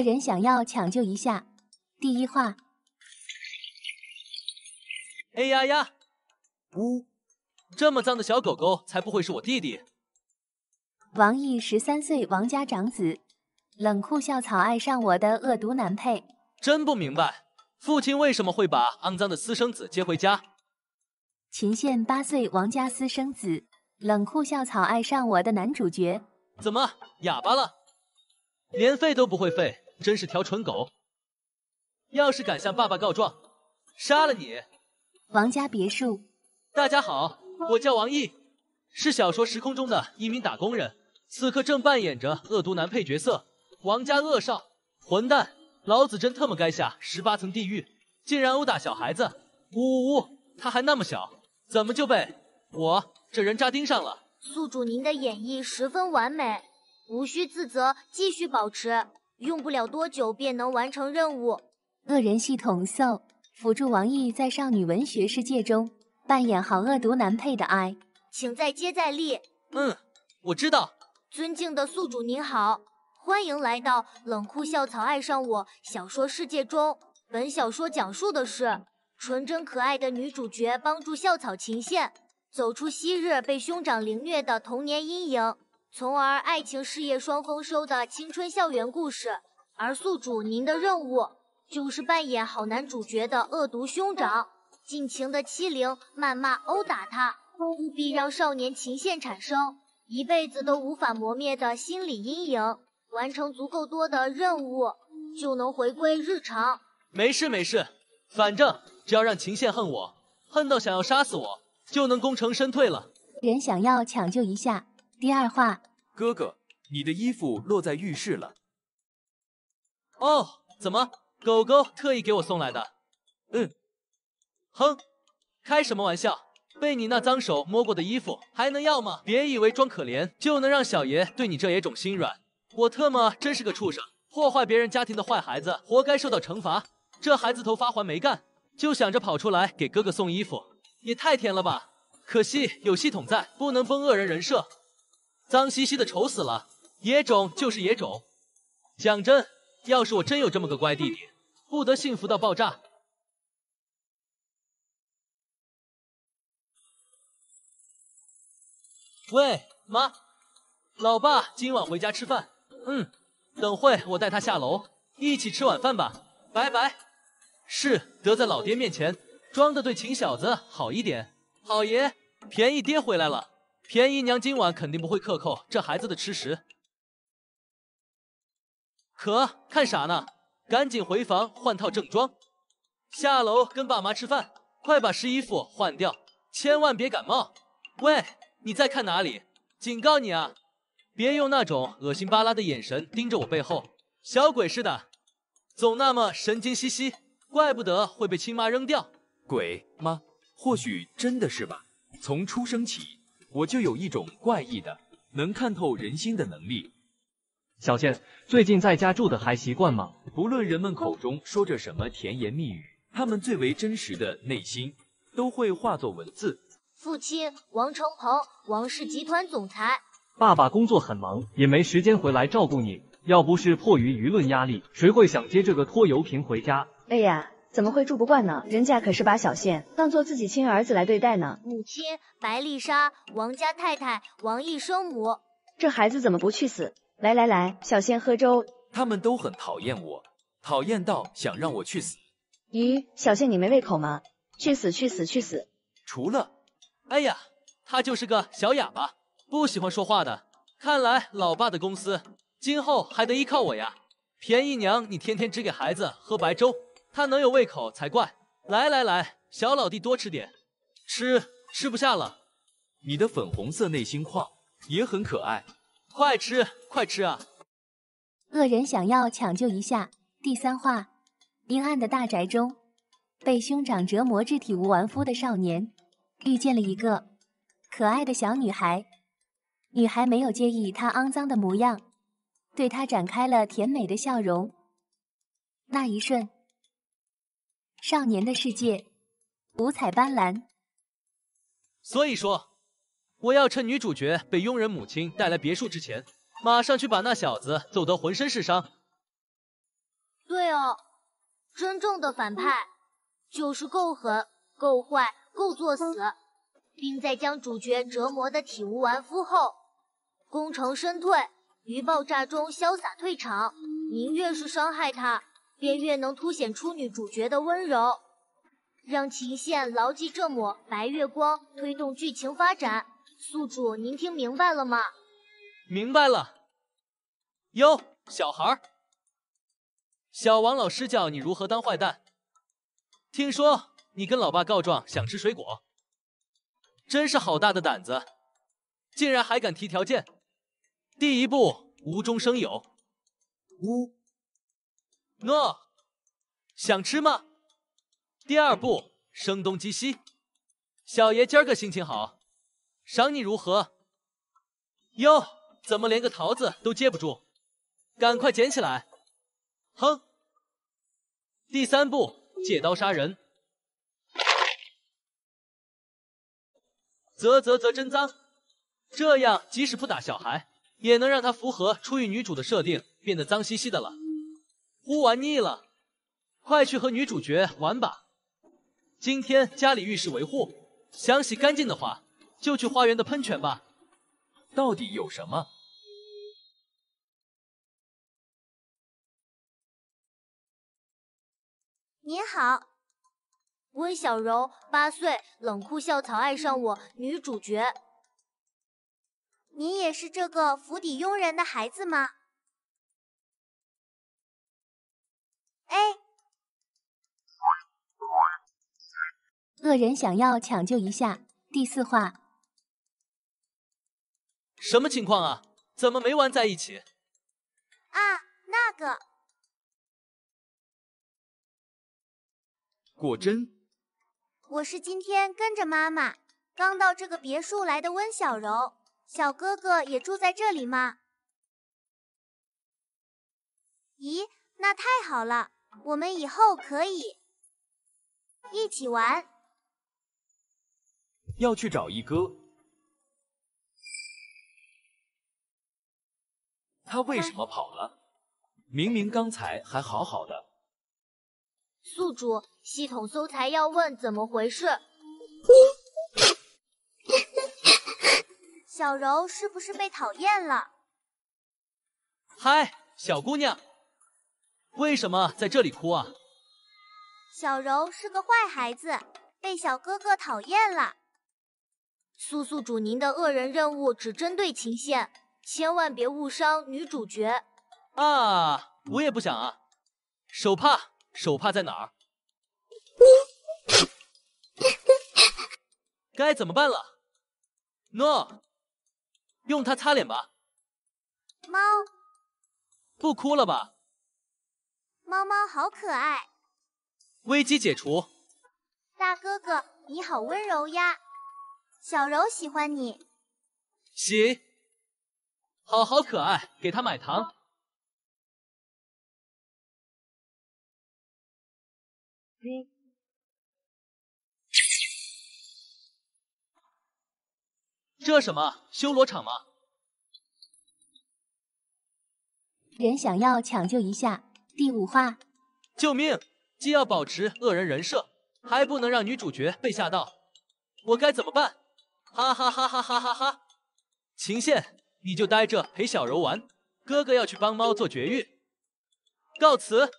恶人想要抢救一下。第一话。 哎呀呀！ 呜， 这么脏的小狗狗才不会是我弟弟。 王毅13岁，王家长子，冷酷校草爱上我的恶毒男配。 真不明白，父亲为什么会把肮脏的私生子接回家？ 秦县8岁，王家私生子，冷酷校草爱上我的男主角。 怎么哑巴了？连吠都不会吠，真是条蠢狗！要是敢向爸爸告状，杀了你！ 王家别墅。 大家好，我叫王毅，是小说《时空》中的一名打工人，此刻正扮演着恶毒男配角色。王家恶少，混蛋！老子真特么该下18层地狱，竟然殴打小孩子！呜呜呜，他还那么小，怎么就被我这人渣盯上了？ 宿主您的演绎十分完美，无需自责，继续保持，用不了多久便能完成任务。 恶人系统 So 辅助王毅在少女文学世界中扮演好恶毒男配的爱， 请再接再厉。 我知道。 尊敬的宿主您好，欢迎来到冷酷校草爱上我小说世界中。本小说讲述的是纯真可爱的女主角帮助校草秦县走出昔日被兄长凌虐的童年阴影，从而爱情事业双丰收的青春校园故事。而宿主您的任务就是扮演好男主角的恶毒兄长，尽情的欺凌、谩骂、殴打他，务必让少年秦县产生一辈子都无法磨灭的心理阴影。完成足够多的任务，就能回归日常。 没事没事，反正只要让秦县恨我，恨到想要杀死我，就能功成身退了。 人想要抢救一下。第二话。 哥哥，你的衣服落在浴室了。 哦，怎么？狗狗特意给我送来的。哼，开什么玩笑？被你那脏手摸过的衣服还能要吗？别以为装可怜就能让小爷对你这野种心软。我特么真是个畜生，破坏别人家庭的坏孩子，活该受到惩罚。这孩子头发还没干，就想着跑出来给哥哥送衣服，也太甜了吧！可惜有系统在，不能崩恶人人设。脏兮兮的，丑死了。野种就是野种。讲真，要是我真有这么个乖弟弟，不得幸福到爆炸。喂，妈，老爸今晚回家吃饭。等会我带他下楼，一起吃晚饭吧。拜拜。是，得在老爹面前装的对秦小子好一点。好爷，便宜爹回来了。便宜娘今晚肯定不会克扣这孩子的吃食。看啥呢？赶紧回房换套正装，下楼跟爸妈吃饭。快把湿衣服换掉，千万别感冒。喂，你在看哪里？警告你啊，别用那种恶心巴拉的眼神盯着我背后，小鬼似的，总那么神经兮兮，怪不得会被亲妈扔掉。 鬼吗？或许真的是吧。从出生起，我就有一种怪异的能看透人心的能力。 小倩，最近在家住的还习惯吗？ 不论人们口中说着什么甜言蜜语，他们最为真实的内心都会化作文字。 父亲王成鹏，王氏集团总裁。 爸爸工作很忙，也没时间回来照顾你。要不是迫于舆论压力，谁会想接这个拖油瓶回家？ 哎呀，怎么会住不惯呢？人家可是把小宪当做自己亲儿子来对待呢。 母亲白丽莎，王家太太，王毅生母。 这孩子怎么不去死？来来来，小宪喝粥。 他们都很讨厌我，讨厌到想让我去死。 咦，小宪你没胃口吗？去死去死去死！ 除了， 哎呀，他就是个小哑巴，不喜欢说话的。看来老爸的公司今后还得依靠我呀。便宜娘，你天天只给孩子喝白粥，他能有胃口才怪。来来来，小老弟多吃点，吃不下了。 你的粉红色内心矿也很可爱， 快吃快吃啊！ 恶人想要抢救一下。第三话。阴暗的大宅中，被兄长折磨至体无完肤的少年遇见了一个可爱的小女孩。女孩没有介意他肮脏的模样，对他展开了甜美的笑容。那一瞬，少年的世界五彩斑斓。 所以说，我要趁女主角被佣人母亲带来别墅之前，马上去把那小子揍得浑身是伤。 真正的反派就是够狠、够坏、够作死，并在将主角折磨得体无完肤后，功成身退，于爆炸中潇洒退场。您越是伤害他，便越能凸显出女主角的温柔，让秦线牢记这抹白月光，推动剧情发展。宿主，您听明白了吗？ 明白了。哟，小孩儿，小王老师教你如何当坏蛋。听说你跟老爸告状想吃水果，真是好大的胆子，竟然还敢提条件。第一步，无中生有。诺，想吃吗？第二步，声东击西。小爷今儿个心情好，赏你如何？哟，怎么连个桃子都接不住？赶快捡起来！哼。第三步，借刀杀人。啧，真脏。这样即使不打小孩，也能让他符合出狱女主的设定，变得脏兮兮的了。呼玩腻了，快去和女主角玩吧。今天家里浴室维护，想洗干净的话，就去花园的喷泉吧。 到底有什么？ 您好，温小柔，8岁，冷酷校草爱上我，女主角。您也是这个府邸佣人的孩子吗？哎， 恶人想要抢救一下。第4话。 什么情况啊？怎么没玩在一起？ 啊，那个。 果真？ 我是今天跟着妈妈刚到这个别墅来的温小柔，小哥哥也住在这里吗？咦，那太好了，我们以后可以一起玩。 要去找一哥？他为什么跑了？明明刚才还好好的。 宿主，系统搜材要问怎么回事。小柔是不是被讨厌了？ 嗨，小姑娘，为什么在这里哭啊？ 小柔是个坏孩子，被小哥哥讨厌了。宿主，您的恶人任务只针对秦线，千万别误伤女主角。 啊，我也不想啊。手帕在哪儿？该怎么办了？诺，用它擦脸吧。 猫， 不哭了吧？ 猫猫好可爱。 危机解除。 大哥哥，你好温柔呀。小柔喜欢你。 喜，好可爱，给他买糖。这什么修罗场吗？ 人想要抢救一下。第5话。 救命！既要保持恶人人设，还不能让女主角被吓到，我该怎么办？哈哈哈哈哈哈哈！秦线，你就待着陪小柔玩，哥哥要去帮猫做绝育。告辞。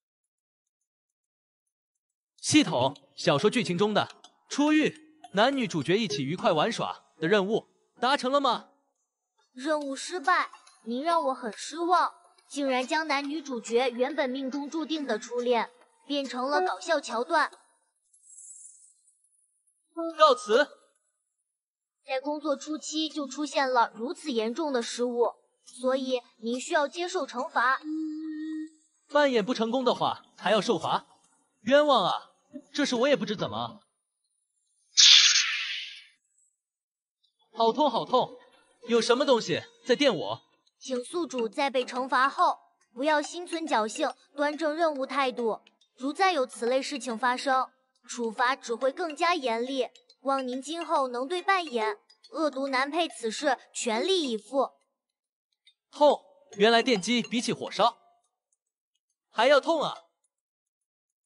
系统，小说剧情中的出狱，男女主角一起愉快玩耍的任务达成了吗？ 任务失败，您让我很失望，竟然将男女主角原本命中注定的初恋变成了搞笑桥段。 告辞。 在工作初期就出现了如此严重的失误，所以您需要接受惩罚。 扮演不成功的话还要受罚，冤枉啊！这事我也不知怎么。好痛，有什么东西在电我？ 请宿主在被惩罚后，不要心存侥幸，端正任务态度。如再有此类事情发生，处罚只会更加严厉。望您今后能对扮演恶毒男配此事全力以赴。 痛，原来电击比起火烧还要痛啊！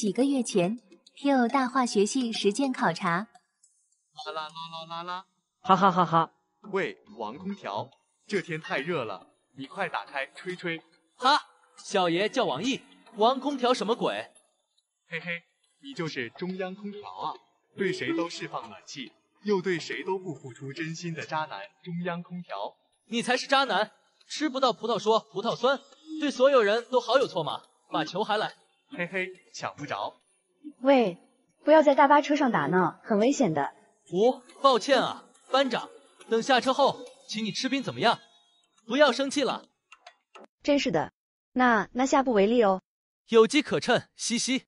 几个月前 ，Q 大化学系实践考察。 啦啦啦啦啦啦！ 哈哈哈哈！ 喂，王空调，这天太热了，你快打开吹吹。 哈，小爷叫王毅，王空调什么鬼？ 嘿嘿，你就是中央空调啊，对谁都释放暖气，又对谁都不付出真心的渣男中央空调。 你才是渣男，吃不到葡萄说葡萄酸，对所有人都好有错吗？把球还来。 嘿嘿，抢不着。 喂，不要在大巴车上打闹，很危险的。 抱歉啊，班长。等下车后，请你吃冰怎么样？不要生气了。 真是的，那下不为例哦。 有机可乘，嘻嘻。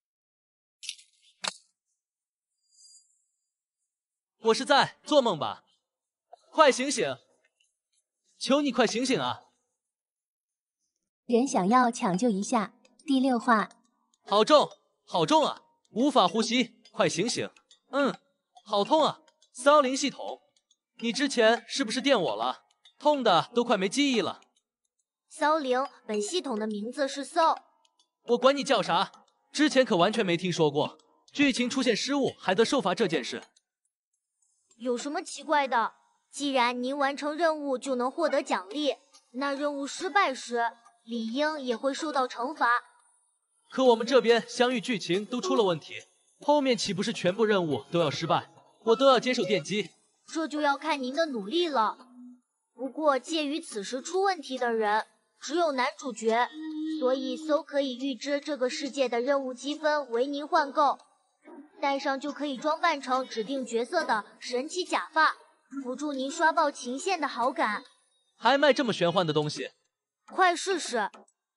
我是在做梦吧？快醒醒！求你快醒醒啊！ 人想要抢救一下。第6话， 好重，好重啊！无法呼吸，快醒醒！好痛啊！骚灵系统，你之前是不是电我了？痛的都快没记忆了。 骚灵，本系统的名字是骚。 我管你叫啥，之前可完全没听说过。剧情出现失误还得受罚这件事， 有什么奇怪的？既然您完成任务就能获得奖励，那任务失败时，理应也会受到惩罚。 可我们这边相遇剧情都出了问题，后面岂不是全部任务都要失败，我都要接受电击？ 这就要看您的努力了。不过介于此时出问题的人只有男主角，所以搜可以预知这个世界的任务积分为您换购，戴上就可以装扮成指定角色的神奇假发，辅助您刷爆琴线的好感。 还卖这么玄幻的东西？ 快试试！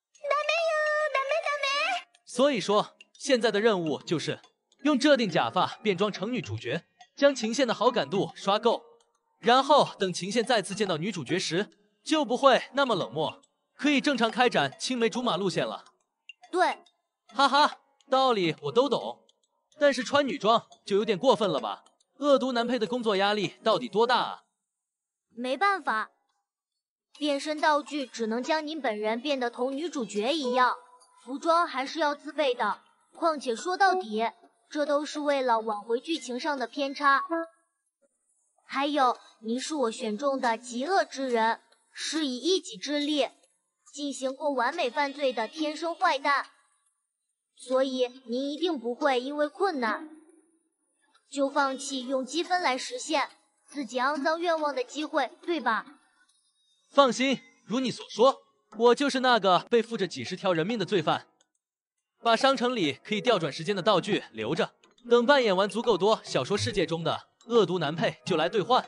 所以说，现在的任务就是用这顶假发变装成女主角，将琴线的好感度刷够，然后等琴线再次见到女主角时，就不会那么冷漠，可以正常开展青梅竹马路线了。 对， 哈哈，道理我都懂，但是穿女装就有点过分了吧？恶毒男配的工作压力到底多大啊？ 没办法，变身道具只能将您本人变得同女主角一样，服装还是要自备的。况且说到底，这都是为了挽回剧情上的偏差。还有，您是我选中的极恶之人，是以一己之力进行过完美犯罪的天生坏蛋，所以您一定不会因为困难就放弃用积分来实现自己肮脏愿望的机会，对吧？ 放心，如你所说，我就是那个背负着几十条人命的罪犯。把商城里可以调转时间的道具留着，等扮演完足够多小说世界中的恶毒男配就来兑换。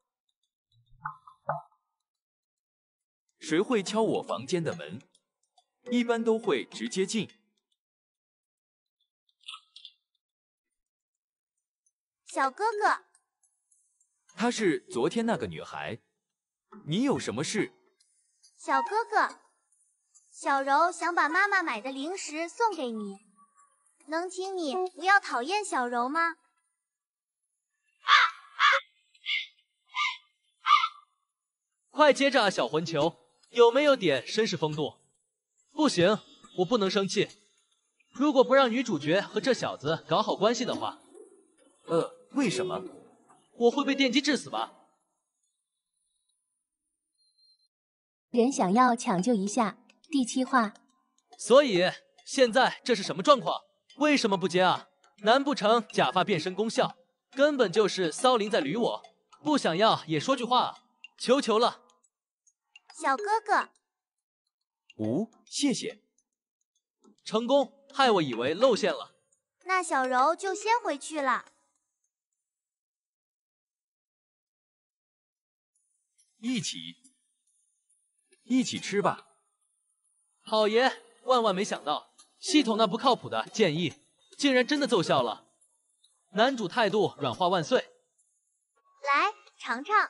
谁会敲我房间的门？一般都会直接进。 小哥哥， 她是昨天那个女孩，你有什么事？ 小哥哥，小柔想把妈妈买的零食送给你，能请你不要讨厌小柔吗？ 快接着啊，小混球，有没有点绅士风度？不行，我不能生气。如果不让女主角和这小子搞好关系的话， 为什么？ 我会被电击致死吧？ 人想要抢救一下。第7话， 所以现在这是什么状况？为什么不接啊？难不成假发变身功效根本就是骚灵在捋我？不想要也说句话啊，求求了。 小哥哥， 谢谢。 成功，害我以为露馅了。 那小柔就先回去了。 一起吃吧。 好爷，万万没想到，系统那不靠谱的建议，竟然真的奏效了。男主态度软化万岁。 来，尝尝。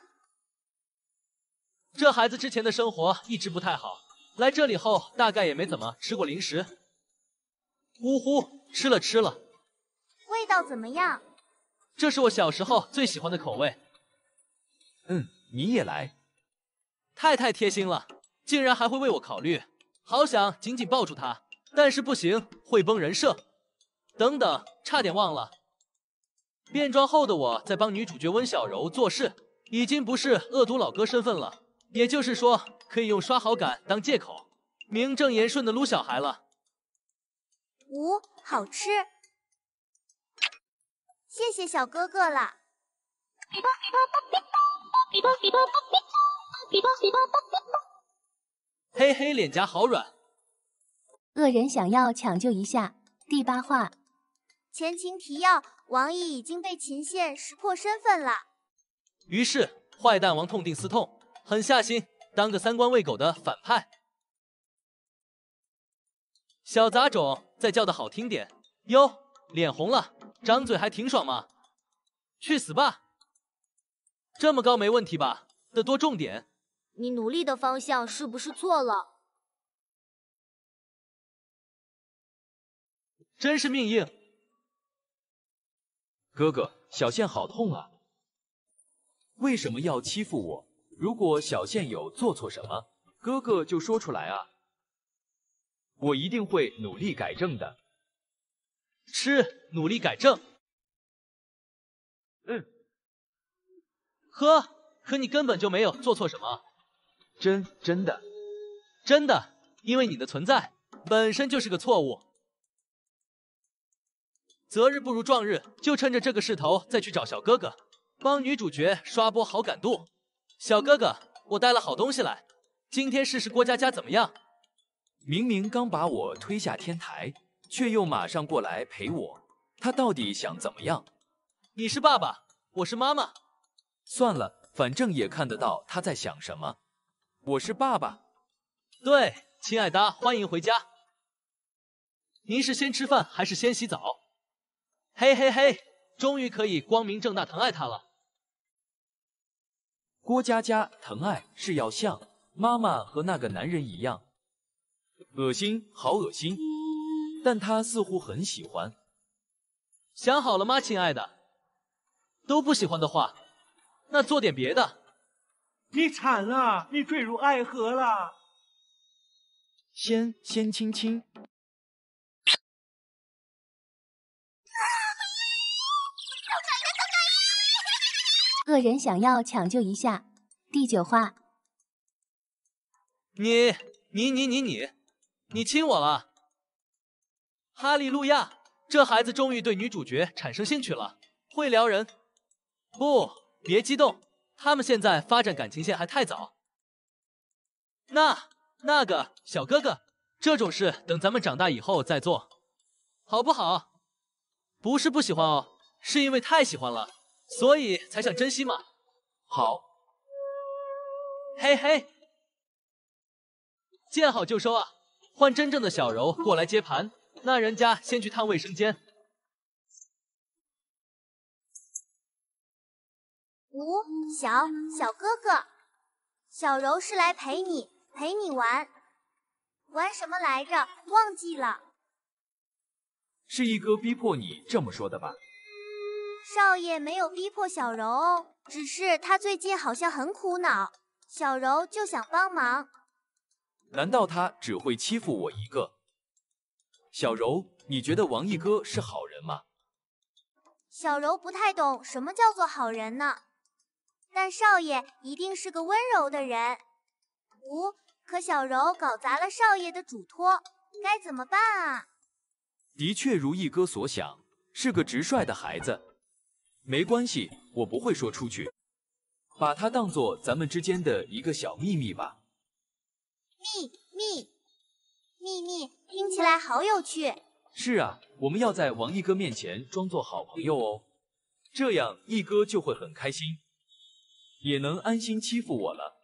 这孩子之前的生活一直不太好，来这里后大概也没怎么吃过零食。呜呼，吃了。 味道怎么样？ 这是我小时候最喜欢的口味。 你也来。 太贴心了，竟然还会为我考虑，好想紧紧抱住他，但是不行，会崩人设。 等等，差点忘了，变装后的我在帮女主角温小柔做事，已经不是恶毒老哥身份了，也就是说，可以用刷好感当借口，名正言顺的撸小孩了。 好吃，谢谢小哥哥了。 嘿嘿，脸颊好软。 恶人想要抢救一下。第8话， 前情提要：王毅已经被秦县识破身份了。 于是，坏蛋王痛定思痛，狠下心当个三观喂狗的反派。小杂种，再叫的好听点。哟，脸红了，张嘴还挺爽嘛。去死吧！这么高没问题吧？得多重点。 你努力的方向是不是错了？ 真是命硬。 哥哥，小倩好痛啊！为什么要欺负我？如果小倩有做错什么，哥哥就说出来啊，我一定会努力改正的。 努力改正。喝，可你根本就没有做错什么。 真的， 因为你的存在本身就是个错误。择日不如撞日，就趁着这个势头再去找小哥哥，帮女主角刷波好感度。小哥哥，我带了好东西来，今天试试郭佳佳怎么样？ 明明刚把我推下天台，却又马上过来陪我，他到底想怎么样？ 你是爸爸，我是妈妈。 算了，反正也看得到他在想什么。我是爸爸。 对，亲爱的，欢迎回家。您是先吃饭还是先洗澡？嘿嘿嘿，终于可以光明正大疼爱他了。 郭佳佳疼爱是要像妈妈和那个男人一样，恶心，好恶心，但他似乎很喜欢。 想好了吗，亲爱的？都不喜欢的话，那做点别的。 你惨了，你坠入爱河了。 先亲亲。 恶人想要抢救一下。第9话， 你亲我了！哈利路亚，这孩子终于对女主角产生兴趣了，会撩人。不，别激动，他们现在发展感情线还太早。那个小哥哥，这种事等咱们长大以后再做，好不好？不是不喜欢哦，是因为太喜欢了，所以才想珍惜嘛。 好。 嘿嘿，见好就收啊！换真正的小柔过来接盘，那人家先去趟卫生间。 小哥哥，小柔是来陪你玩，玩什么来着？忘记了。 是一哥逼迫你这么说的吧？ 少爷没有逼迫小柔哦，只是他最近好像很苦恼，小柔就想帮忙。 难道他只会欺负我一个？小柔，你觉得王毅哥是好人吗？ 小柔不太懂什么叫做好人呢，但少爷一定是个温柔的人。可小柔搞砸了少爷的嘱托，该怎么办啊？ 的确如毅哥所想，是个直率的孩子。没关系，我不会说出去，把它当作咱们之间的一个小秘密吧。 秘密听起来好有趣。 是啊，我们要在王毅哥面前装作好朋友哦，这样毅哥就会很开心，也能安心欺负我了。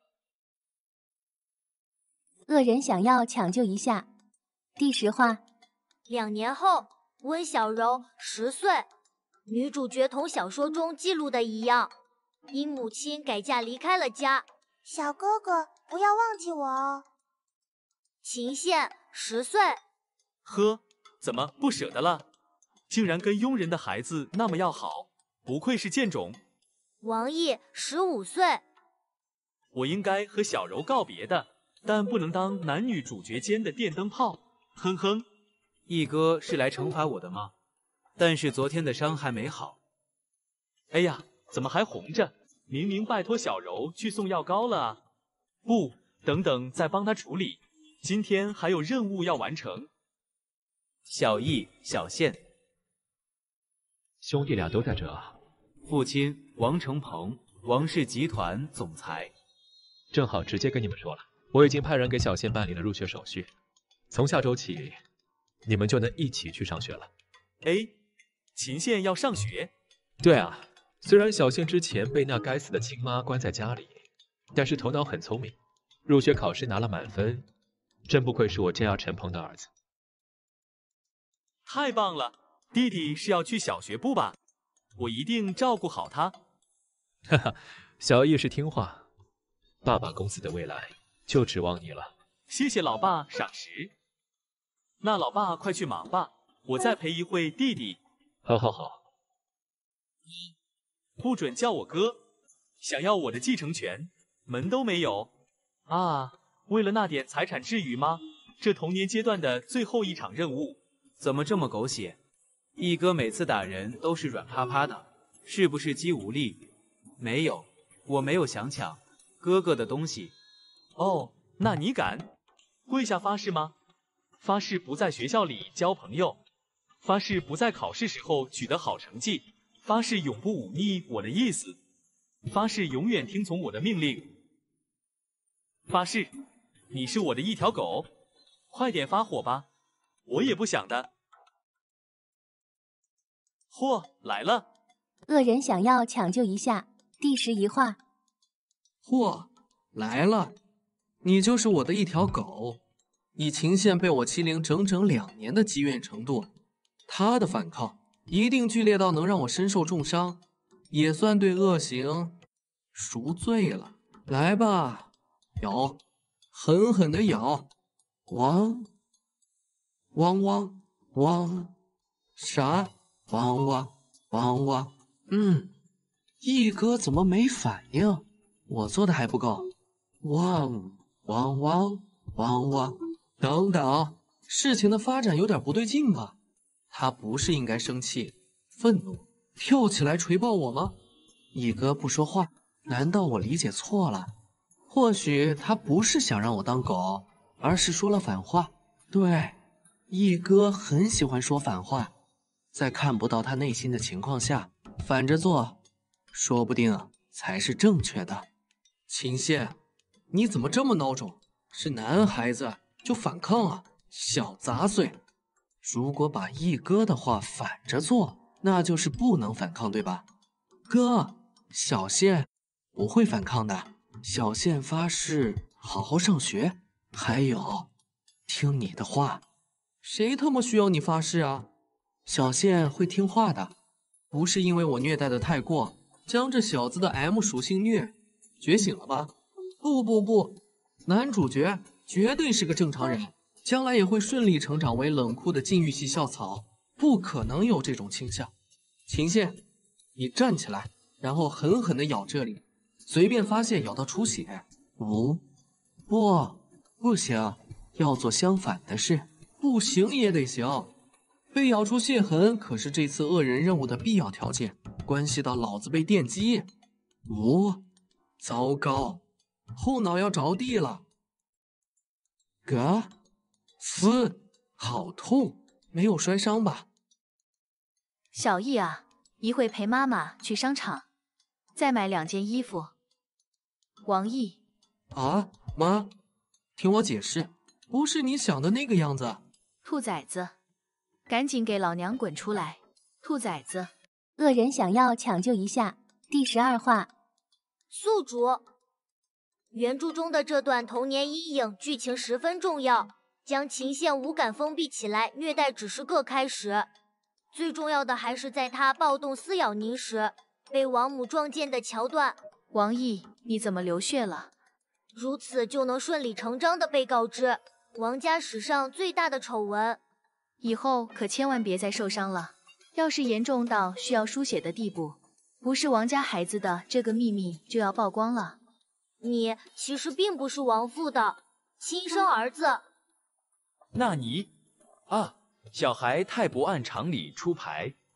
恶人想要抢救一下。第10话 ，2年后，温小柔10岁。女主角同小说中记录的一样，因母亲改嫁离开了家。小哥哥，不要忘记我哦。秦县10岁。 呵，怎么不舍得了？竟然跟佣人的孩子那么要好，不愧是剑种。 王毅15岁。 我应该和小柔告别的，但不能当男女主角间的电灯泡。哼哼。 毅哥是来惩罚我的吗？ 但是昨天的伤还没好。哎呀，怎么还红着？明明拜托小柔去送药膏了啊！不，等等再帮他处理，今天还有任务要完成。小易、小宪兄弟俩都在这啊。 父亲王成鹏，王氏集团总裁。 正好直接跟你们说了，我已经派人给小宪办理了入学手续，从下周起，你们就能一起去上学了。 哎，秦宪要上学？ 对啊，虽然小宪之前被那该死的亲妈关在家里，但是头脑很聪明，入学考试拿了满分，真不愧是我 JR 陈鹏的儿子。 太棒了，弟弟是要去小学部吧？我一定照顾好他。 哈哈，小易是听话，爸爸公司的未来就指望你了。 谢谢老爸赏识。那老爸快去忙吧，我再陪一会弟弟。 好好好。 不准叫我哥，想要我的继承权，门都没有啊！为了那点财产至于吗？这童年阶段的最后一场任务，怎么这么狗血？一哥每次打人都是软趴趴的，是不是肌无力？没有，我没有想抢哥哥的东西。哦，那你敢？跪下发誓吗？发誓不在学校里交朋友，发誓不在考试时候取得好成绩，发誓永不忤逆我的意思，发誓永远听从我的命令。发誓，你是我的一条狗，快点发火吧，我也不想的。嚯，来了！ 恶人想要抢救一下。第11话。 嚯，来了！你就是我的一条狗。以秦宪被我欺凌整整2年的积怨程度，他的反抗一定剧烈到能让我身受重伤，也算对恶行赎罪了。来吧，咬，狠狠的咬！汪汪汪汪！啥？汪汪汪汪！一哥怎么没反应？我做的还不够。汪汪汪汪汪！等等，事情的发展有点不对劲吧？他不是应该生气、愤怒，跳起来锤爆我吗？一哥不说话，难道我理解错了？或许他不是想让我当狗，而是说了反话。对，一哥很喜欢说反话，在看不到他内心的情况下，反着做，说不定才是正确的。秦宪，你怎么这么孬种？是男孩子就反抗啊，小杂碎！如果把一哥的话反着做，那就是不能反抗，对吧？哥，小宪不会反抗的。小宪发誓好好上学，还有听你的话。谁他妈需要你发誓啊？小宪会听话的，不是因为我虐待的太过，将这小子的 M 属性虐觉醒了吧？不，男主角绝对是个正常人，将来也会顺利成长为冷酷的禁欲系校草，不可能有这种倾向。秦宪，你站起来，然后狠狠地咬这里，随便发泄咬到出血。不行，要做相反的事。不行也得行，被咬出血痕可是这次恶人任务的必要条件，关系到老子被电击。糟糕，后脑要着地了。好痛，没有摔伤吧？ 小易啊，一会陪妈妈去商场，再买2件衣服。王毅。 啊，妈，听我解释，不是你想的那个样子。 兔崽子，赶紧给老娘滚出来！兔崽子！ 恶人想要抢救一下。第12话。 宿主。原著中的这段童年阴影剧情十分重要，将秦宪五感封闭起来，虐待只是个开始。最重要的还是在他暴动撕咬您时被王母撞见的桥段。 王毅，你怎么流血了？ 如此就能顺理成章地被告知王家史上最大的丑闻。 以后可千万别再受伤了，要是严重到需要输血的地步，不是王家孩子的这个秘密就要曝光了。 你其实并不是王父的亲生儿子。 那你啊，小孩太不按常理出牌，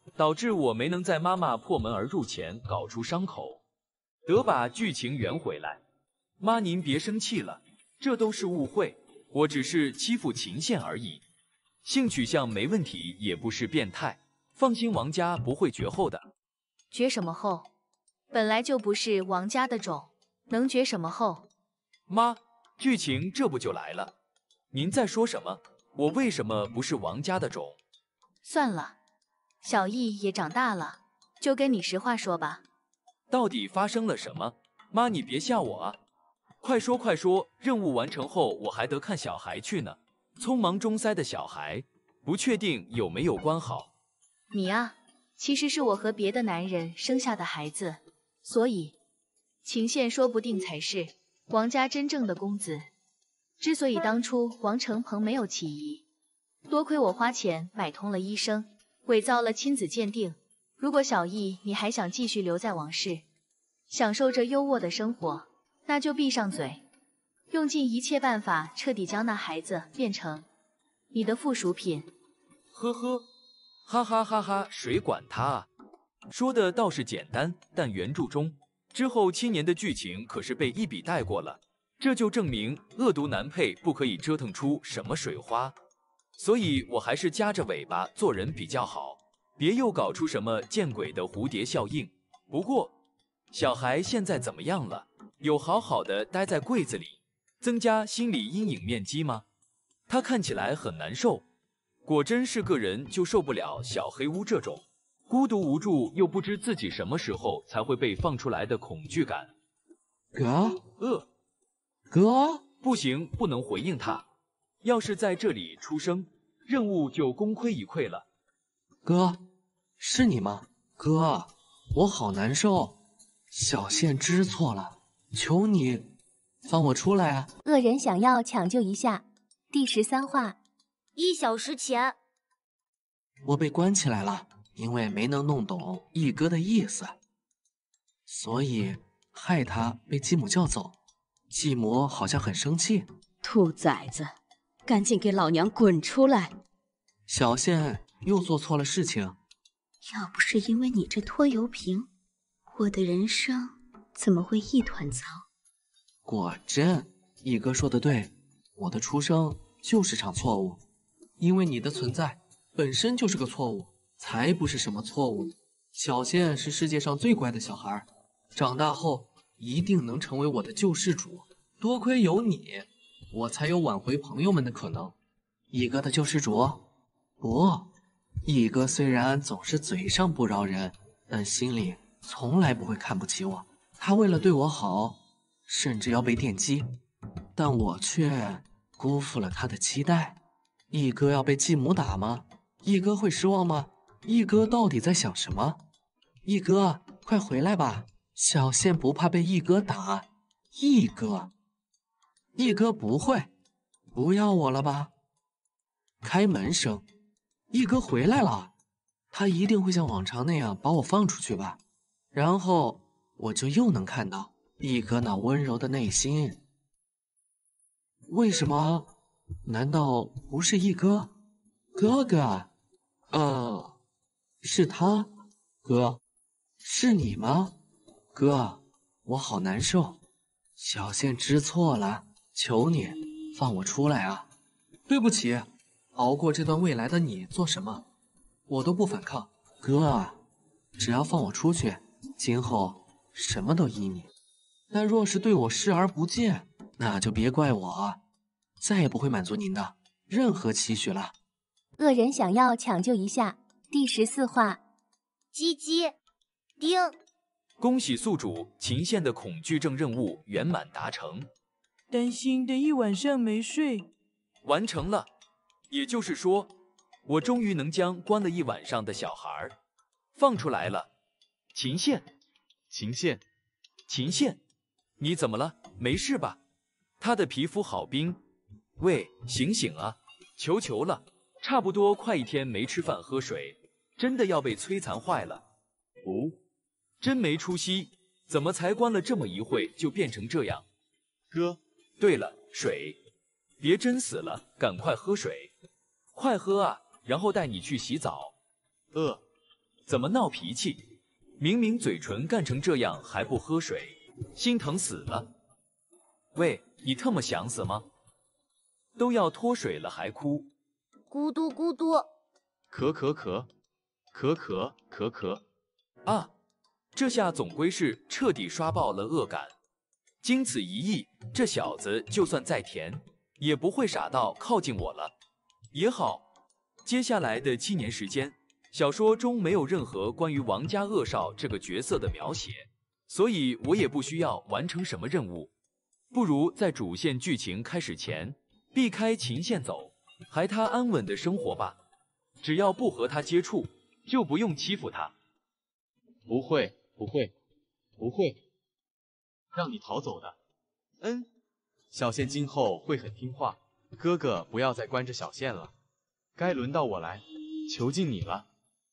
导致我没能在妈妈破门而入前搞出伤口，得把剧情圆回来。妈，您别生气了，这都是误会，我只是欺负秦县而已，性取向没问题，也不是变态，放心，王家不会绝后的。 绝什么后？本来就不是王家的种，能绝什么后？ 妈，剧情这不就来了？您在说什么？我为什么不是王家的种？ 算了，小易也长大了，就跟你实话说吧。 到底发生了什么？妈，你别吓我啊！快说快说，任务完成后我还得看小孩去呢。匆忙中塞的小孩，不确定有没有关好。 你啊，其实是我和别的男人生下的孩子，所以秦县说不定才是王家真正的公子。之所以当初王承鹏没有起疑，多亏我花钱买通了医生，伪造了亲子鉴定。如果小易你还想继续留在王氏，享受着优渥的生活，那就闭上嘴，用尽一切办法彻底将那孩子变成你的附属品。 呵呵，哈哈哈哈，谁管他啊？说的倒是简单，但原著中之后7年的剧情可是被一笔带过了，这就证明恶毒男配不可以折腾出什么水花，所以我还是夹着尾巴做人比较好，别又搞出什么见鬼的蝴蝶效应。不过小孩现在怎么样了？有好好的待在柜子里，增加心理阴影面积吗？他看起来很难受，果真是个人就受不了小黑屋这种孤独无助又不知自己什么时候才会被放出来的恐惧感。 哥，哥， 不行，不能回应他，要是在这里出声，任务就功亏一篑了。 哥，是你吗？哥，我好难受，小县知错了，求你放我出来啊！ 恶人想要抢救一下。第13话。 1小时前， 我被关起来了，因为没能弄懂义哥的意思，所以害他被继母叫走。继母好像很生气。 兔崽子，赶紧给老娘滚出来！ 小县又做错了事情。 要不是因为你这拖油瓶，我的人生怎么会一团糟？ 果真，义哥说的对，我的出生就是场错误，因为你的存在本身就是个错误，才不是什么错误。小县是世界上最乖的小孩，长大后一定能成为我的救世主。多亏有你，我才有挽回朋友们的可能。义哥的救世主？不，义哥虽然总是嘴上不饶人，但心里从来不会看不起我。他为了对我好，甚至要被电击，但我却辜负了他的期待。义哥要被继母打吗？义哥会失望吗？义哥到底在想什么？义哥，快回来吧！小县不怕被义哥打。义哥不会，不要我了吧？开门声，义哥回来了，他一定会像往常那样把我放出去吧？然后我就又能看到义哥那温柔的内心。为什么？难道不是义哥？哥哥，是他。哥，是你吗？哥，我好难受。小县知错了，求你放我出来啊！对不起，熬过这段未来的你做什么，我都不反抗。哥，只要放我出去，今后什么都依你。但若是对我视而不见，那就别怪我，再也不会满足您的任何期许了。 恶人想要抢救一下。第14话。 鸡鸡，丁。 恭喜宿主，秦县的恐惧症任务圆满达成。 担心的一晚上没睡。 完成了，也就是说，我终于能将关了一晚上的小孩放出来了。秦县，你怎么了？没事吧？他的皮肤好冰。喂，醒醒啊！求求了，差不多快1天没吃饭喝水，真的要被摧残坏了。真没出息，怎么才关了这么一会就变成这样？ 哥， 对了，水，别真死了，赶快喝水，快喝啊，然后带你去洗澡。 怎么闹脾气？明明嘴唇干成这样还不喝水，心疼死了。喂，你特么想死吗？都要脱水了还哭？ 咕嘟咕嘟， 咳。 啊，这下总归是彻底刷爆了恶感。经此一役，这小子就算再甜，也不会傻到靠近我了。也好，接下来的7年时间，小说中没有任何关于王家恶少这个角色的描写，所以我也不需要完成什么任务。不如在主线剧情开始前，避开秦县走，孩他安稳的生活吧。只要不和他接触，就不用欺负他。 不会，让你逃走的。小县今后会很听话，哥哥不要再关着小县了，该轮到我来囚禁你了。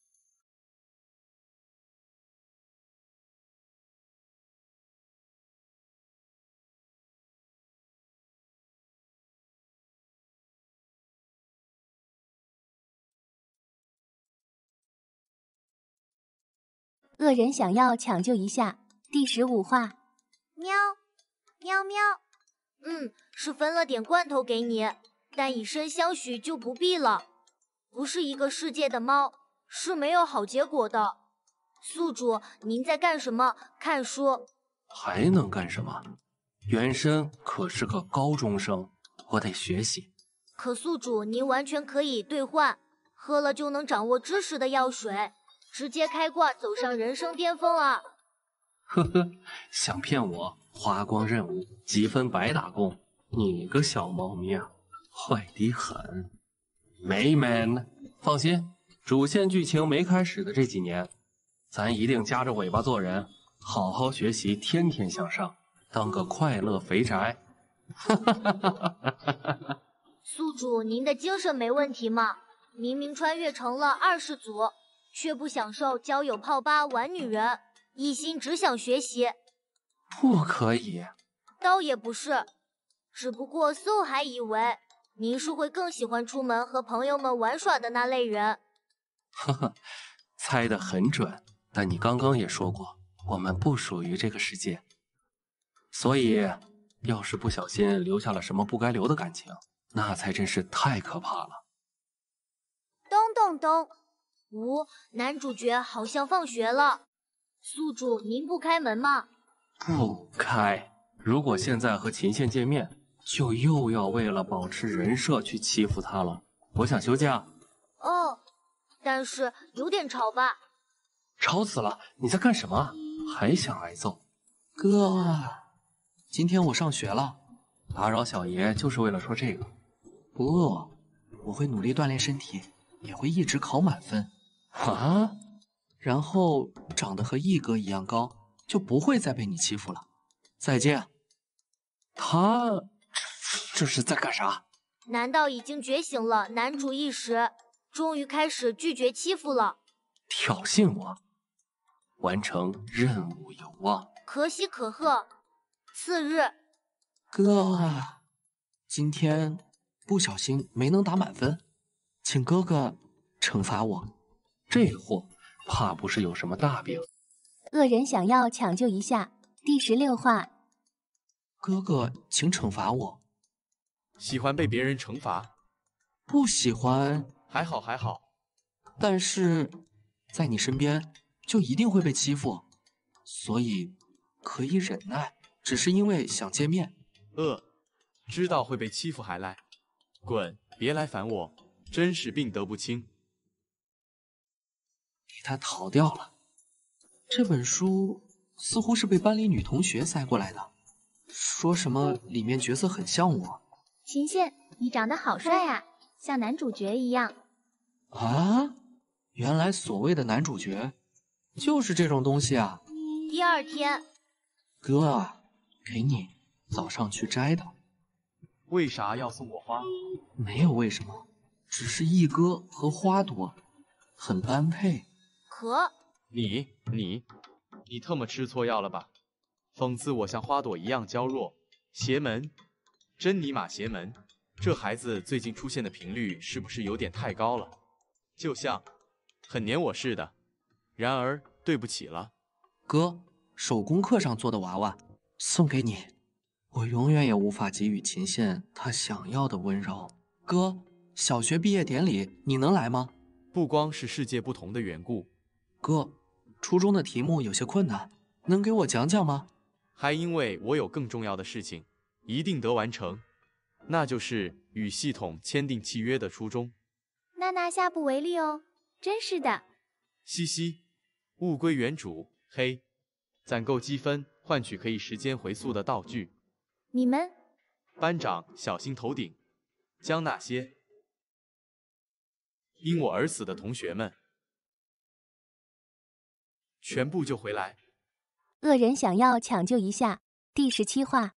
恶人想要抢救一下。第15话， 喵喵喵。是分了点罐头给你，但以身相许就不必了。不是一个世界的猫，是没有好结果的。宿主，您在干什么？看书？ 还能干什么？原身可是个高中生，我得学习。 可宿主，您完全可以兑换，喝了就能掌握知识的药水，直接开挂走上人生巅峰啊！ 呵呵，想骗我？花光任务，积分白打工。你个小猫咪啊，坏得很。没门！放心，主线剧情没开始的这几年，咱一定夹着尾巴做人，好好学习，天天向上，当个快乐肥宅。哈哈哈哈哈！ 宿主，您的精神没问题吗？明明穿越成了20组，却不享受交友泡吧玩女人，一心只想学习。 不可以。 倒也不是，只不过搜还以为您是会更喜欢出门和朋友们玩耍的那类人。 呵呵，猜得很准。但你刚刚也说过，我们不属于这个世界，所以要是不小心留下了什么不该留的感情，那才真是太可怕了。 咚咚咚，男主角好像放学了。宿主，您不开门吗？ 不开。如果现在和秦县见面，就又要为了保持人设去欺负他了。我想休假。 哦，但是有点吵吧？ 吵死了！你在干什么？还想挨揍？ 哥，今天我上学了。 打扰小爷就是为了说这个。 不，我会努力锻炼身体，也会一直考满分。 啊？ 然后长得和毅哥一样高，就不会再被你欺负了。再见。 他这是在干啥？ 难道已经觉醒了男主意识，终于开始拒绝欺负了？ 挑衅我，完成任务有望。 可喜可贺。次日， 哥，今天不小心没能打满分，请哥哥惩罚我。 这货怕不是有什么大病。 恶人想要抢救一下。第16话， 哥哥，请惩罚我。 喜欢被别人惩罚？ 不喜欢。 还好。 但是在你身边就一定会被欺负，所以可以忍耐，只是因为想见面。 知道会被欺负还来？滚，别来烦我，真是病得不轻。 给他逃掉了。这本书似乎是被班里女同学塞过来的，说什么里面角色很像我。 秦县，你长得好帅啊，像男主角一样。 啊，原来所谓的男主角就是这种东西啊。 第2天， 哥，给你，早上去摘的。 为啥要送我花？ 没有为什么，只是毅哥和花朵很般配。 可你特么吃错药了吧？讽刺我像花朵一样娇弱，邪门，真尼玛邪门！这孩子最近出现的频率是不是有点太高了？就像很黏我似的。 然而对不起了， 哥，手工课上做的娃娃送给你，我永远也无法给予秦羡她想要的温柔。哥，小学毕业典礼你能来吗？ 不光是世界不同的缘故， 哥，初中的题目有些困难，能给我讲讲吗？ 还因为我有更重要的事情，一定得完成，那就是与系统签订契约的初衷。 娜娜下不为例哦，真是的。 嘻嘻，物归原主。嘿，攒够积分换取可以时间回溯的道具。 你们班长小心头顶，将那些因我而死的同学们全部救回来。 恶人想要抢救一下。第17话。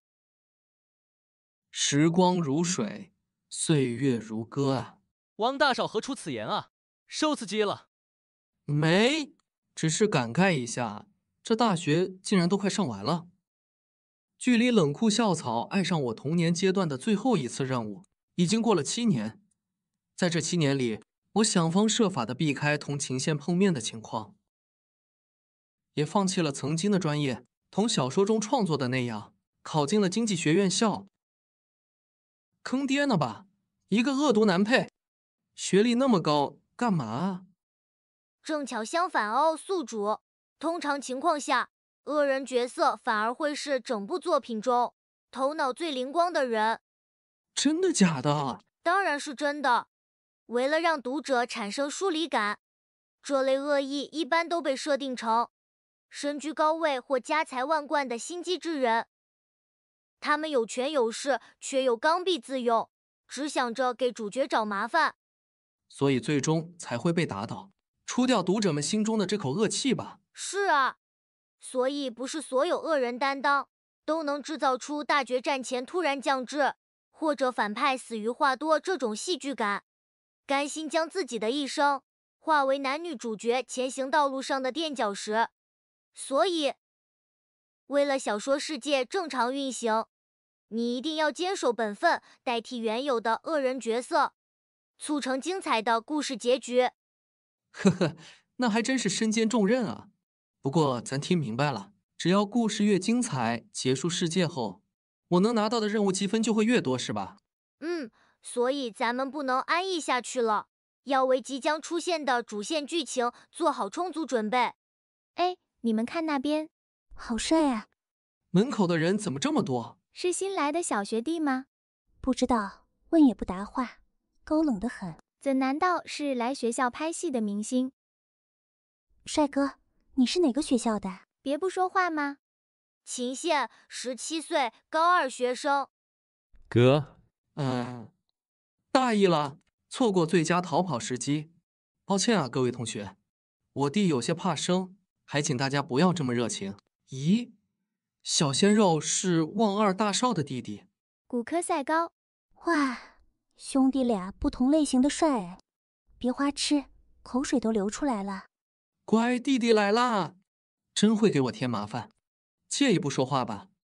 时光如水，岁月如歌啊！ 王大少何出此言啊？受刺激了？ 没，只是感慨一下，这大学竟然都快上完了。距离冷酷校草爱上我童年阶段的最后一次任务，已经过了7年。在这7年里，我想方设法地避开同秦羡碰面的情况，也放弃了曾经的专业，同小说中创作的那样，考进了经济学院校。坑爹呢吧，一个恶毒男配，学历那么高，干嘛啊？ 正巧相反哦，宿主。通常情况下，恶人角色反而会是整部作品中头脑最灵光的人。 真的假的？ 当然是真的。为了让读者产生疏离感，这类恶意一般都被设定成身居高位或家财万贯的心机之人。他们有权有势，却又刚愎自用，只想着给主角找麻烦， 所以最终才会被打倒，除掉读者们心中的这口恶气吧。 是啊，所以不是所有恶人担当都能制造出大决战前突然降智，或者反派死于话多这种戏剧感，甘心将自己的一生化为男女主角前行道路上的垫脚石。所以，为了小说世界正常运行，你一定要坚守本分，代替原有的恶人角色，促成精彩的故事结局。 呵呵，那还真是身兼重任啊。不过咱听明白了，只要故事越精彩，结束世界后，我能拿到的任务积分就会越多，是吧？ 所以咱们不能安逸下去了，要为即将出现的主线剧情做好充足准备。 哎，你们看那边， 好帅啊！ 门口的人怎么这么多？ 是新来的小学弟吗？ 不知道，问也不答话，高冷得很。 怎难道是来学校拍戏的明星？ 帅哥，你是哪个学校的？ 别不说话吗？ 秦羡，17岁，高2学生。 哥， 大意了，错过最佳逃跑时机，抱歉啊，各位同学，我弟有些怕生，还请大家不要这么热情。咦，小鲜肉是望二大少的弟弟， 骨科赛高。 哇，兄弟俩不同类型的帅哎，别花痴，口水都流出来了。 乖，弟弟来啦，真会给我添麻烦，借一步说话吧。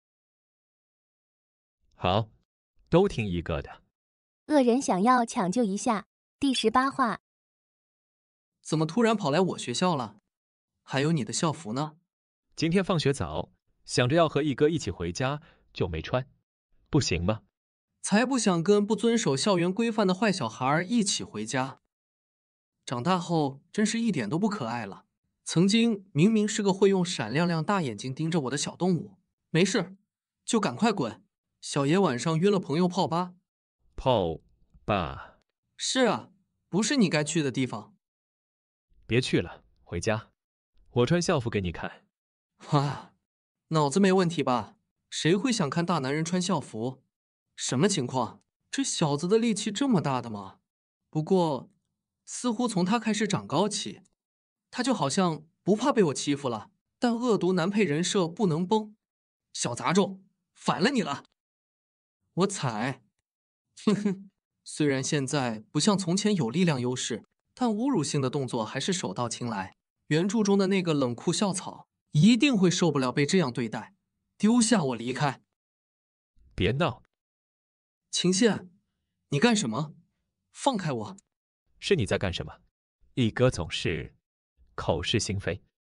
好，都听一个的。 恶人想要抢救一下。第18话。 怎么突然跑来我学校了？还有你的校服呢？ 今天放学早，想着要和一哥一起回家，就没穿，不行吗？ 才不想跟不遵守校园规范的坏小孩一起回家。长大后真是一点都不可爱了。曾经明明是个会用闪亮亮大眼睛盯着我的小动物，没事就赶快滚。小爷晚上约了朋友泡吧。 泡吧？ 是啊，不是你该去的地方。 别去了，回家。我穿校服给你看。 啊，脑子没问题吧？谁会想看大男人穿校服？什么情况？这小子的力气这么大的吗？不过，似乎从他开始长高起，他就好像不怕被我欺负了。但恶毒男配人设不能崩。小杂种，反了你了！我踩。哼哼，虽然现在不像从前有力量优势，但侮辱性的动作还是手到擒来。原著中的那个冷酷校草一定会受不了被这样对待，丢下我离开。 别闹！ 秦羡，你干什么？放开我！ 是你在干什么？一哥总是口是心非。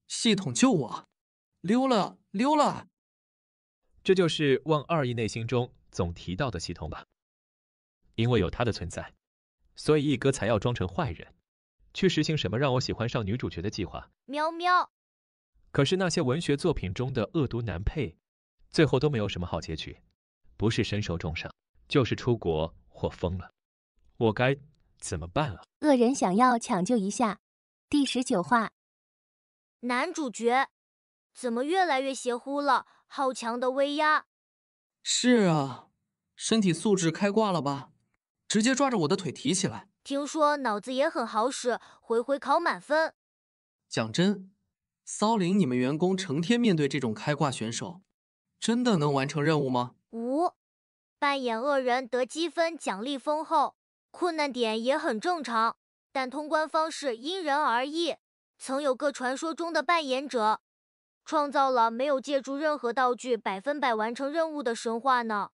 系统救我！溜了，溜了！ 这就是汪二义内心中总提到的系统吧？因为有他的存在，所以义哥才要装成坏人，去实行什么让我喜欢上女主角的计划。 喵喵。 可是那些文学作品中的恶毒男配，最后都没有什么好结局，不是身受重伤，就是出国或疯了。我该怎么办啊？ 恶人想要抢救一下。第19话， 男主角怎么越来越邪乎了？好强的威压！ 是啊，身体素质开挂了吧？直接抓着我的腿提起来。 听说脑子也很好使，回回考满分。 讲真，骚灵你们员工成天面对这种开挂选手，真的能完成任务吗 ？5，扮演恶人得积分奖励丰厚，困难点也很正常，但通关方式因人而异。曾有个传说中的扮演者，创造了没有借助任何道具100%完成任务的神话呢。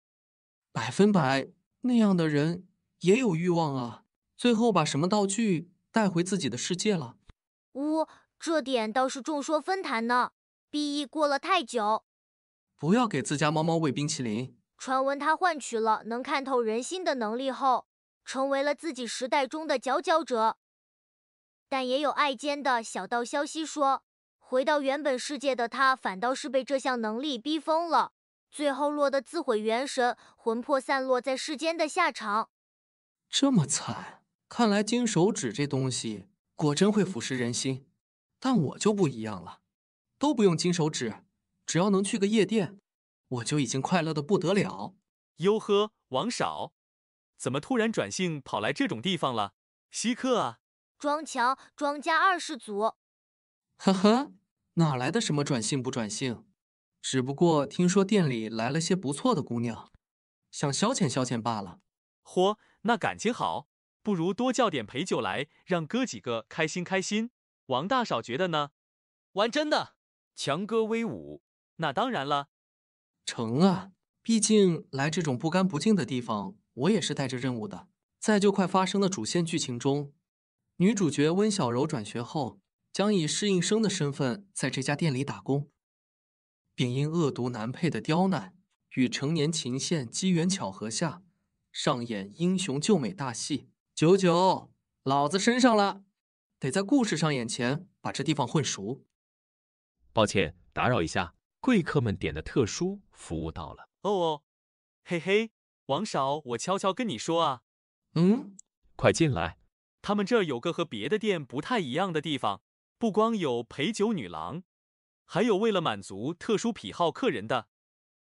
100%那样的人也有欲望啊，最后把什么道具带回自己的世界了？ 这点倒是众说纷纭呢。BE 过了太久， 不要给自家猫猫喂冰淇淋。 传闻他换取了能看透人心的能力后，成为了自己时代中的佼佼者。但也有爱奸的小道消息说，回到原本世界的他反倒是被这项能力逼疯了，最后落得自毁元神，魂魄散落在世间的下场。 这么惨，看来金手指这东西果真会腐蚀人心。但我就不一样了，都不用金手指，只要能去个夜店，我就已经快乐的不得了。 哟呵，王少，怎么突然转性跑来这种地方了？稀客啊！ 装强庄家2世祖。 呵呵，哪来的什么转性不转性？只不过听说店里来了些不错的姑娘，想消遣消遣罢了。 嚯，那感情好，不如多叫点陪酒来，让哥几个开心开心。王大少觉得呢？ 玩真的？ 强哥威武，那当然了。 成啊，毕竟来这种不干不净的地方，我也是带着任务的。在就快发生的主线剧情中，女主角温小柔转学后，将以适应生的身份在这家店里打工，并因恶毒男配的刁难，与成年秦县机缘巧合下，上演英雄救美大戏。99，老子身上了，得在故事上演前把这地方混熟。 抱歉，打扰一下，贵客们点的特殊服务到了。 哦，嘿嘿，王少，我悄悄跟你说啊。 快进来。 他们这儿有个和别的店不太一样的地方，不光有陪酒女郎，还有为了满足特殊癖好客人的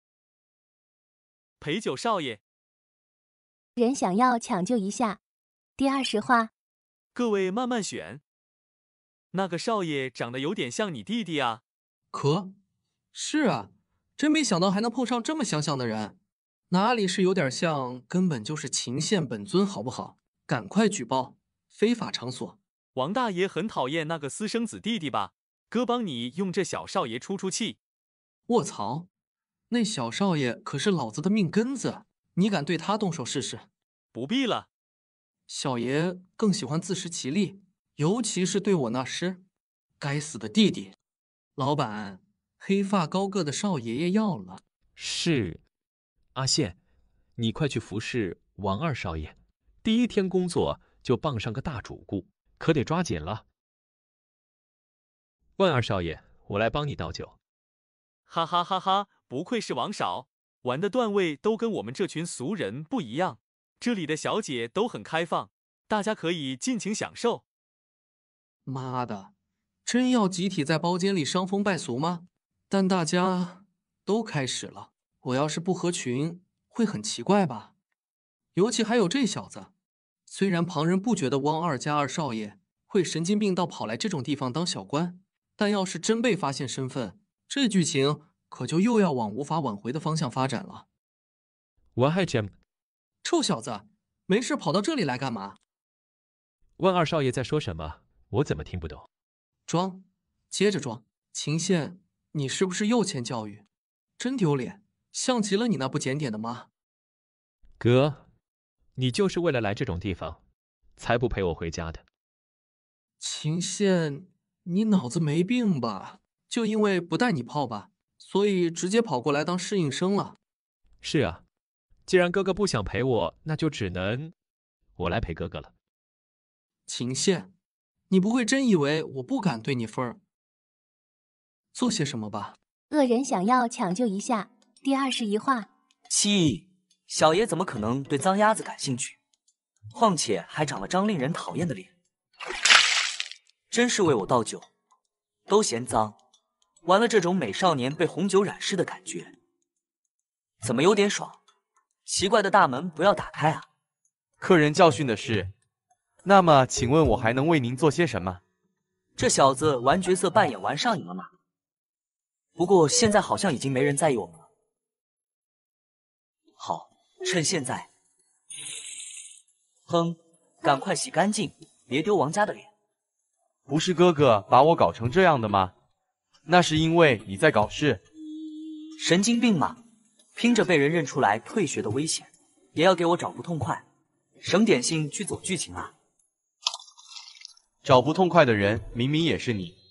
陪酒少爷。 人想要抢救一下。第20话， 各位慢慢选。那个少爷长得有点像你弟弟啊。 是啊，真没想到还能碰上这么相像的人。哪里是有点像，根本就是秦县本尊，好不好？赶快举报，非法场所。 王大爷很讨厌那个私生子弟弟吧？哥帮你用这小少爷出出气。 卧槽，那小少爷可是老子的命根子，你敢对他动手试试？ 不必了。 小爷更喜欢自食其力，尤其是对我那师。该死的弟弟！老板，黑发高个的少爷爷要了。 是，阿宪，你快去服侍王二少爷，第一天工作就傍上个大主顾，可得抓紧了。万二少爷，我来帮你倒酒。 哈哈哈哈，不愧是王少，玩的段位都跟我们这群俗人不一样。这里的小姐都很开放，大家可以尽情享受。 妈的，真要集体在包间里伤风败俗吗？但大家都开始了，我要是不合群，会很奇怪吧？尤其还有这小子，虽然旁人不觉得汪二家二少爷会神经病到跑来这种地方当小官，但要是真被发现身份，这剧情可就又要往无法挽回的方向发展了。 我还真…… 臭小子，没事跑到这里来干嘛？ 万二少爷在说什么？我怎么听不懂？ 装，接着装。秦县，你是不是又欠教育？真丢脸，像极了你那不检点的妈。 哥，你就是为了来这种地方，才不陪我回家的。 秦县，你脑子没病吧？ 就因为不带你泡吧，所以直接跑过来当适应生了。 是啊，既然哥哥不想陪我，那就只能我来陪哥哥了。 秦羡，你不会真以为我不敢对你分儿？做些什么吧。 恶人想要抢救一下。第21话。 嘻，小爷怎么可能对脏鸭子感兴趣？况且还长了张令人讨厌的脸，真是为我倒酒。都嫌脏，玩了这种美少年被红酒染湿的感觉，怎么有点爽？奇怪的大门不要打开啊！ 客人教训的是，那么请问我还能为您做些什么？ 这小子玩角色扮演玩上瘾了吗？不过现在好像已经没人在意我们了。好，趁现在，哼，赶快洗干净，别丢王家的脸。 不是哥哥把我搞成这样的吗？那是因为你在搞事。 神经病吗？拼着被人认出来退学的危险，也要给我找不痛快，省点心去走剧情啊！ 找不痛快的人明明也是你。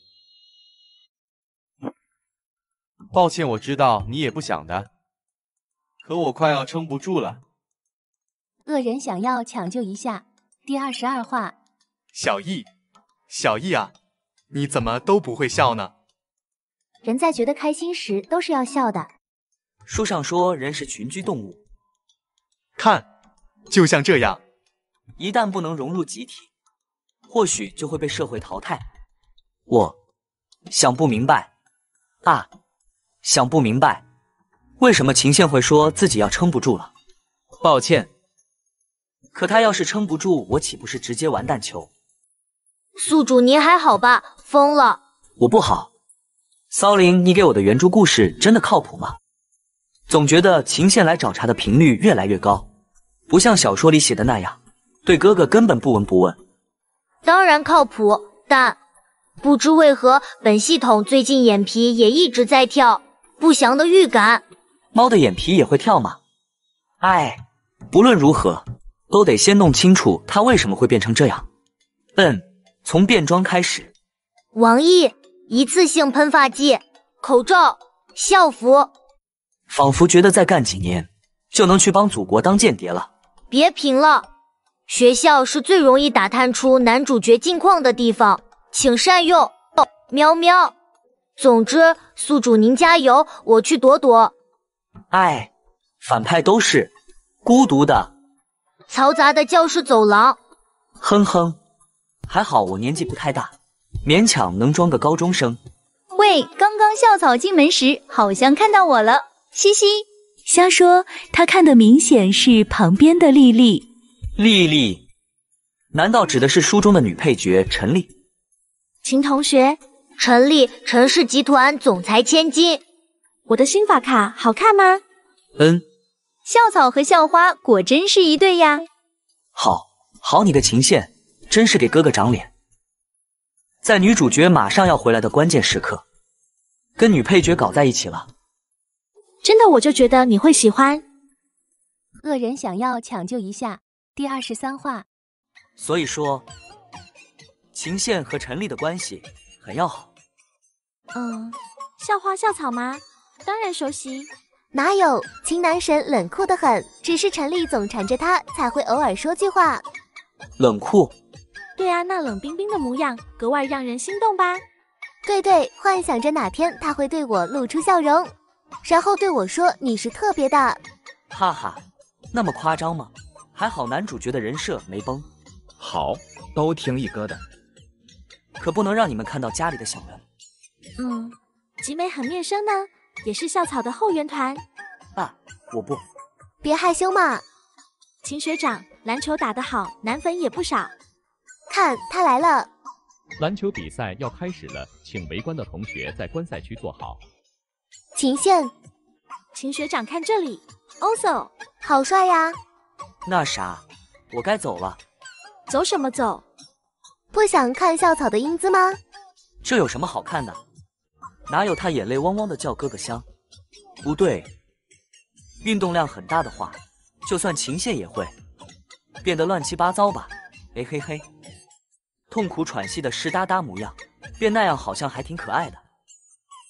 抱歉，我知道你也不想的，可我快要撑不住了。 恶人想要抢救一下。第22话。 小易，小易啊，你怎么都不会笑呢？ 人在觉得开心时都是要笑的。 书上说人是群居动物， 看，就像这样， 一旦不能融入集体，或许就会被社会淘汰。我想不明白啊，想不明白，为什么秦羡会说自己要撑不住了？抱歉，可他要是撑不住，我岂不是直接完蛋球？ 宿主您还好吧？疯了！ 我不好。骚灵，你给我的原著故事真的靠谱吗？总觉得秦羡来找茬的频率越来越高，不像小说里写的那样，对哥哥根本不闻不问。 当然靠谱，但不知为何本系统最近眼皮也一直在跳，不祥的预感。 猫的眼皮也会跳吗？哎，不论如何，都得先弄清楚他为什么会变成这样。从变装开始。 王毅，一次性喷发剂、口罩、校服， 仿佛觉得再干几年就能去帮祖国当间谍了。 别贫了，学校是最容易打探出男主角近况的地方，请善用。喵喵。总之，宿主您加油，我去躲躲。 哎，反派都是孤独的。 嘈杂的教室走廊。 哼哼，还好我年纪不太大，勉强能装个高中生。 喂，刚刚校草进门时好像看到我了，嘻嘻。瞎说，他看的明显是旁边的丽丽。 丽丽？难道指的是书中的女配角陈丽？ 秦同学，陈丽，陈氏集团总裁千金。 我的新法卡好看吗？ 校草和校花果真是一对呀。 好你个秦羡，真是给哥哥长脸。在女主角马上要回来的关键时刻，跟女配角搞在一起了。 真的，我就觉得你会喜欢。 恶人想要抢救一下。第23话。 所以说，秦羡和陈丽的关系很要好。 校花校草吗？当然熟悉。 哪有，秦男神冷酷得很，只是陈丽总缠着他，才会偶尔说句话。 冷酷？ 对啊，那冷冰冰的模样格外让人心动吧？ 对，幻想着哪天他会对我露出笑容，然后对我说你是特别的。 哈哈，那么夸张吗？还好男主角的人设没崩。 好，都听一哥的。 可不能让你们看到家里的小人。 集美很面生呢，也是校草的后援团。 我不。 别害羞嘛。 秦学长，篮球打得好，男粉也不少。 看，他来了。 篮球比赛要开始了，请围观的同学在观赛区坐好。 秦羡， 秦学长看这里 ，also 好帅呀。 那啥，我该走了。 走什么走？ 不想看校草的英姿吗？ 这有什么好看的？哪有他眼泪汪汪的叫哥哥香？不对，运动量很大的话，就算秦羡也会变得乱七八糟吧。嘿嘿嘿，痛苦喘息的湿哒哒模样，变那样好像还挺可爱的。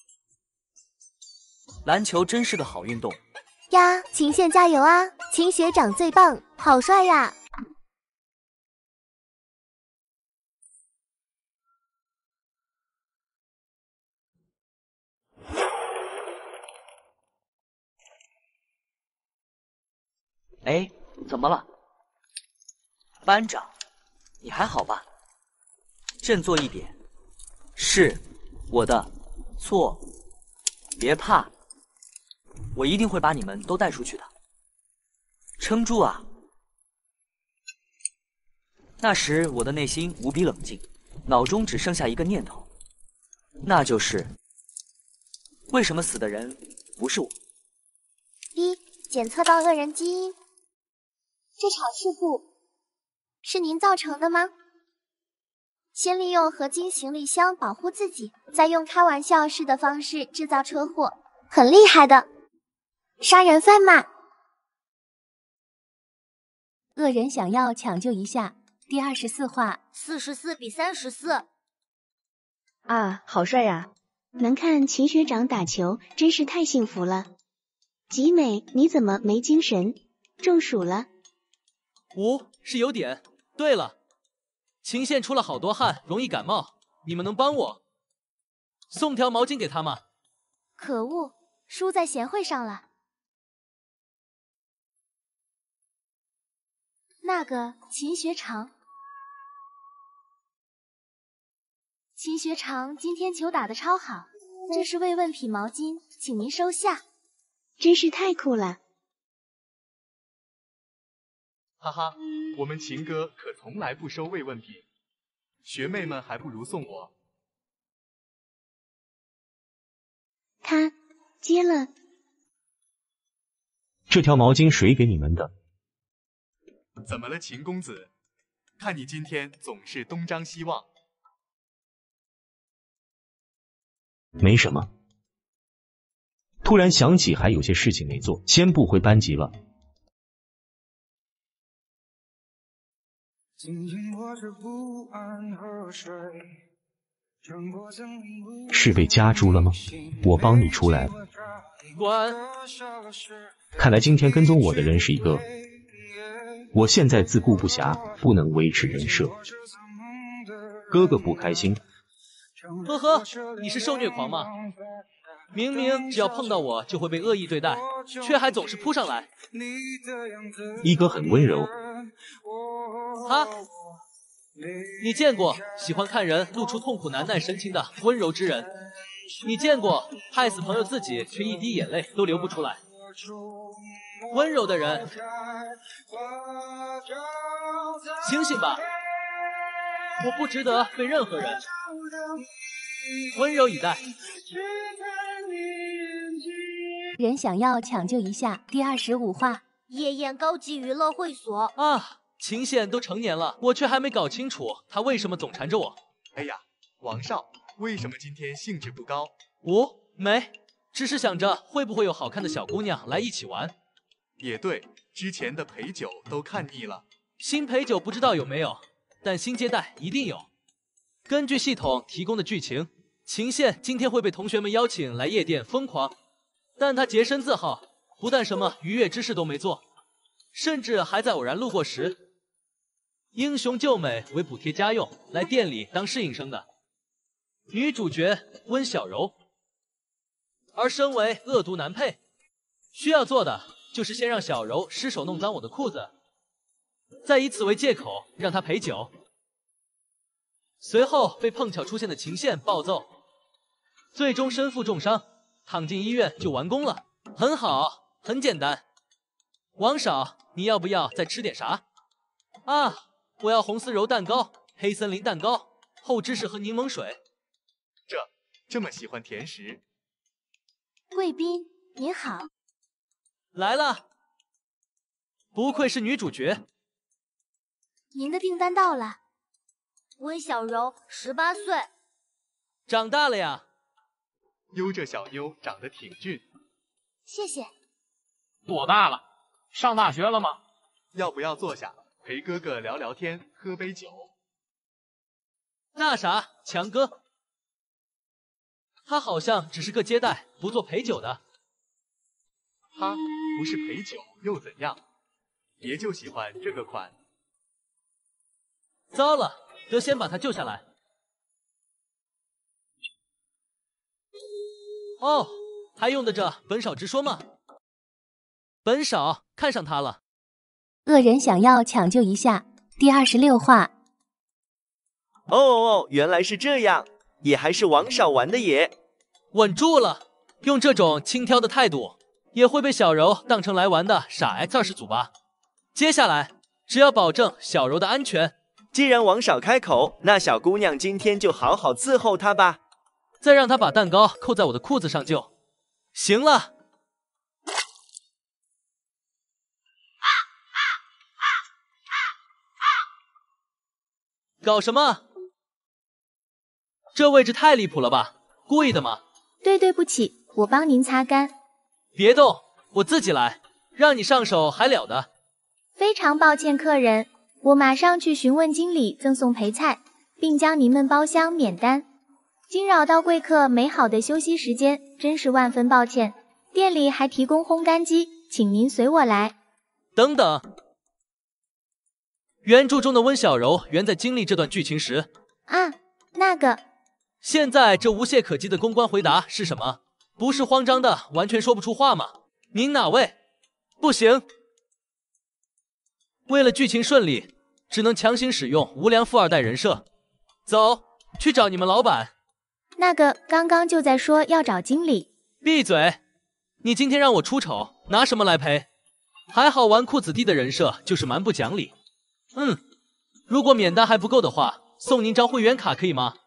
篮球真是个好运动呀！秦县加油啊！秦学长最棒，好帅呀！ 哎，怎么了？班长，你还好吧？振作一点，是我的错，别怕，我一定会把你们都带出去的。撑住啊！那时我的内心无比冷静，脑中只剩下一个念头，那就是为什么死的人不是我？ 一，检测到恶人基因。这场事故是您造成的吗？先利用合金行李箱保护自己，再用开玩笑式的方式制造车祸，很厉害的杀人犯嘛！ 恶人想要抢救一下。第24话 ，44比34。 啊，好帅呀！能看秦学长打球，真是太幸福了。集美，你怎么没精神？中暑了？ 是有点。对了，秦县出了好多汗，容易感冒，你们能帮我送条毛巾给他吗？ 可恶，输在贤惠上了。那个秦学长今天球打得超好，这是慰问品毛巾，请您收下。 真是太酷了。 哈哈，我们秦哥可从来不收慰问品，学妹们还不如送我。 他接了。 这条毛巾谁给你们的？ 怎么了，秦公子？看你今天总是东张西望。 没什么，突然想起还有些事情没做，先不回班级了。是被夹住了吗？我帮你出来了。 滚！ 看来今天跟踪我的人是一个。我现在自顾不暇，不能维持人设。哥哥不开心。 呵呵，你是受虐狂吗？明明只要碰到我就会被恶意对待，却还总是扑上来。 一哥很温柔。 哈？你见过喜欢看人露出痛苦难耐神情的温柔之人？你见过害死朋友自己却一滴眼泪都流不出来？温柔的人，醒醒吧！我不值得被任何人温柔以待。 人想要抢救一下。第25话， 夜宴高级娱乐会所啊！秦县都成年了，我却还没搞清楚他为什么总缠着我。 哎呀，王少，为什么今天兴致不高？ 没，只是想着会不会有好看的小姑娘来一起玩。 也对，之前的陪酒都看腻了。 新陪酒不知道有没有，但新接待一定有。根据系统提供的剧情，秦县今天会被同学们邀请来夜店疯狂，但他洁身自好，不但什么愉悦之事都没做，甚至还在偶然路过时，英雄救美为补贴家用，来店里当侍应生的女主角温小柔。而身为恶毒男配，需要做的就是先让小柔失手弄脏我的裤子，再以此为借口让她陪酒，随后被碰巧出现的秦县暴揍，最终身负重伤，躺进医院就完工了。很好，很简单。王少，你要不要再吃点啥？啊，我要红丝柔蛋糕、黑森林蛋糕、厚芝士和柠檬水。 这么喜欢甜食。 贵宾您好。 来了，不愧是女主角。 您的订单到了。 温小柔，18岁， 长大了呀。 哟，这小妞长得挺俊。 谢谢。 多大了？上大学了吗？ 要不要坐下陪哥哥聊聊天，喝杯酒？ 那啥，强哥，他好像只是个接待，不做陪酒的。 他不是陪酒又怎样？爷就喜欢这个款。 糟了，得先把他救下来。哦，还用得着本少直说吗？本少看上他了。 恶人想要抢救一下。第26话。 哦，原来是这样，也还是王少玩的也。 稳住了，用这种轻佻的态度，也会被小柔当成来玩的傻 X 二世祖吧？接下来，只要保证小柔的安全。 既然王少开口，那小姑娘今天就好好伺候他吧。 再让他把蛋糕扣在我的裤子上就行了。搞什么？这位置太离谱了吧？故意的吗？ 对不起，我帮您擦干。 别动，我自己来，让你上手还了得？ 非常抱歉，客人，我马上去询问经理赠送陪菜，并将您们包厢免单。惊扰到贵客美好的休息时间，真是万分抱歉。店里还提供烘干机，请您随我来。 等等。原著中的温小柔原在经历这段剧情时啊，那个。 现在这无懈可击的公关回答是什么？不是慌张的完全说不出话吗？您哪位？不行，为了剧情顺利，只能强行使用无良富二代人设。走，去找你们老板。 那个刚刚就在说要找经理。 闭嘴！你今天让我出丑，拿什么来赔？还好纨绔子弟的人设就是蛮不讲理。如果免单还不够的话，送您张会员卡可以吗？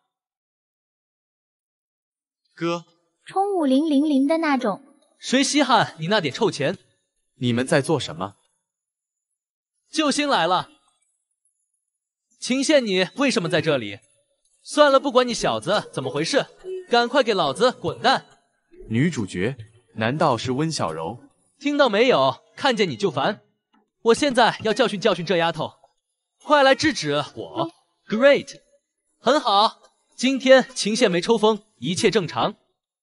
哥， 充5000的那种。 谁稀罕你那点臭钱？ 你们在做什么？ 救星来了！秦县，你为什么在这里？算了，不管你小子怎么回事，赶快给老子滚蛋！ 女主角难道是温小柔？ 听到没有？看见你就烦！我现在要教训教训这丫头，快来制止我 ！Great， 很好，今天秦县没抽风，一切正常。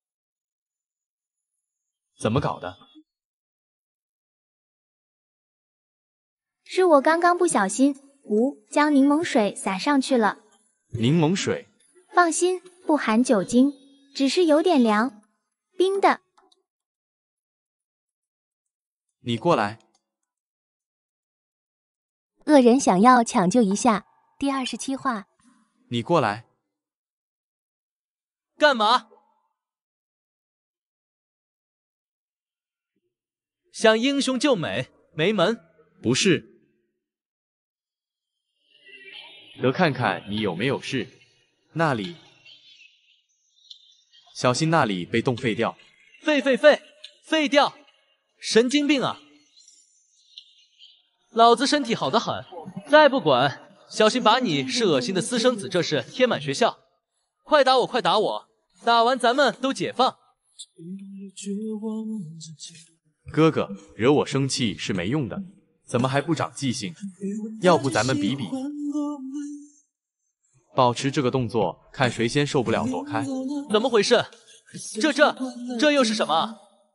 怎么搞的？ 是我刚刚不小心，将柠檬水洒上去了。 柠檬水？ 放心，不含酒精，只是有点凉，冰的。 你过来。 恶人想要抢救一下。第27话。 你过来。 干嘛？想英雄救美，没门。 不是。得看看你有没有事。那里，小心那里被冻废掉。 废掉！神经病啊！老子身体好得很，再不管，小心把你是恶心的私生子这事贴满学校。快打我，快打我！打完咱们都解放。 哥哥，惹我生气是没用的，怎么还不长记性？要不咱们比比，保持这个动作，看谁先受不了躲开。 怎么回事？这又是什么？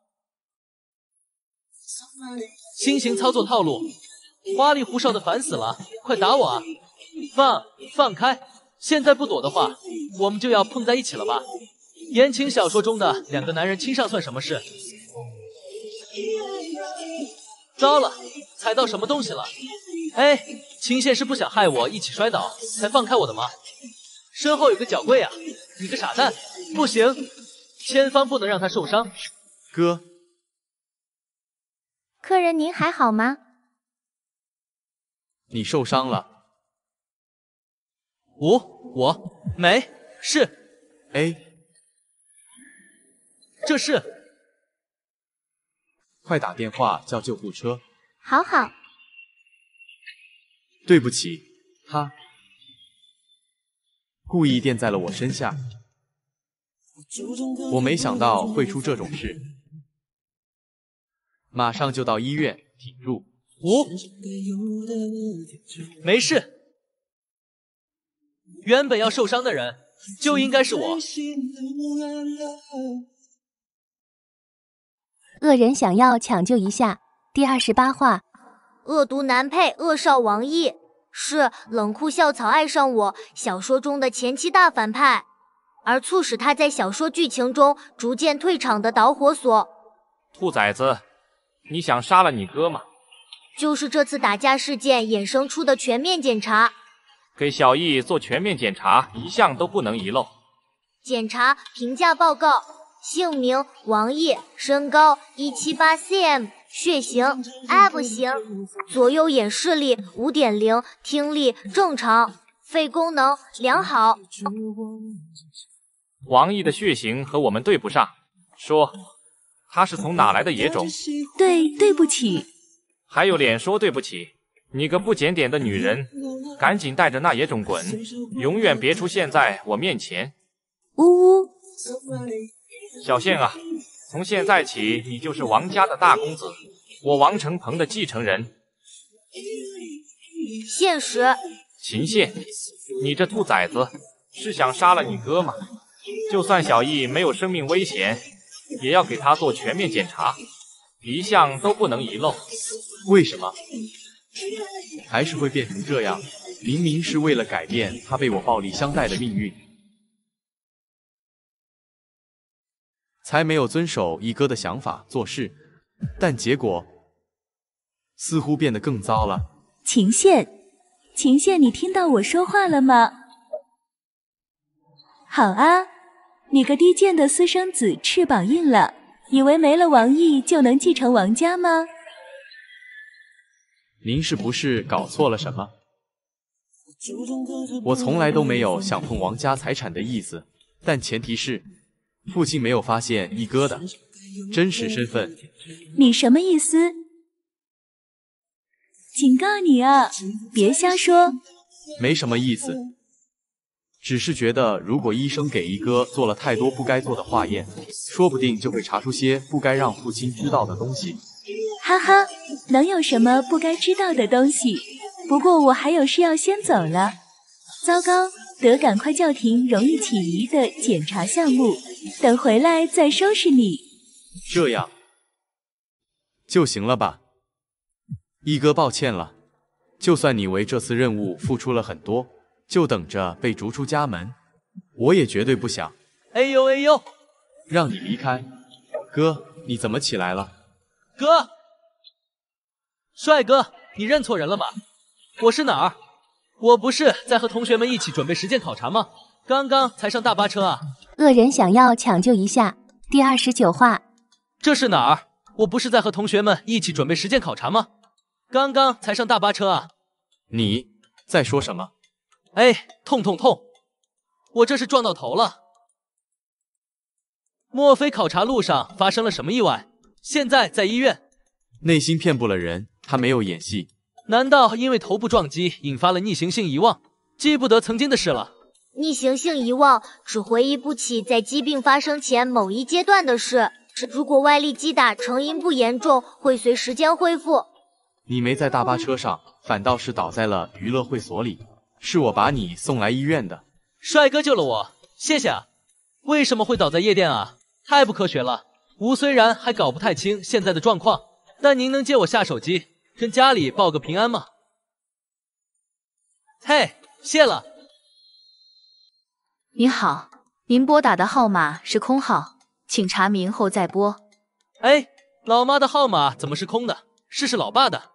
新型操作套路，花里胡哨的烦死了！快打我啊！放开！现在不躲的话，我们就要碰在一起了吧？言情小说中的两个男人亲上算什么事？糟了，踩到什么东西了？哎，秦县是不想害我一起摔倒才放开我的吗？身后有个脚柜啊！你个傻蛋！不行，千方不能让他受伤。 哥， 客人您还好吗？ 你受伤了。 我没事。 哎， 这是。 快打电话叫救护车。 好。 对不起，他故意垫在了我身下，我没想到会出这种事，马上就到医院，挺住。 没事。原本要受伤的人就应该是我。 恶人想要抢救一下。第28话， 恶毒男配恶少王毅是冷酷校草爱上我小说中的前期大反派，而促使他在小说剧情中逐渐退场的导火索。 兔崽子，你想杀了你哥吗？ 就是这次打架事件衍生出的全面检查。 给小易做全面检查，一项都不能遗漏。 检查评价报告：姓名王毅，身高178 cm， 血型 F 型，左右眼视力 5.0， 听力正常，肺功能良好。 王毅的血型和我们对不上，说他是从哪来的野种？ 对不起。 还有脸说对不起？你个不检点的女人，赶紧带着那野种滚，永远别出现在我面前。 呜呜。 小宪啊，从现在起你就是王家的大公子，我王承鹏的继承人。 现实。 秦宪，你这兔崽子是想杀了你哥吗？就算小易没有生命危险，也要给他做全面检查，一项都不能遗漏。 为什么？还是会变成这样？明明是为了改变他被我暴力相待的命运，才没有遵守一哥的想法做事，但结果似乎变得更糟了。 秦宪，你听到我说话了吗？好啊，你个低贱的私生子，翅膀硬了，以为没了王毅就能继承王家吗？ 您是不是搞错了什么？我从来都没有想碰王家财产的意思，但前提是父亲没有发现一哥的真实身份。 你什么意思？警告你啊，别瞎说。 没什么意思，只是觉得如果医生给一哥做了太多不该做的化验，说不定就会查出些不该让父亲知道的东西。 哈哈，能有什么不该知道的东西？不过我还有事要先走了。糟糕，得赶快叫停容易起疑的检查项目，等回来再收拾你。 这样就行了吧？一哥抱歉了，就算你为这次任务付出了很多，就等着被逐出家门，我也绝对不想。 哎呦， 让你离开。哥，你怎么起来了？ 哥，帅哥，你认错人了吧？我是哪儿？我不是在和同学们一起准备实践考察吗？刚刚才上大巴车啊。 恶人想要抢救一下。第29话， 这是哪儿？我不是在和同学们一起准备实践考察吗？刚刚才上大巴车啊。 你在说什么？ 哎，痛！我这是撞到头了。莫非考察路上发生了什么意外？现在在医院。 内心遍布了人，他没有演戏。 难道因为头部撞击引发了逆行性遗忘，记不得曾经的事了？ 逆行性遗忘只回忆不起在疾病发生前某一阶段的事，如果外力击打成因不严重，会随时间恢复。 你没在大巴车上，反倒是倒在了娱乐会所里，是我把你送来医院的。 帅哥救了我，谢谢啊。为什么会倒在夜店啊？太不科学了。吾虽然还搞不太清现在的状况，但您能借我下手机，跟家里报个平安吗？嘿，谢了。 您好，您拨打的号码是空号，请查明后再拨。 哎，老妈的号码怎么是空的？是老爸的。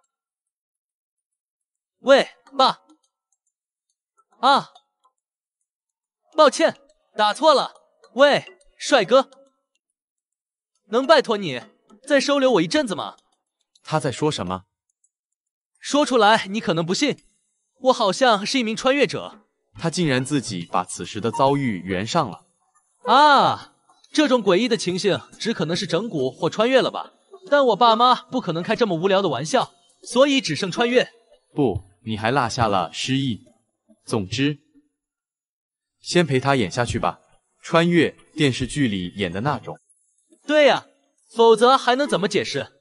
喂，爸。啊，抱歉，打错了。喂，帅哥，能拜托你再收留我一阵子吗？ 他在说什么？ 说出来你可能不信，我好像是一名穿越者。 他竟然自己把此时的遭遇圆上了。 啊，这种诡异的情形只可能是整蛊或穿越了吧？但我爸妈不可能开这么无聊的玩笑，所以只剩穿越。 不，你还落下了失忆。总之，先陪他演下去吧。穿越，电视剧里演的那种。 对呀，否则还能怎么解释？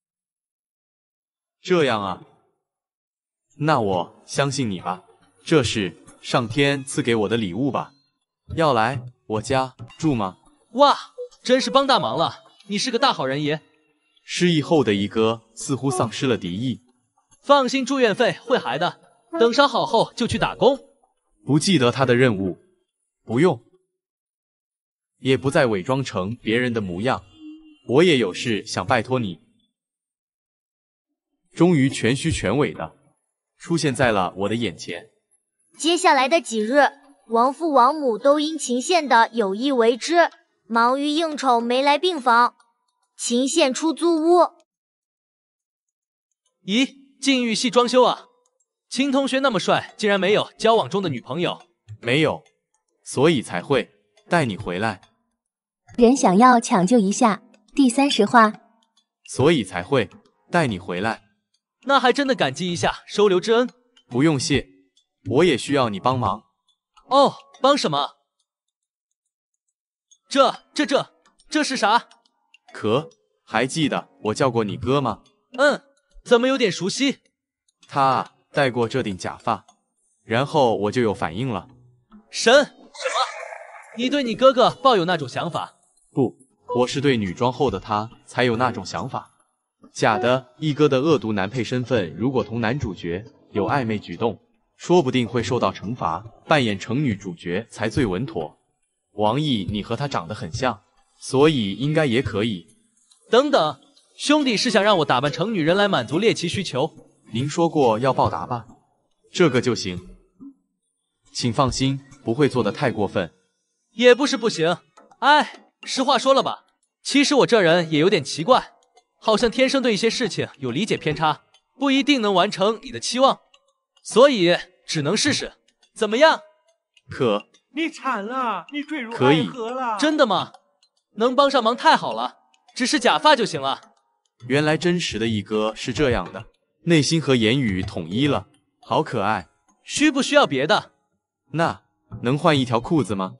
这样啊，那我相信你吧。这是上天赐给我的礼物吧？要来我家住吗？ 哇，真是帮大忙了，你是个大好人爷。 失忆后的一哥似乎丧失了敌意。 放心，住院费会还的，等伤好后就去打工。 不记得他的任务，不用，也不再伪装成别人的模样。我也有事想拜托你。终于全虚全伪的出现在了我的眼前。 接下来的几日，王父王母都因秦县的有意为之，忙于应酬，没来病房。秦县出租屋。 咦，禁欲系装修啊？秦同学那么帅，竟然没有交往中的女朋友？ 没有，所以才会带你回来。 人想要抢救一下。第30话。 所以才会带你回来。 那还真的感激一下收留之恩。 不用谢，我也需要你帮忙。 哦，帮什么？这是啥？ 可还记得我叫过你哥吗？ 怎么有点熟悉？ 他戴过这顶假发，然后我就有反应了。 什么？你对你哥哥抱有那种想法？ 不，我是对女装后的他才有那种想法。假的一哥的恶毒男配身份，如果同男主角有暧昧举动，说不定会受到惩罚，扮演成女主角才最稳妥。王毅，你和他长得很像，所以应该也可以。 等等，兄弟是想让我打扮成女人来满足猎奇需求？ 您说过要报答吧？这个就行。请放心，不会做得太过分。 也不是不行。哎，实话说了吧，其实我这人也有点奇怪，好像天生对一些事情有理解偏差，不一定能完成你的期望，所以只能试试。怎么样？ 可你惨了，你坠入爱河了。 真的吗？能帮上忙太好了，只是假发就行了。 原来真实的一哥是这样的，内心和言语统一了，好可爱。 需不需要别的？ 那能换一条裤子吗？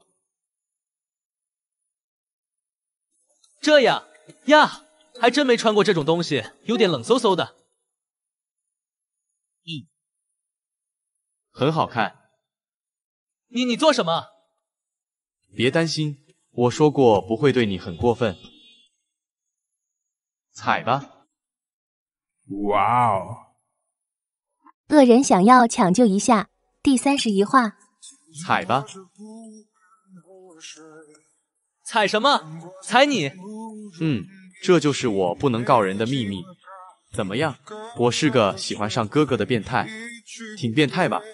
这样呀，还真没穿过这种东西，有点冷飕飕的。 很好看。 你做什么？ 别担心，我说过不会对你很过分。踩吧。 哇哦！ 恶人想要抢救一下。第31话。 踩吧。 踩什么？踩你？ 这就是我不能告人的秘密。怎么样？我是个喜欢上哥哥的变态，挺变态吧？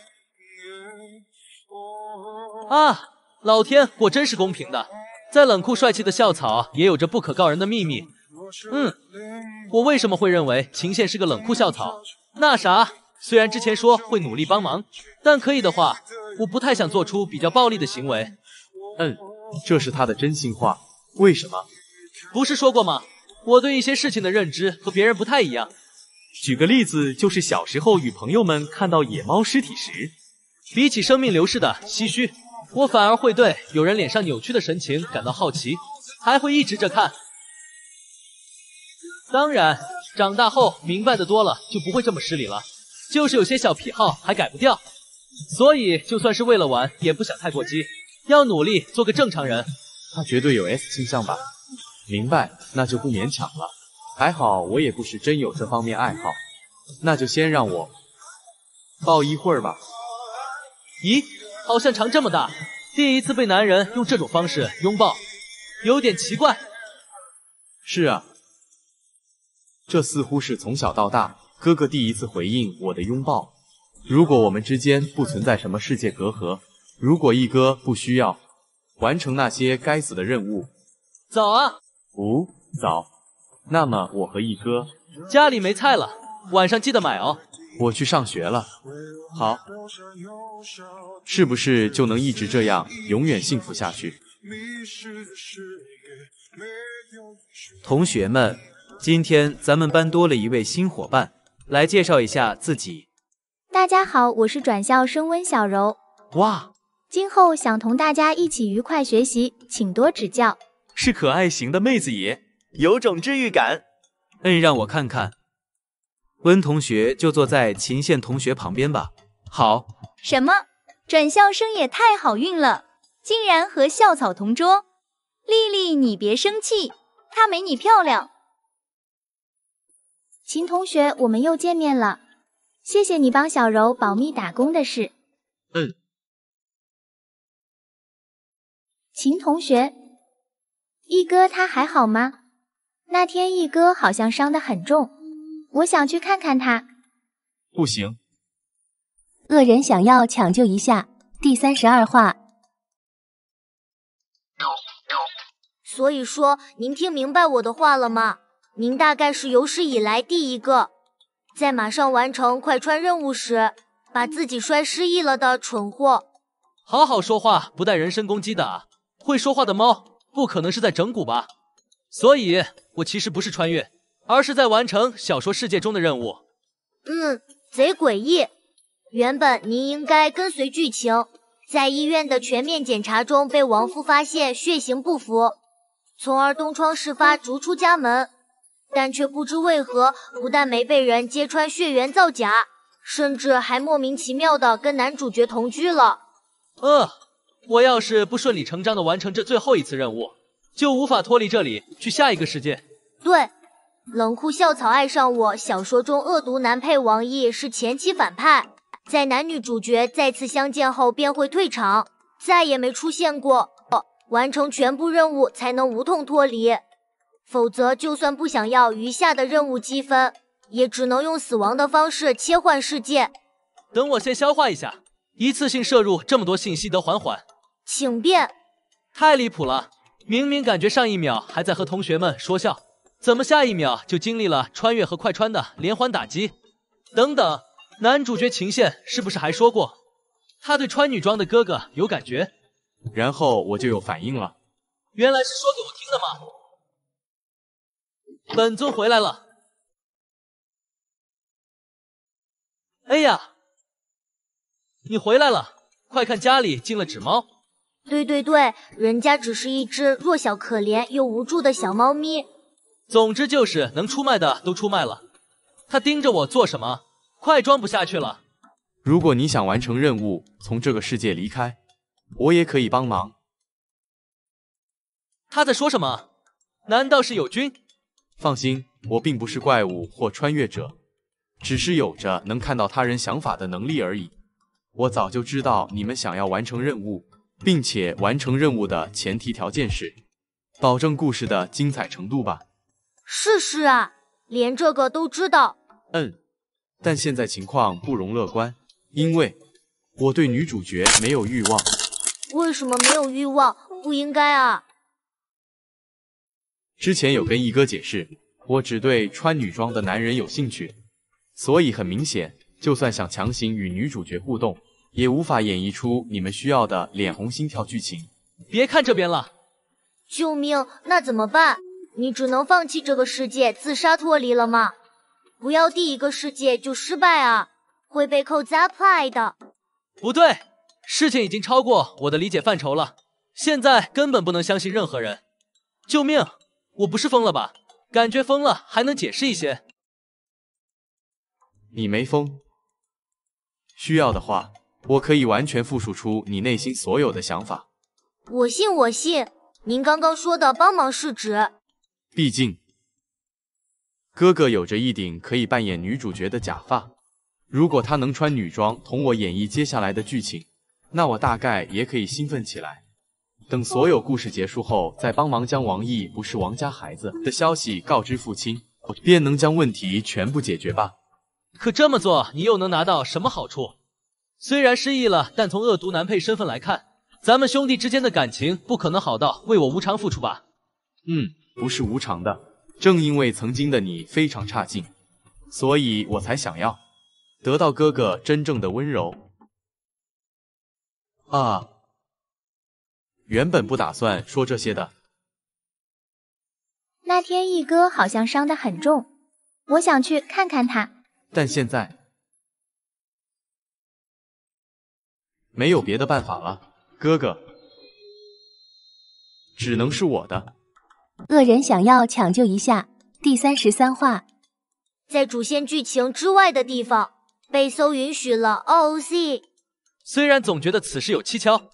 啊，老天果真是公平的，在冷酷帅气的校草也有着不可告人的秘密。我为什么会认为秦县是个冷酷校草？那啥，虽然之前说会努力帮忙，但可以的话，我不太想做出比较暴力的行为。 这是他的真心话。为什么？ 不是说过吗？我对一些事情的认知和别人不太一样。 举个例子，就是小时候与朋友们看到野猫尸体时， 比起生命流逝的唏嘘，我反而会对有人脸上扭曲的神情感到好奇，还会一直着看。当然，长大后明白的多了，就不会这么失礼了。就是有些小癖好还改不掉，所以就算是为了玩，也不想太过激，要努力做个正常人。 他绝对有 S 倾向吧？明白，那就不勉强了。还好我也不是真有这方面爱好，那就先让我抱一会儿吧。 咦，好像长这么大，第一次被男人用这种方式拥抱，有点奇怪。 是啊，这似乎是从小到大哥哥第一次回应我的拥抱。如果我们之间不存在什么世界隔阂，如果一哥不需要完成那些该死的任务。 早啊。 早。那么我和一哥家里没菜了，晚上记得买哦。 我去上学了。好，是不是就能一直这样永远幸福下去？ 同学们，今天咱们班多了一位新伙伴，来介绍一下自己。 大家好，我是转校生温小柔。 哇， 今后想同大家一起愉快学习，请多指教。 是可爱型的妹子也， 有种治愈感。 让我看看。温同学就坐在秦县同学旁边吧。好。 什么？转校生也太好运了，竟然和校草同桌。丽丽，你别生气，她没你漂亮。 秦同学，我们又见面了，谢谢你帮小柔保密打工的事。秦同学，一哥他还好吗？那天一哥好像伤得很重，我想去看看他。 不行。 恶人想要抢救一下。第32话。 所以说，您听明白我的话了吗？您大概是有史以来第一个在马上完成快穿任务时把自己摔失忆了的蠢货。 好好说话，不带人身攻击的啊！会说话的猫不可能是在整蛊吧？所以我其实不是穿越，而是在完成小说世界中的任务。 贼诡异。原本您应该跟随剧情，在医院的全面检查中被王夫发现血型不符，从而东窗事发逐出家门，但却不知为何不但没被人揭穿血缘造假，甚至还莫名其妙的跟男主角同居了。 我要是不顺理成章的完成这最后一次任务，就无法脱离这里去下一个世界。 对，冷酷校草爱上我小说中恶毒男配王毅是前期反派，在男女主角再次相见后便会退场，再也没出现过，完成全部任务才能无痛脱离，否则就算不想要余下的任务积分，也只能用死亡的方式切换世界。 等我先消化一下，一次性摄入这么多信息得缓缓。 请便。 太离谱了，明明感觉上一秒还在和同学们说笑，怎么下一秒就经历了穿越和快穿的连环打击？等等，男主角秦宪是不是还说过他对穿女装的哥哥有感觉？ 然后我就有反应了。 原来是说给我听的吗？本尊回来了。哎呀，你回来了，快看家里进了纸猫。 对，人家只是一只弱小可怜又无助的小猫咪。 总之就是能出卖的都出卖了。他盯着我做什么？快装不下去了。 如果你想完成任务，从这个世界离开，我也可以帮忙。 他在说什么？难道是友军？ 放心，我并不是怪物或穿越者，只是有着能看到他人想法的能力而已。我早就知道你们想要完成任务，并且完成任务的前提条件是保证故事的精彩程度吧？ 是啊，连这个都知道。 但现在情况不容乐观，因为我对女主角没有欲望。 为什么没有欲望？不应该啊。 之前有跟一哥解释，我只对穿女装的男人有兴趣，所以很明显，就算想强行与女主角互动，也无法演绎出你们需要的脸红心跳剧情。 别看这边了。 救命，那怎么办？你只能放弃这个世界，自杀脱离了吗？不要第一个世界就失败啊，会被扣 apply 的。 不对，事情已经超过我的理解范畴了，现在根本不能相信任何人。救命！我不是疯了吧？感觉疯了还能解释一些。 你没疯，需要的话，我可以完全复述出你内心所有的想法。 我信，您刚刚说的帮忙是指？ 毕竟哥哥有着一顶可以扮演女主角的假发，如果他能穿女装同我演绎接下来的剧情，那我大概也可以兴奋起来。等所有故事结束后，再帮忙将王毅不是王家孩子的消息告知父亲，便能将问题全部解决吧。 可这么做你又能拿到什么好处？虽然失忆了，但从恶毒男配身份来看，咱们兄弟之间的感情不可能好到为我无偿付出吧？ 不是无偿的，正因为曾经的你非常差劲，所以我才想要得到哥哥真正的温柔。原本不打算说这些的。 那天一哥好像伤得很重，我想去看看他。 但现在没有别的办法了，哥哥只能是我的。 恶人想要抢救一下。第33话。 在主线剧情之外的地方，被搜允许了 OOC。 虽然总觉得此事有蹊跷，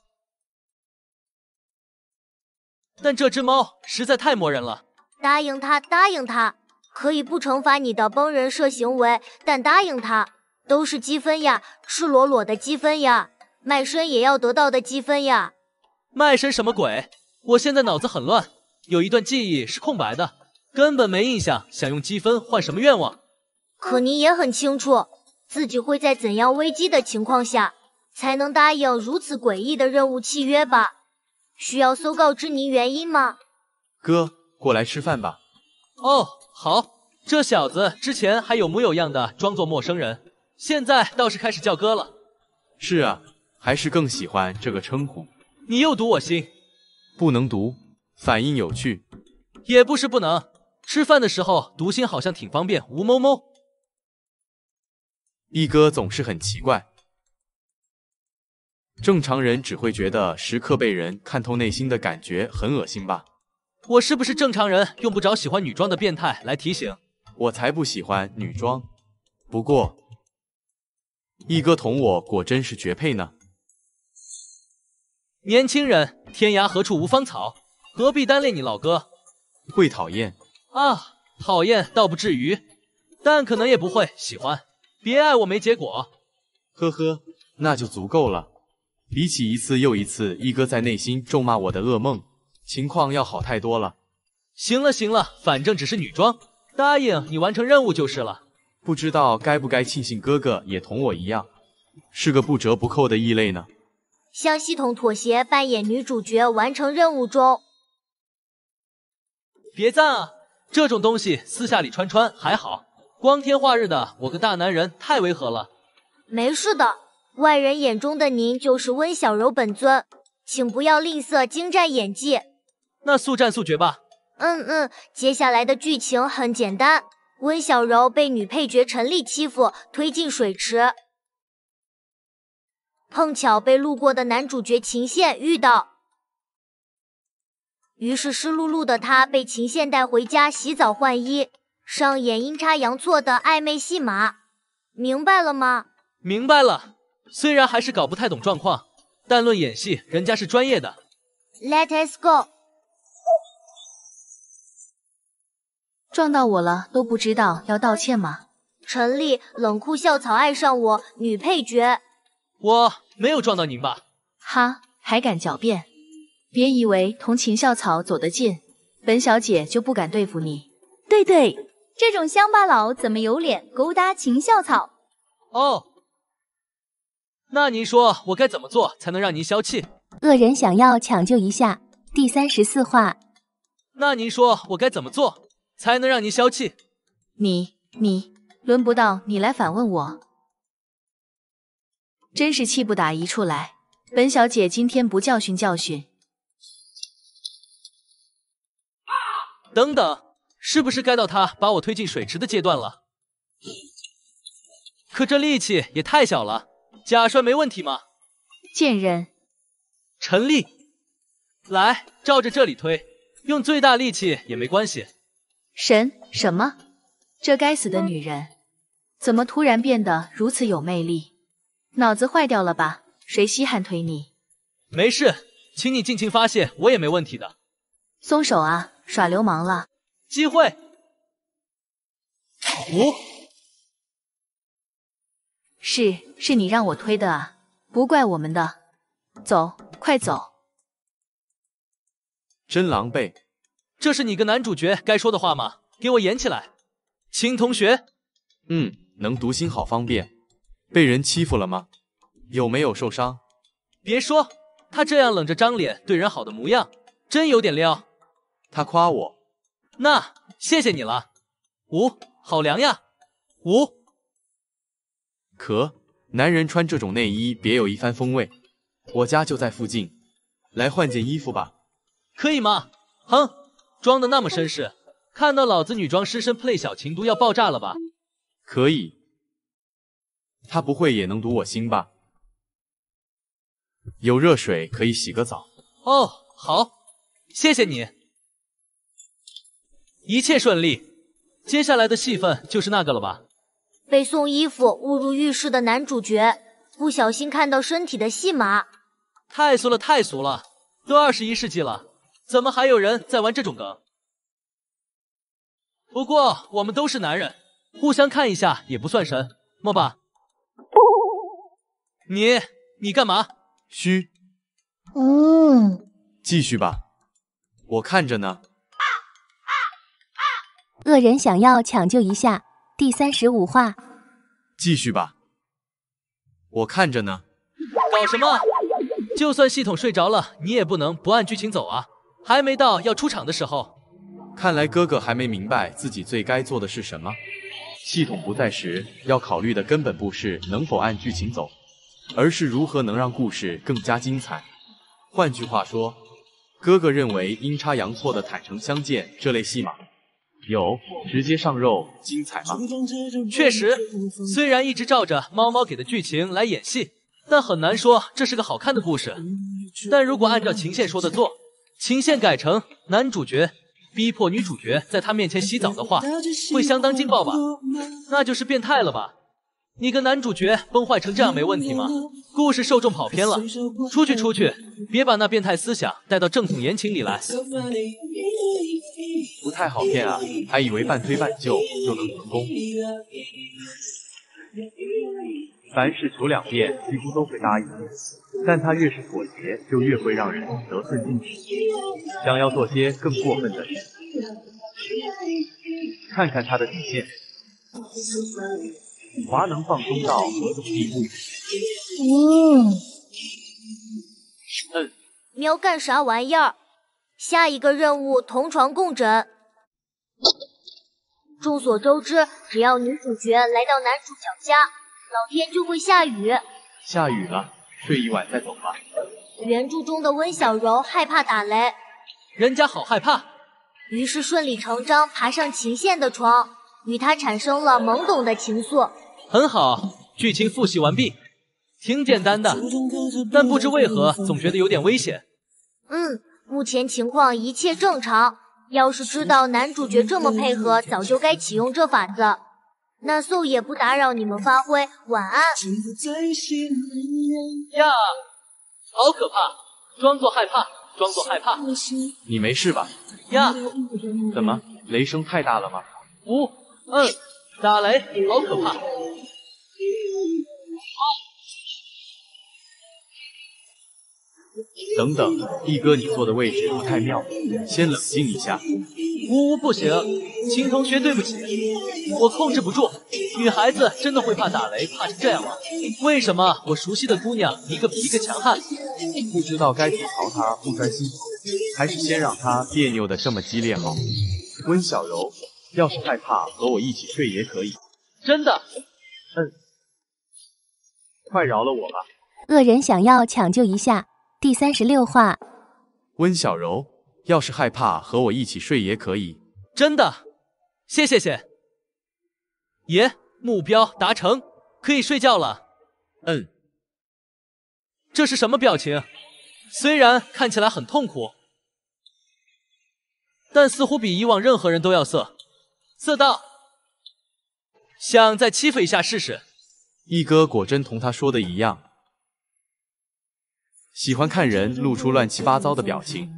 但这只猫实在太磨人了。 答应他， 可以不惩罚你的崩人设行为，但答应他都是积分呀，赤裸裸的积分呀，卖身也要得到的积分呀。 卖身什么鬼？我现在脑子很乱，有一段记忆是空白的，根本没印象，想用积分换什么愿望？ 可你也很清楚，自己会在怎样危机的情况下才能答应如此诡异的任务契约吧？需要搜告知您原因吗？ 哥，过来吃饭吧。 哦，好。这小子之前还有模有样的装作陌生人，现在倒是开始叫哥了。 是啊，还是更喜欢这个称呼。 你又读我心。 不能读，反应有趣。 也不是不能，吃饭的时候读心好像挺方便。吴某某， 一哥总是很奇怪。正常人只会觉得时刻被人看透内心的感觉很恶心吧？ 我是不是正常人用不着喜欢女装的变态来提醒？ 我才不喜欢女装。不过，一哥同我果真是绝配呢。 年轻人，天涯何处无芳草，何必单恋你老哥？ 会讨厌啊，讨厌倒不至于，但可能也不会喜欢。别爱我没结果。 呵呵，那就足够了。比起一次又一次一哥在内心咒骂我的噩梦，情况要好太多了。 行了行了，反正只是女装，答应你完成任务就是了。 不知道该不该庆幸哥哥也同我一样，是个不折不扣的异类呢？ 向系统妥协，扮演女主角完成任务中。 别赞啊，这种东西私下里穿穿还好，光天化日的我个大男人太违和了。 没事的，外人眼中的您就是温小柔本尊，请不要吝啬精湛演技。 那速战速决吧。 接下来的剧情很简单，温小柔被女配角陈丽欺负，推进水池。碰巧被路过的男主角秦宪遇到，于是湿漉漉的他被秦宪带回家洗澡换衣，上演阴差阳错的暧昧戏码。明白了吗？ 明白了，虽然还是搞不太懂状况，但论演戏，人家是专业的。 Let us go。 撞到我了都不知道要道歉吗？ 陈丽，冷酷校草爱上我，女配角。 我没有撞到您吧？ 哈，还敢狡辩？别以为同秦校草走得近，本小姐就不敢对付你。 对，这种乡巴佬怎么有脸勾搭秦校草？ 哦，那您说我该怎么做才能让您消气？ 恶人想要抢救一下，第34话。 那您说我该怎么做才能让您消气？ 你，轮不到你来反问我。真是气不打一处来，本小姐今天不教训。 等等，是不是该到他把我推进水池的阶段了？可这力气也太小了，假摔没问题吗？ 贱人， 陈丽，来，照着这里推，用最大力气也没关系。 什么？这该死的女人，怎么突然变得如此有魅力？脑子坏掉了吧？谁稀罕推你？ 没事，请你尽情发泄，我也没问题的。 松手啊，耍流氓了！ 机会。 是你让我推的啊，不怪我们的。走，快走！ 真狼狈。 这是你个男主角该说的话吗？给我演起来。秦同学。 能读心好方便。被人欺负了吗？有没有受伤？ 别说，他这样冷着张脸对人好的模样，真有点撩。 他夸我。 那谢谢你了。好凉呀。 男人穿这种内衣别有一番风味。我家就在附近，来换件衣服吧。 可以吗？装的那么绅士，看到老子女装湿身 play 小情毒要爆炸了吧？ 可以。他不会也能读我心吧？有热水可以洗个澡。 哦，好，谢谢你。一切顺利，接下来的戏份就是那个了吧？ 被送衣服误入浴室的男主角，不小心看到身体的戏码。 太俗了，都21世纪了，怎么还有人在玩这种梗？ 不过我们都是男人，互相看一下也不算什么吧？你干嘛？ 嘘，继续吧，我看着呢。 恶人想要抢救一下，第35话。 继续吧，我看着呢。 搞什么？就算系统睡着了，你也不能不按剧情走啊！还没到要出场的时候。 看来哥哥还没明白自己最该做的是什么。系统不在时，要考虑的根本不是能否按剧情走，而是如何能让故事更加精彩。换句话说，哥哥认为阴差阳错的坦诚相见这类戏码，有直接上肉精彩吗？ 确实，虽然一直照着猫猫给的剧情来演戏，但很难说这是个好看的故事。但如果按照秦线说的做，秦线改成男主角逼迫女主角在他面前洗澡的话，会相当劲爆吧？那就是变态了吧？你跟男主角崩坏成这样没问题吗？故事受众跑偏了，出去，别把那变态思想带到正统言情里来。 不太好骗啊，还以为半推半就就能成功。凡事求2遍几乎都会答应，但他越是妥协，就越会让人得寸进尺，想要做些更过分的事。看看他的底线，华能放松到何种地步？ 喵干啥玩意儿？下一个任务同床共枕。众所周知，只要女主角来到男主角家，老天就会下雨。 下雨了，睡一晚再走吧。 原著中的温小柔害怕打雷， 人家好害怕， 于是顺理成章爬上秦线的床，与他产生了懵懂的情愫。 很好，剧情复习完毕，挺简单的，但不知为何总觉得有点危险。 目前情况一切正常。要是知道男主角这么配合，早就该启用这法子。那素也不打扰你们发挥，晚安。 呀，好可怕！装作害怕，装作害怕。 你没事吧？ 呀， 怎么？雷声太大了吗？ 打雷，好可怕。 等等，一哥，你坐的位置不太妙，先冷静一下。 不行，秦同学，对不起，我控制不住。女孩子真的会怕打雷，怕成这样吗？为什么我熟悉的姑娘一个比一个强悍？ 不知道该吐槽她不专心，还是先让她别扭的这么激烈好。温小柔，要是害怕，和我一起睡也可以。 真的？ 快饶了我吧。 恶人想要抢救一下，第36话。 温小柔，要是害怕，和我一起睡也可以。 真的？谢。爷，目标达成，可以睡觉了。这是什么表情？虽然看起来很痛苦，但似乎比以往任何人都要色到。想再欺负一下试试？ 一哥果真同他说的一样，喜欢看人露出乱七八糟的表情。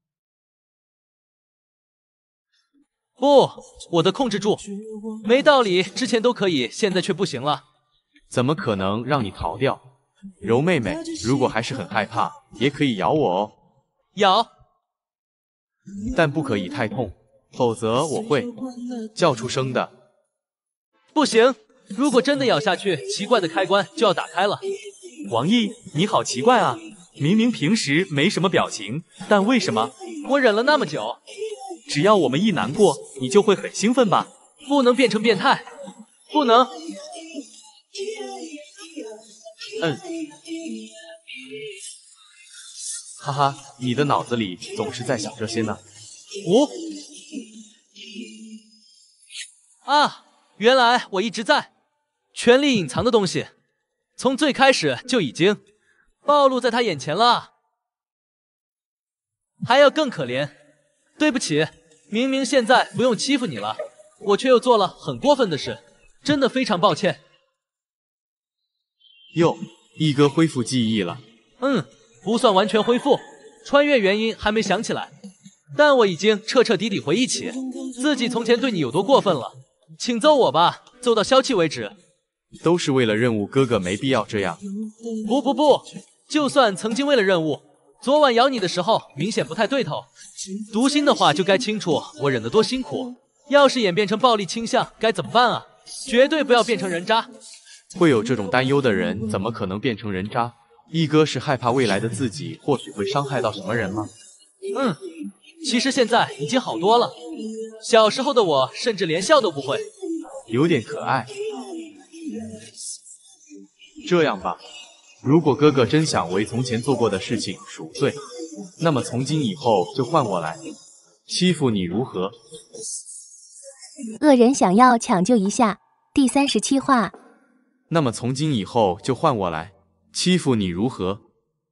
不，我的控制住，没道理，之前都可以，现在却不行了。 怎么可能让你逃掉？柔妹妹，如果还是很害怕，也可以咬我哦。 咬， 但不可以太痛，否则我会叫出声的。 不行，如果真的咬下去，奇怪的开关就要打开了。 王毅，你好奇怪啊，明明平时没什么表情，但为什么？ 我忍了那么久。 只要我们一难过，你就会很兴奋吧？ 不能变成变态，不能。 哈哈，你的脑子里总是在想这些呢。 原来我一直在全力隐藏的东西，从最开始就已经暴露在他眼前了。还要更可怜，对不起，明明现在不用欺负你了，我却又做了很过分的事，真的非常抱歉。 哟，一哥恢复记忆了。 不算完全恢复，穿越原因还没想起来，但我已经彻底回忆起。 自己从前对你有多过分了，请揍我吧，揍到消气为止。 都是为了任务，哥哥没必要这样。 不，就算曾经为了任务，昨晚咬你的时候明显不太对头。读心的话就该清楚我忍得多辛苦。要是演变成暴力倾向该怎么办啊？绝对不要变成人渣。 会有这种担忧的人，怎么可能变成人渣？一哥是害怕未来的自己或许会伤害到什么人吗？ 其实现在已经好多了。小时候的我甚至连笑都不会。 有点可爱。这样吧，如果哥哥真想为从前做过的事情赎罪，那么从今以后就换我来欺负你如何？ 恶人想要抢救一下第37话。 那么从今以后就换我来欺负你如何？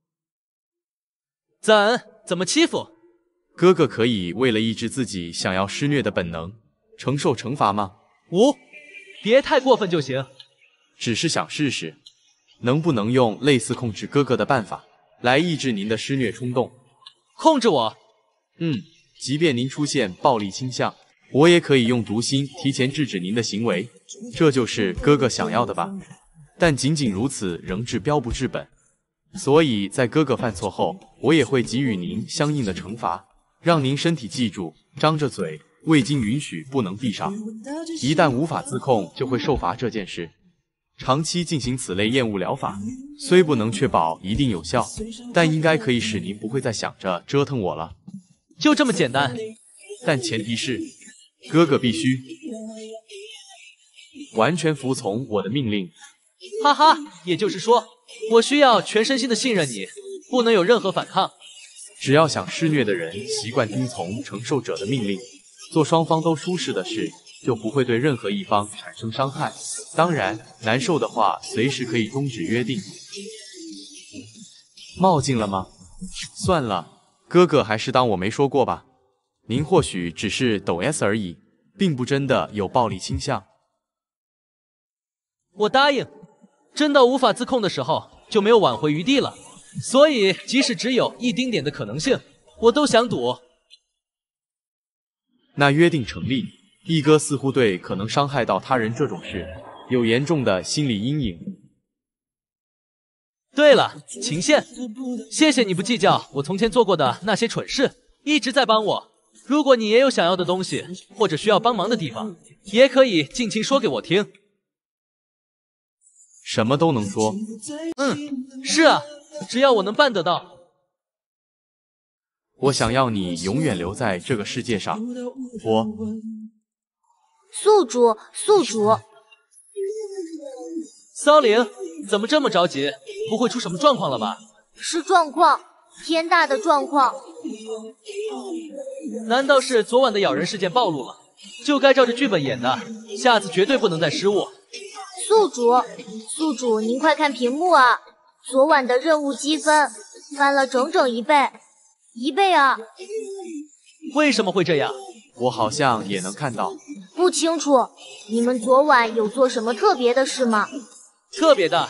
怎么欺负？ 哥哥可以为了抑制自己想要施虐的本能，承受惩罚吗？ 别太过分就行。 只是想试试，能不能用类似控制哥哥的办法来抑制您的施虐冲动？ 控制我？ 即便您出现暴力倾向，我也可以用读心提前制止您的行为，这就是哥哥想要的吧？但仅仅如此仍治标不治本，所以在哥哥犯错后，我也会给予您相应的惩罚，让您身体记住，张着嘴，未经允许不能闭上，一旦无法自控，就会受罚这件事。长期进行此类厌恶疗法，虽不能确保一定有效，但应该可以使您不会再想着折腾我了。 就这么简单？ 但前提是，哥哥必须完全服从我的命令。 哈哈，也就是说，我需要全身心的信任你，不能有任何反抗。 只要想施虐的人习惯听从承受者的命令，做双方都舒适的事，就不会对任何一方产生伤害。当然，难受的话，随时可以终止约定。冒进了吗？算了，哥哥还是当我没说过吧。您或许只是抖 S 而已，并不真的有暴力倾向。 我答应，真到无法自控的时候，就没有挽回余地了。所以，即使只有一丁点的可能性，我都想赌。 那约定成立。一哥似乎对可能伤害到他人这种事有严重的心理阴影。 对了，秦羡，谢谢你不计较我从前做过的那些蠢事，一直在帮我。如果你也有想要的东西，或者需要帮忙的地方，也可以尽情说给我听。 什么都能说。 是啊，只要我能办得到。 我想要你永远留在这个世界上。 宿主， 骚灵，怎么这么着急？不会出什么状况了吧？ 是状况，天大的状况。 难道是昨晚的咬人事件暴露了？就该照着剧本演的，下次绝对不能再失误。 宿主，您快看屏幕啊！昨晚的任务积分翻了整整1倍啊！ 为什么会这样？ 我好像也能看到。 不清楚，你们昨晚有做什么特别的事吗？ 特别的？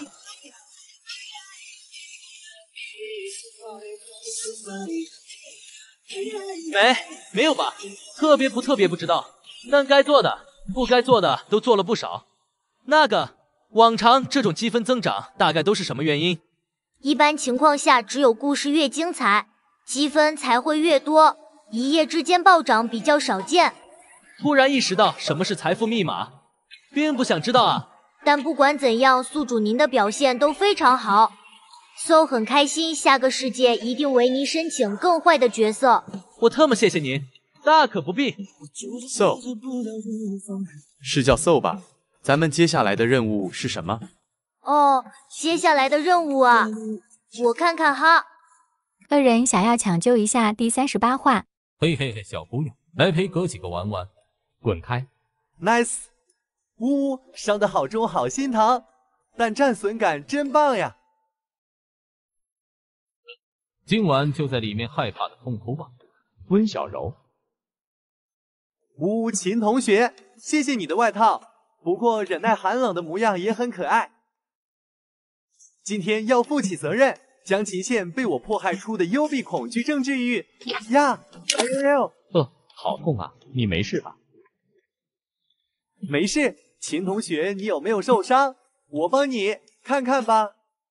没有吧？特别不知道，但该做的、不该做的都做了不少。往常这种积分增长大概都是什么原因？ 一般情况下，只有故事越精彩，积分才会越多，一夜之间暴涨比较少见。 突然意识到什么是财富密码，并不想知道啊。 但不管怎样，宿主您的表现都非常好，So 很开心，下个世界一定为您申请更坏的角色。 我特么谢谢您，大可不必。 So 是叫 So 吧？咱们接下来的任务是什么？ 接下来的任务啊，我看看哈。 恶人想要抢救一下第38话。 嘿，小姑娘，来陪哥几个玩玩，滚开 ！Nice， 伤得好重，好心疼，但战损感真棒呀！ 今晚就在里面害怕的痛哭吧，温小柔。 秦同学，谢谢你的外套，不过忍耐寒冷的模样也很可爱。今天要负起责任，将秦羡被我迫害出的幽闭恐惧症治愈呀！哎呦！ 好痛啊！你没事吧？ 没事，秦同学，你有没有受伤？我帮你看看吧。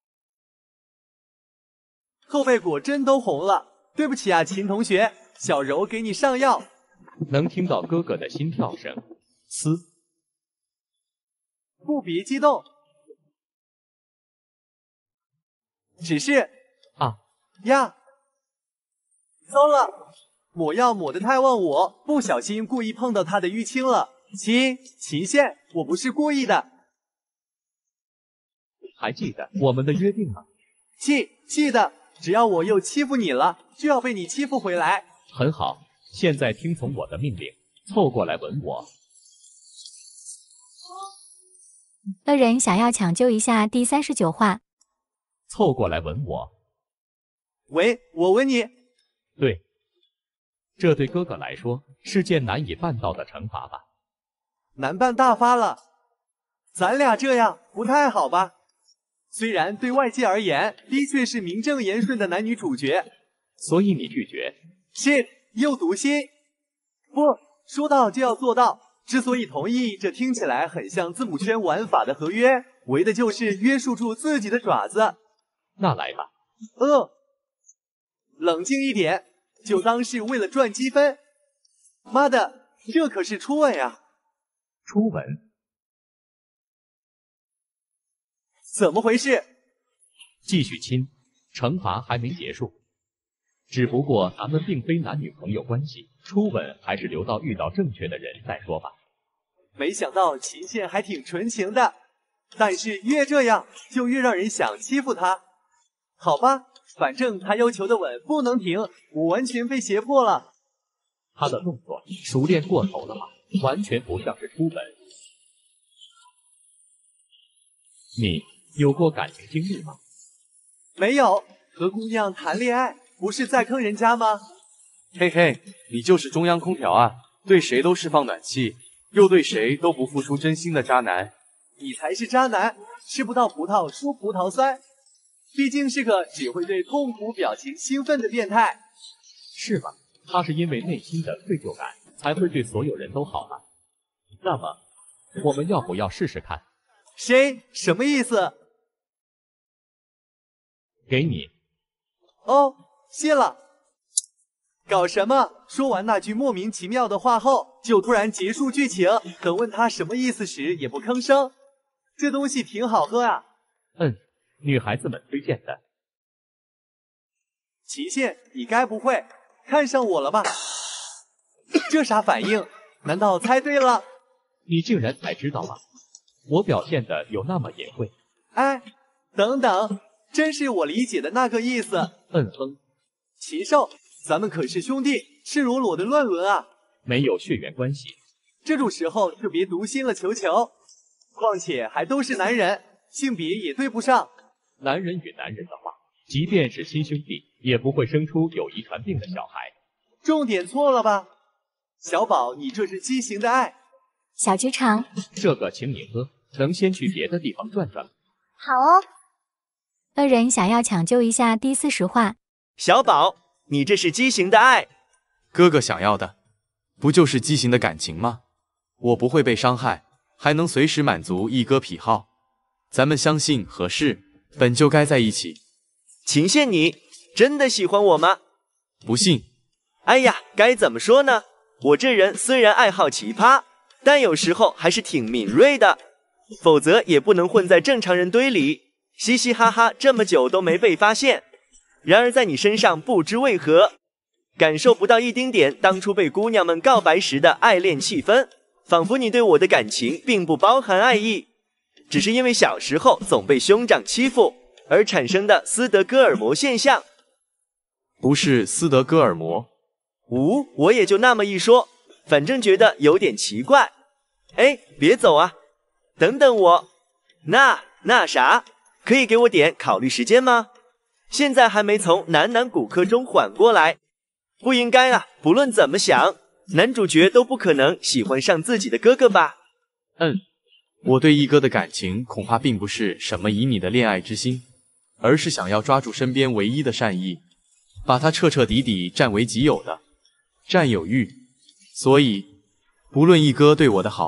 后背果真都红了，对不起啊，秦同学，小柔给你上药。 能听到哥哥的心跳声，呲。 不必激动，只是呀，糟了，抹药抹得太忘我，不小心故意碰到他的淤青了。秦县，我不是故意的。 还记得我们的约定吗？ 记得，只要我又欺负你了，就要被你欺负回来。 很好，现在听从我的命令，凑过来吻我。 恶人想要抢救一下第39话。 凑过来吻我。 喂，我吻你。 对，这对哥哥来说是件难以办到的惩罚吧？ 难办大发了，咱俩这样不太好吧？虽然对外界而言，的确是名正言顺的男女主角， 所以你拒绝？ 是又毒心。不，说到就要做到。之所以同意，这听起来很像字母圈玩法的合约，为的就是约束住自己的爪子。 那来吧。 冷静一点，就当是为了赚积分。妈的，这可是初吻啊！ 初吻？ 怎么回事？ 继续亲，惩罚还没结束。只不过咱们并非男女朋友关系，初吻还是留到遇到正确的人再说吧。 没想到秦县还挺纯情的，但是越这样就越让人想欺负他。好吧，反正他要求的吻不能停，我完全被胁迫了。 他的动作熟练过头了吧，完全不像是初吻。你有过感情经历吗？ 没有，和姑娘谈恋爱不是在坑人家吗？ 嘿嘿，你就是中央空调啊，对谁都释放暖气，又对谁都不付出真心的渣男。 你才是渣男，吃不到葡萄说葡萄酸，毕竟是个只会对痛苦表情兴奋的变态。 是吗？他是因为内心的愧疚感才会对所有人都好吧？那么我们要不要试试看？ 什么意思？ 给你。 哦，谢了。搞什么？说完那句莫名其妙的话后，就突然结束剧情。等问他什么意思时，也不吭声。这东西挺好喝啊。 女孩子们推荐的。 秦县，你该不会看上我了吧？这啥反应？难道猜对了？ 你竟然才知道吗？我表现的有那么隐晦？ 哎，等等，真是我理解的那个意思。禽兽，咱们可是兄弟，赤裸裸的乱伦啊！ 没有血缘关系。 这种时候就别读心了，求求。况且还都是男人，性别也对不上。 男人与男人的话，即便是亲兄弟，也不会生出有遗传病的小孩。 重点错了吧？小宝，你这是畸形的爱。 小剧场， 这个请你喝，能先去别的地方转转吗？ 好哦。 恶人想要抢救一下第40话。 小宝，你这是畸形的爱。 哥哥想要的，不就是畸形的感情吗？我不会被伤害，还能随时满足一哥癖好。咱们相信合适，本就该在一起。 秦县，你真的喜欢我吗？ 不信。 哎呀，该怎么说呢？我这人虽然爱好奇葩，但有时候还是挺敏锐的，否则也不能混在正常人堆里，嘻嘻哈哈这么久都没被发现。然而在你身上不知为何，感受不到一丁点当初被姑娘们告白时的爱恋气氛，仿佛你对我的感情并不包含爱意，只是因为小时候总被兄长欺负而产生的斯德哥尔摩现象。 不是斯德哥尔摩。 我也就那么一说，反正觉得有点奇怪。哎，别走啊，等等我。那啥，可以给我点考虑时间吗？现在还没从男骨科中缓过来。不应该啊，不论怎么想，男主角都不可能喜欢上自己的哥哥吧？ 我对一哥的感情恐怕并不是什么以你的恋爱之心，而是想要抓住身边唯一的善意，把它彻彻底底占为己有的占有欲。所以不论一哥对我的好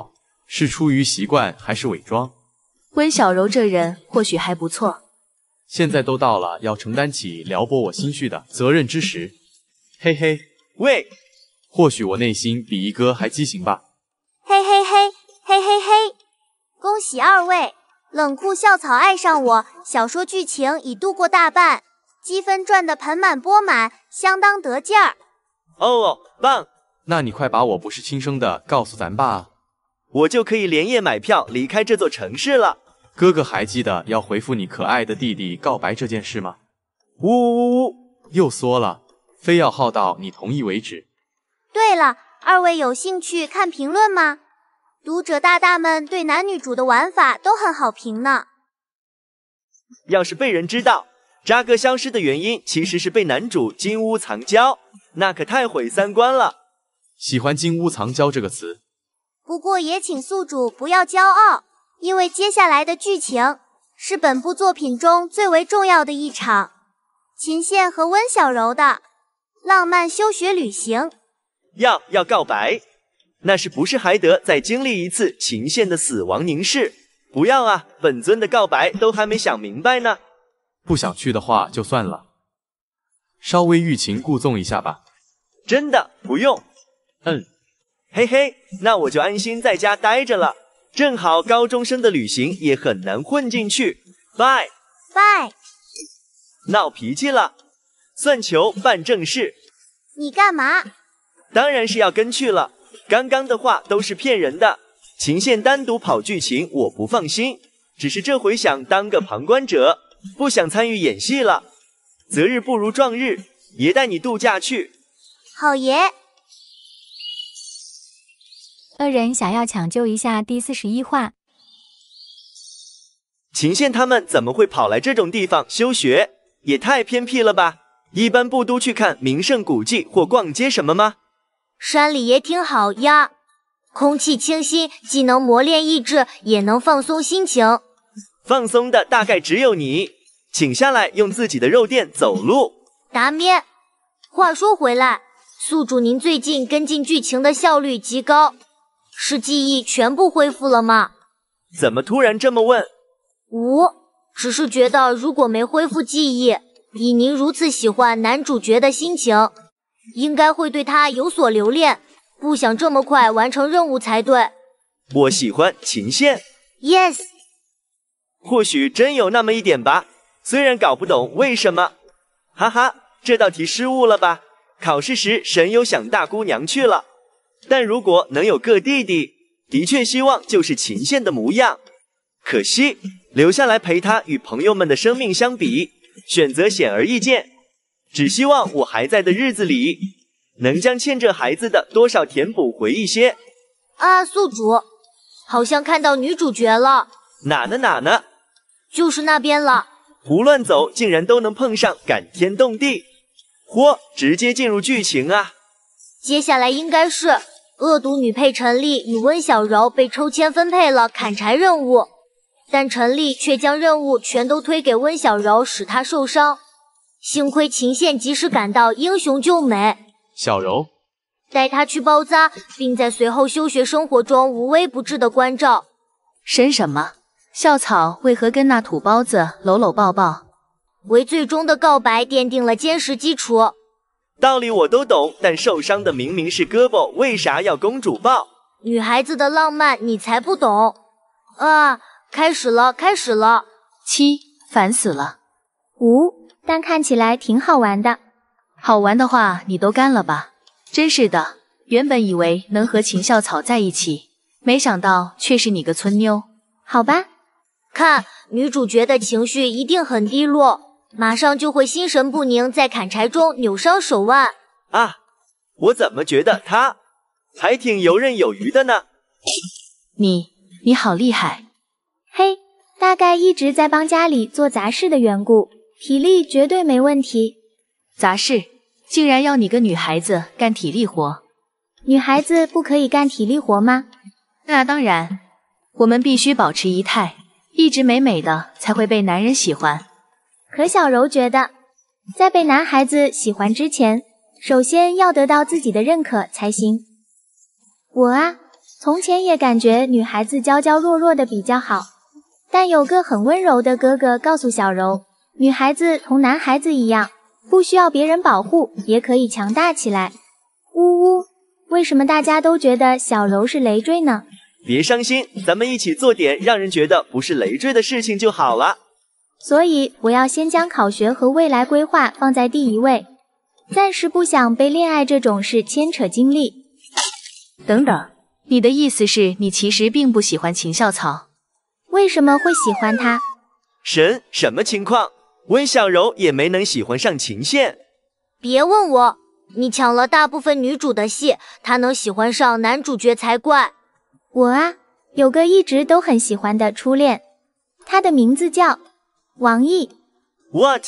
是出于习惯还是伪装？ 温小柔这人或许还不错。 现在都到了要承担起撩拨我心绪的责任之时。嘿嘿， 喂， 或许我内心比一哥还畸形吧。 嘿嘿嘿，嘿嘿嘿！恭喜二位，冷酷校草爱上我小说剧情已度过大半，积分赚得盆满钵满，相当得劲儿。 哦，棒！ 那你快把我不是亲生的告诉咱爸啊， 我就可以连夜买票离开这座城市了。 哥哥还记得要回复你可爱的弟弟告白这件事吗？ 呜呜呜！ 又缩了，非要耗到你同意为止。 对了，二位有兴趣看评论吗？读者大大们对男女主的玩法都很好评呢。 要是被人知道渣哥消失的原因其实是被男主金屋藏娇，那可太毁三观了。 喜欢金屋藏娇这个词。 不过也请宿主不要骄傲，因为接下来的剧情是本部作品中最为重要的一场，秦宪和温小柔的浪漫休学旅行。 要告白，那是不是还得再经历一次秦宪的死亡凝视？不要啊，本尊的告白都还没想明白呢。 不想去的话就算了，稍微欲擒故纵一下吧。 真的不用。嘿嘿，那我就安心在家待着了。正好高中生的旅行也很难混进去。拜。闹脾气了，算球办正事。 你干嘛？ 当然是要跟去了。刚刚的话都是骗人的。秦宪单独跑剧情我不放心，只是这回想当个旁观者，不想参与演戏了。择日不如撞日，爷带你度假去。 好爷。 恶人想要抢救一下第41话。 秦宪他们怎么会跑来这种地方休学？也太偏僻了吧！一般不都去看名胜古迹或逛街什么吗？ 山里也挺好呀，空气清新，既能磨练意志，也能放松心情。 放松的大概只有你，请下来用自己的肉垫走路。 达咩。话说回来，宿主您最近跟进剧情的效率极高，是记忆全部恢复了吗？ 怎么突然这么问？ 只是觉得如果没恢复记忆，以您如此喜欢男主角的心情，应该会对他有所留恋，不想这么快完成任务才对。 我喜欢秦宪。 Yes。 或许真有那么一点吧，虽然搞不懂为什么。哈哈，这道题失误了吧？考试时神游想大姑娘去了。但如果能有个弟弟，的确希望就是秦宪的模样。可惜留下来陪他与朋友们的生命相比，选择显而易见。只希望我还在的日子里，能将欠这孩子的多少填补回一些。 啊，宿主，好像看到女主角了。 哪呢？ 就是那边了。 胡乱走竟然都能碰上，感天动地。嚯，直接进入剧情啊！ 接下来应该是恶毒女配陈丽与温小柔被抽签分配了砍柴任务，但陈丽却将任务全都推给温小柔，使她受伤。幸亏秦宪及时赶到，英雄救美。 小柔带她去包扎，并在随后休学生活中无微不至的关照。 神什么？校草为何跟那土包子搂搂抱抱？ 为最终的告白奠定了坚实基础。 道理我都懂，但受伤的明明是胳膊，为啥要公主抱？ 女孩子的浪漫你才不懂。啊，开始了。 7，烦死了。 但看起来挺好玩的。 好玩的话你都干了吧。真是的，原本以为能和秦校草在一起，没想到却是你个村妞。 好吧， 看女主角的情绪一定很低落，马上就会心神不宁，在砍柴中扭伤手腕。 啊，我怎么觉得她还挺游刃有余的呢？ 你好厉害。 嘿，大概一直在帮家里做杂事的缘故，体力绝对没问题。 杂事？竟然要你个女孩子干体力活？ 女孩子不可以干体力活吗？ 那当然，我们必须保持仪态，一直美美的才会被男人喜欢。 可小柔觉得，在被男孩子喜欢之前，首先要得到自己的认可才行。我从前也感觉女孩子娇娇弱弱的比较好，但有个很温柔的哥哥告诉小柔，女孩子同男孩子一样，不需要别人保护，也可以强大起来。呜呜，为什么大家都觉得小柔是累赘呢？ 别伤心，咱们一起做点让人觉得不是累赘的事情就好了。 所以我要先将考学和未来规划放在第一位，暂时不想被恋爱这种事牵扯精力。 等等，你的意思是你其实并不喜欢秦校草？ 为什么会喜欢他？ 神，什么情况？温小柔也没能喜欢上秦县。 别问我，你抢了大部分女主的戏，她能喜欢上男主角才怪。 我啊，有个一直都很喜欢的初恋，他的名字叫王毅。 What？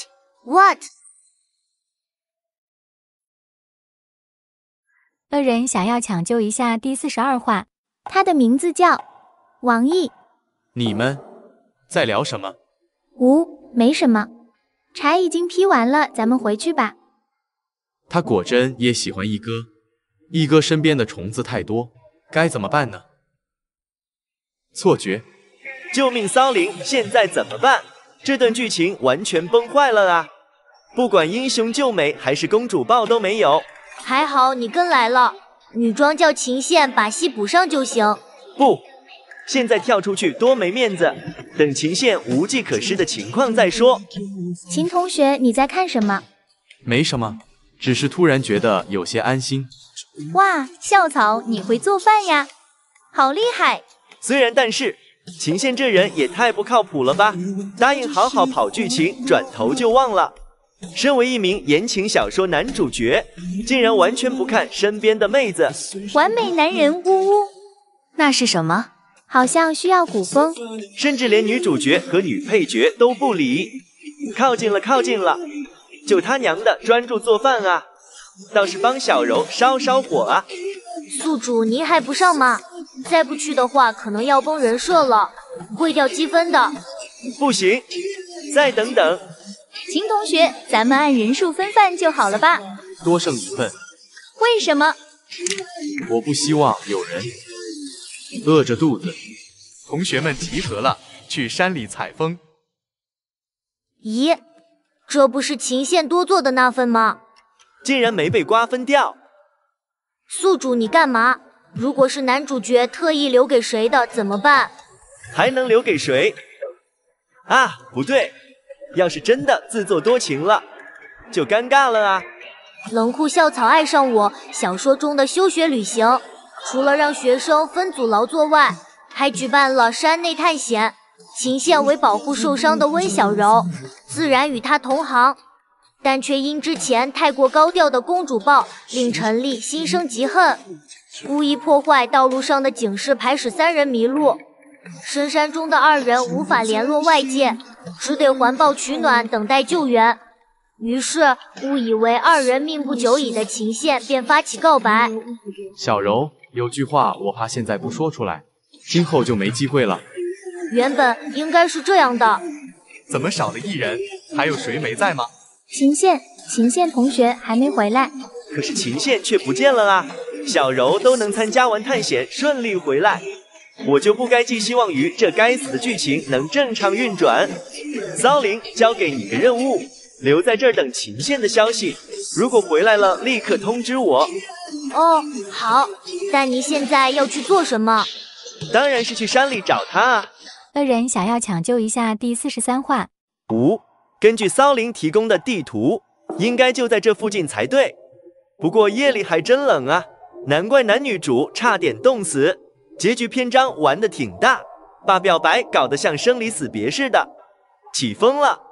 恶人想要抢救一下第42话， 他的名字叫王毅。 你们在聊什么？ 没什么，柴已经劈完了，咱们回去吧。 他果真也喜欢一哥，一哥身边的虫子太多，该怎么办呢？错觉， 救命骚灵，现在怎么办？这段剧情完全崩坏了啊！不管英雄救美还是公主抱都没有。 还好你跟来了，女装叫秦县把戏补上就行。 不，现在跳出去多没面子，等秦县无计可施的情况再说。 秦同学，你在看什么？ 没什么，只是突然觉得有些安心。 哇，校草你会做饭呀，好厉害！ 虽然但是，秦县这人也太不靠谱了吧？答应好好跑剧情，转头就忘了。身为一名言情小说男主角，竟然完全不看身边的妹子。 完美男人，呜呜。 那是什么？ 好像需要古风。 甚至连女主角和女配角都不理。靠近了，靠近了！就他娘的专注做饭啊！倒是帮小柔烧烧火啊！ 宿主您还不上吗？再不去的话，可能要崩人设了，会掉积分的。 不行，再等等。 秦同学，咱们按人数分饭就好了吧？ 多剩一份。 为什么？ 我不希望有人饿着肚子。 同学们集合了，去山里采风。 咦，这不是秦县多做的那份吗？ 竟然没被瓜分掉。 宿主你干嘛？如果是男主角特意留给谁的怎么办？ 还能留给谁？啊，不对，要是真的自作多情了，就尴尬了啊！ 冷酷校草爱上我小说中的休学旅行，除了让学生分组劳作外，还举办了山内探险。秦县为保护受伤的温小柔，自然与他同行，但却因之前太过高调的公主抱令陈丽心生嫉恨，故意破坏道路上的警示牌，使三人迷路。深山中的二人无法联络外界，只得环抱取暖，等待救援。于是误以为二人命不久矣的秦县便发起告白。 小柔，有句话我怕现在不说出来，今后就没机会了。 原本应该是这样的。 怎么少了一人？还有谁没在吗？ 秦县同学还没回来。 可是秦县却不见了啊！小柔都能参加完探险顺利回来，我就不该寄希望于这该死的剧情能正常运转。骚灵，交给你个任务，留在这儿等秦县的消息，如果回来了立刻通知我。 哦，好，但你现在要去做什么？ 当然是去山里找他啊。 恶人想要抢救一下第43话。 根据骚灵提供的地图，应该就在这附近才对。不过夜里还真冷啊，难怪男女主差点冻死。结局篇章玩得挺大，把表白搞得像生离死别似的，起风了。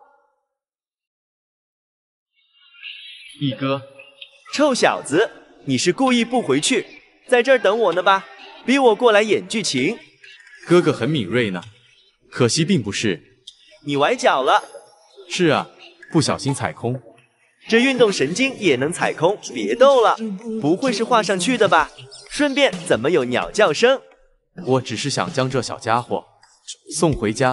一哥， 臭小子，你是故意不回去，在这儿等我呢吧？逼我过来演剧情。 哥哥很敏锐呢，可惜并不是。 你崴脚了。 是啊，不小心踩空。 这运动神经也能踩空，别逗了，不会是画上去的吧？顺便怎么有鸟叫声？ 我只是想将这小家伙送回家。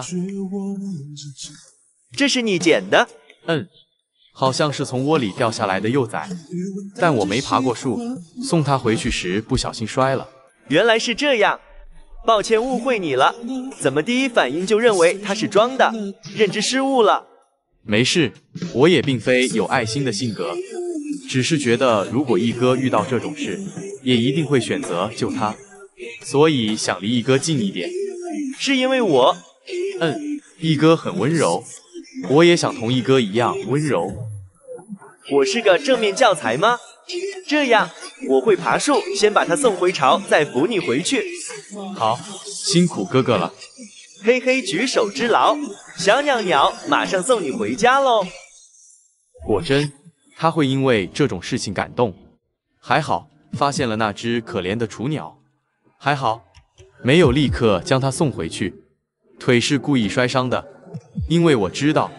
这是你捡的？ 好像是从窝里掉下来的幼崽，但我没爬过树，送它回去时不小心摔了。 原来是这样，抱歉误会你了。怎么第一反应就认为他是装的？认知失误了。 没事，我也并非有爱心的性格，只是觉得如果一哥遇到这种事，也一定会选择救他，所以想离一哥近一点。 是因为我…… 一哥很温柔，我也想同一哥一样温柔。 我是个正面教材吗？这样，我会爬树，先把他送回巢，再扶你回去。 好，辛苦哥哥了。 嘿嘿，举手之劳，小鸟鸟马上送你回家喽。 果真，他会因为这种事情感动。还好发现了那只可怜的雏鸟，还好没有立刻将它送回去。腿是故意摔伤的，因为我知道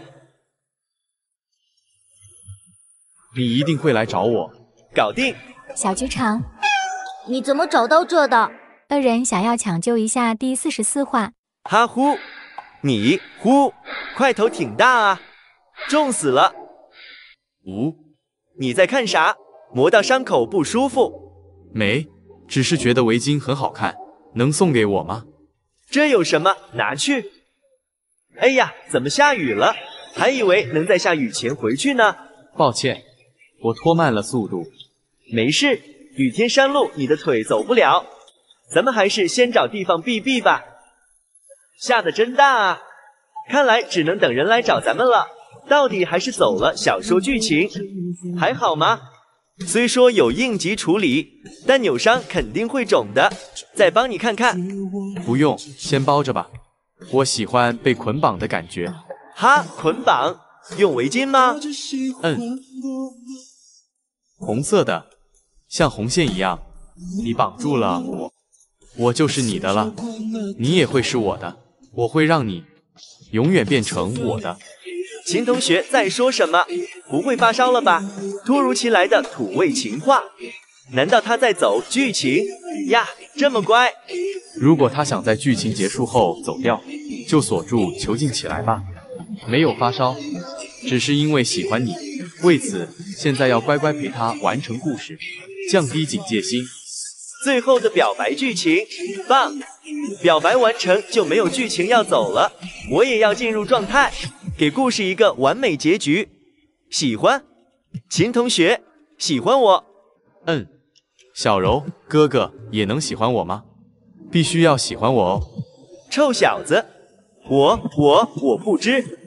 你一定会来找我。 搞定。 小剧场， 你怎么找到这的？ 恶人想要抢救一下第44话。 哈呼，你呼，块头挺大啊，重死了。你在看啥？磨到伤口不舒服？ 没，只是觉得围巾很好看，能送给我吗？ 这有什么？拿去。哎呀，怎么下雨了？还以为能在下雨前回去呢。 抱歉，我拖慢了速度。 没事，雨天山路你的腿走不了。咱们还是先找地方避避吧。下得真大啊，看来只能等人来找咱们了。到底还是走了小说剧情，还好吗？虽说有应急处理，但扭伤肯定会肿的，再帮你看看。 不用，先包着吧，我喜欢被捆绑的感觉。 哈，捆绑？用围巾吗？ 红色的，像红线一样，你绑住了我，我就是你的了，你也会是我的，我会让你永远变成我的。 秦同学在说什么？不会发烧了吧？突如其来的土味情话，难道他在走剧情呀？这么乖。 如果他想在剧情结束后走掉，就锁住囚禁起来吧。没有发烧，只是因为喜欢你，为此现在要乖乖陪他完成故事，降低警戒心。 最后的表白剧情棒，表白完成就没有剧情要走了，我也要进入状态，给故事一个完美结局。喜欢秦同学，喜欢我。 小柔哥哥也能喜欢我吗？必须要喜欢我哦。 臭小子，我不知。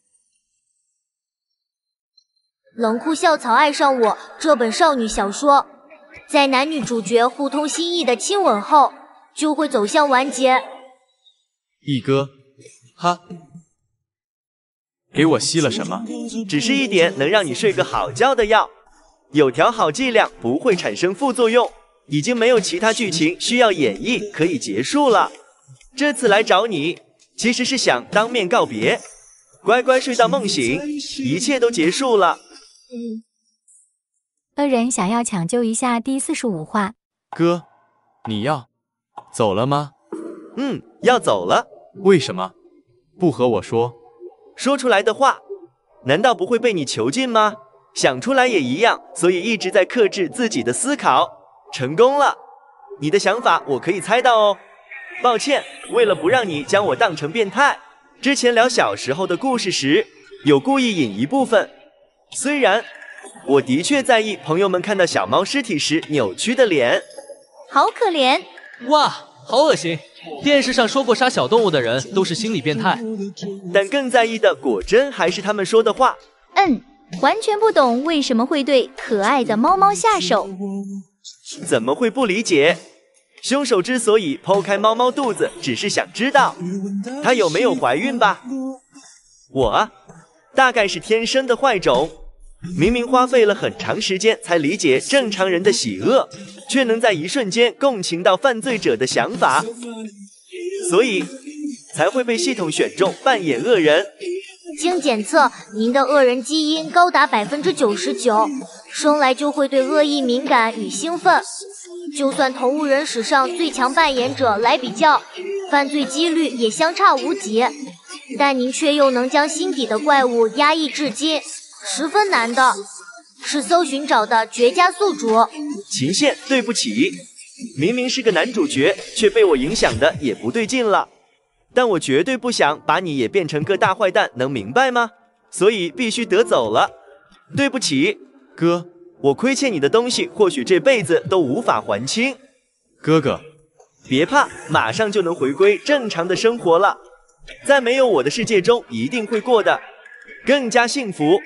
冷酷校草爱上我这本少女小说，在男女主角互通心意的亲吻后，就会走向完结。 一哥，哈，给我吸了什么？ 只是一点能让你睡个好觉的药，有条好剂量，不会产生副作用。已经没有其他剧情需要演绎，可以结束了。这次来找你，其实是想当面告别，乖乖睡到梦醒，一切都结束了。 恶人想要抢救一下第45话。 哥，你要走了吗？ 要走了。 为什么？不和我说。 说出来的话，难道不会被你囚禁吗？想出来也一样，所以一直在克制自己的思考。成功了，你的想法我可以猜到哦。抱歉，为了不让你将我当成变态，之前聊小时候的故事时，有故意引一部分。虽然我的确在意朋友们看到小猫尸体时扭曲的脸， 好可怜。 哇，好恶心！电视上说过杀小动物的人都是心理变态， 但更在意的果真还是他们说的话。 完全不懂为什么会对可爱的猫猫下手。 怎么会不理解？凶手之所以剖开猫猫肚子，只是想知道她有没有怀孕吧。我啊，大概是天生的坏种，明明花费了很长时间才理解正常人的喜恶，却能在一瞬间共情到犯罪者的想法，所以才会被系统选中扮演恶人。 经检测，您的恶人基因高达99%，生来就会对恶意敏感与兴奋。就算同物人史上最强扮演者来比较，犯罪几率也相差无几。但您却又能将心底的怪物压抑至今，十分难的，是搜寻找的绝佳宿主。 秦县，对不起， 明明是个男主角，却被我影响的也不对劲了。但我绝对不想把你也变成个大坏蛋，能明白吗？所以必须得走了。对不起， 哥， 我亏欠你的东西，或许这辈子都无法还清。 哥哥， 别怕，马上就能回归正常的生活了。在没有我的世界中，一定会过得更加幸福。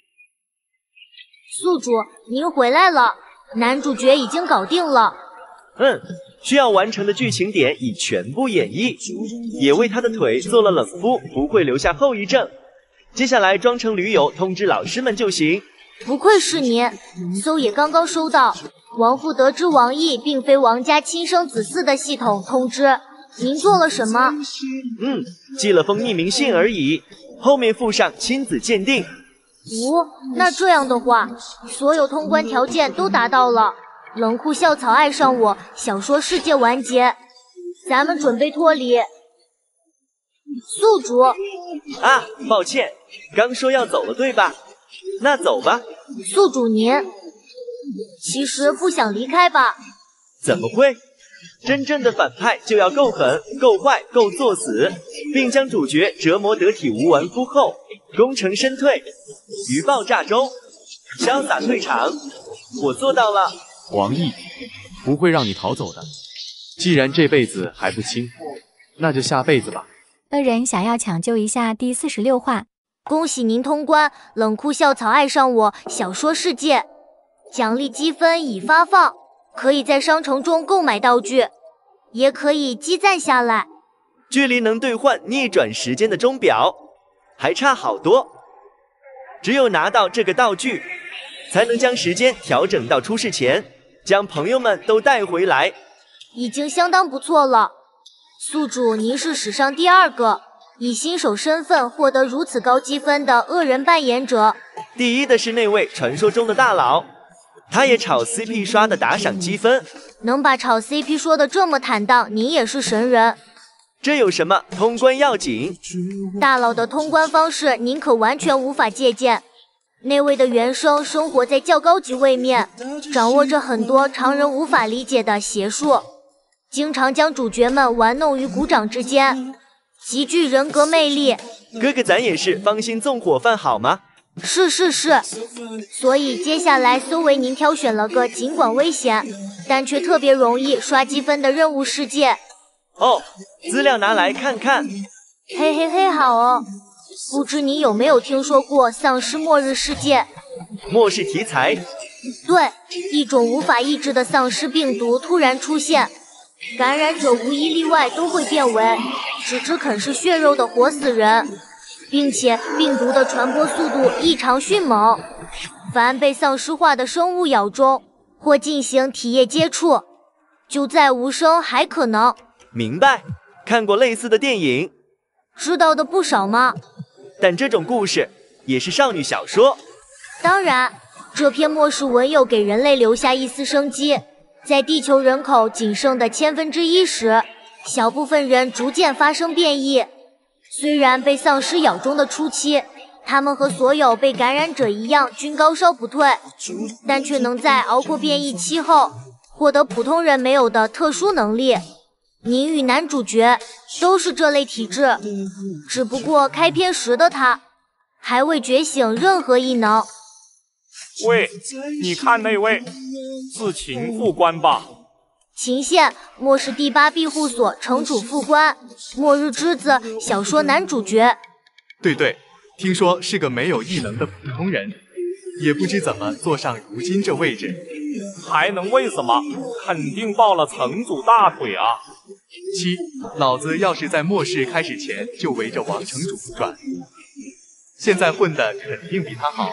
宿主，您回来了，男主角已经搞定了。 需要完成的剧情点已全部演绎，也为他的腿做了冷敷，不会留下后遗症。接下来装成驴友通知老师们就行。 不愧是您，搜野刚刚收到王父得知王毅并非王家亲生子嗣的系统通知，您做了什么？ 寄了封匿名信而已，后面附上亲子鉴定。 那这样的话，所有通关条件都达到了。冷酷校草爱上我，小说世界完结，咱们准备脱离。宿主抱歉，刚说要走了对吧？那走吧。 宿主您其实不想离开吧？ 怎么会？真正的反派就要够狠、够坏、够作死，并将主角折磨得体无完肤后，功成身退，于爆炸中潇洒退场。我做到了。 王毅不会让你逃走的。既然这辈子还不清，那就下辈子吧。 恶人想要抢救一下第46话。 恭喜您通关，冷酷校草爱上我小说世界，奖励积分已发放，可以在商城中购买道具，也可以积攒下来。 距离能兑换逆转时间的钟表还差好多，只有拿到这个道具，才能将时间调整到出事前，将朋友们都带回来。 已经相当不错了。宿主，您是史上第2个以新手身份获得如此高积分的恶人扮演者。 第1的是那位传说中的大佬，他也炒 CP 刷的打赏积分。 能把炒 CP 说的这么坦荡，您也是神人。 这有什么？通关要紧。 大佬的通关方式您可完全无法借鉴。那位的原生生活在较高级位面，掌握着很多常人无法理解的邪术，经常将主角们玩弄于股掌之间，极具人格魅力。 哥哥咱也是芳心纵火犯好吗？ 是，所以接下来搜为您挑选了个尽管危险，但却特别容易刷积分的任务世界。 资料拿来看看。 嘿，好哦。不知你有没有听说过丧尸末日世界？ 末世题材？ 对，一种无法抑制的丧尸病毒突然出现，感染者无一例外都会变为只知啃食血肉的活死人，并且病毒的传播速度异常迅猛。凡被丧尸化的生物咬中或进行体液接触，就再无生还可能。 明白，看过类似的电影， 知道的不少吗？ 但这种故事也是少女小说。 当然，这篇末世文又给人类留下一丝生机。在地球人口仅剩的1/1000时，小部分人逐渐发生变异。虽然被丧尸咬中的初期，他们和所有被感染者一样均高烧不退，但却能在熬过变异期后，获得普通人没有的特殊能力。您与男主角都是这类体质，只不过开篇时的他还未觉醒任何异能。 喂，你看那位是秦副官吧？ 秦县末世第8庇护所城主副官，末日之子小说男主角。 对，听说是个没有异能的普通人，也不知怎么坐上如今这位置。 还能为什么？肯定抱了城主大腿啊！ 老子要是在末世开始前就围着王城主转，现在混的肯定比他好。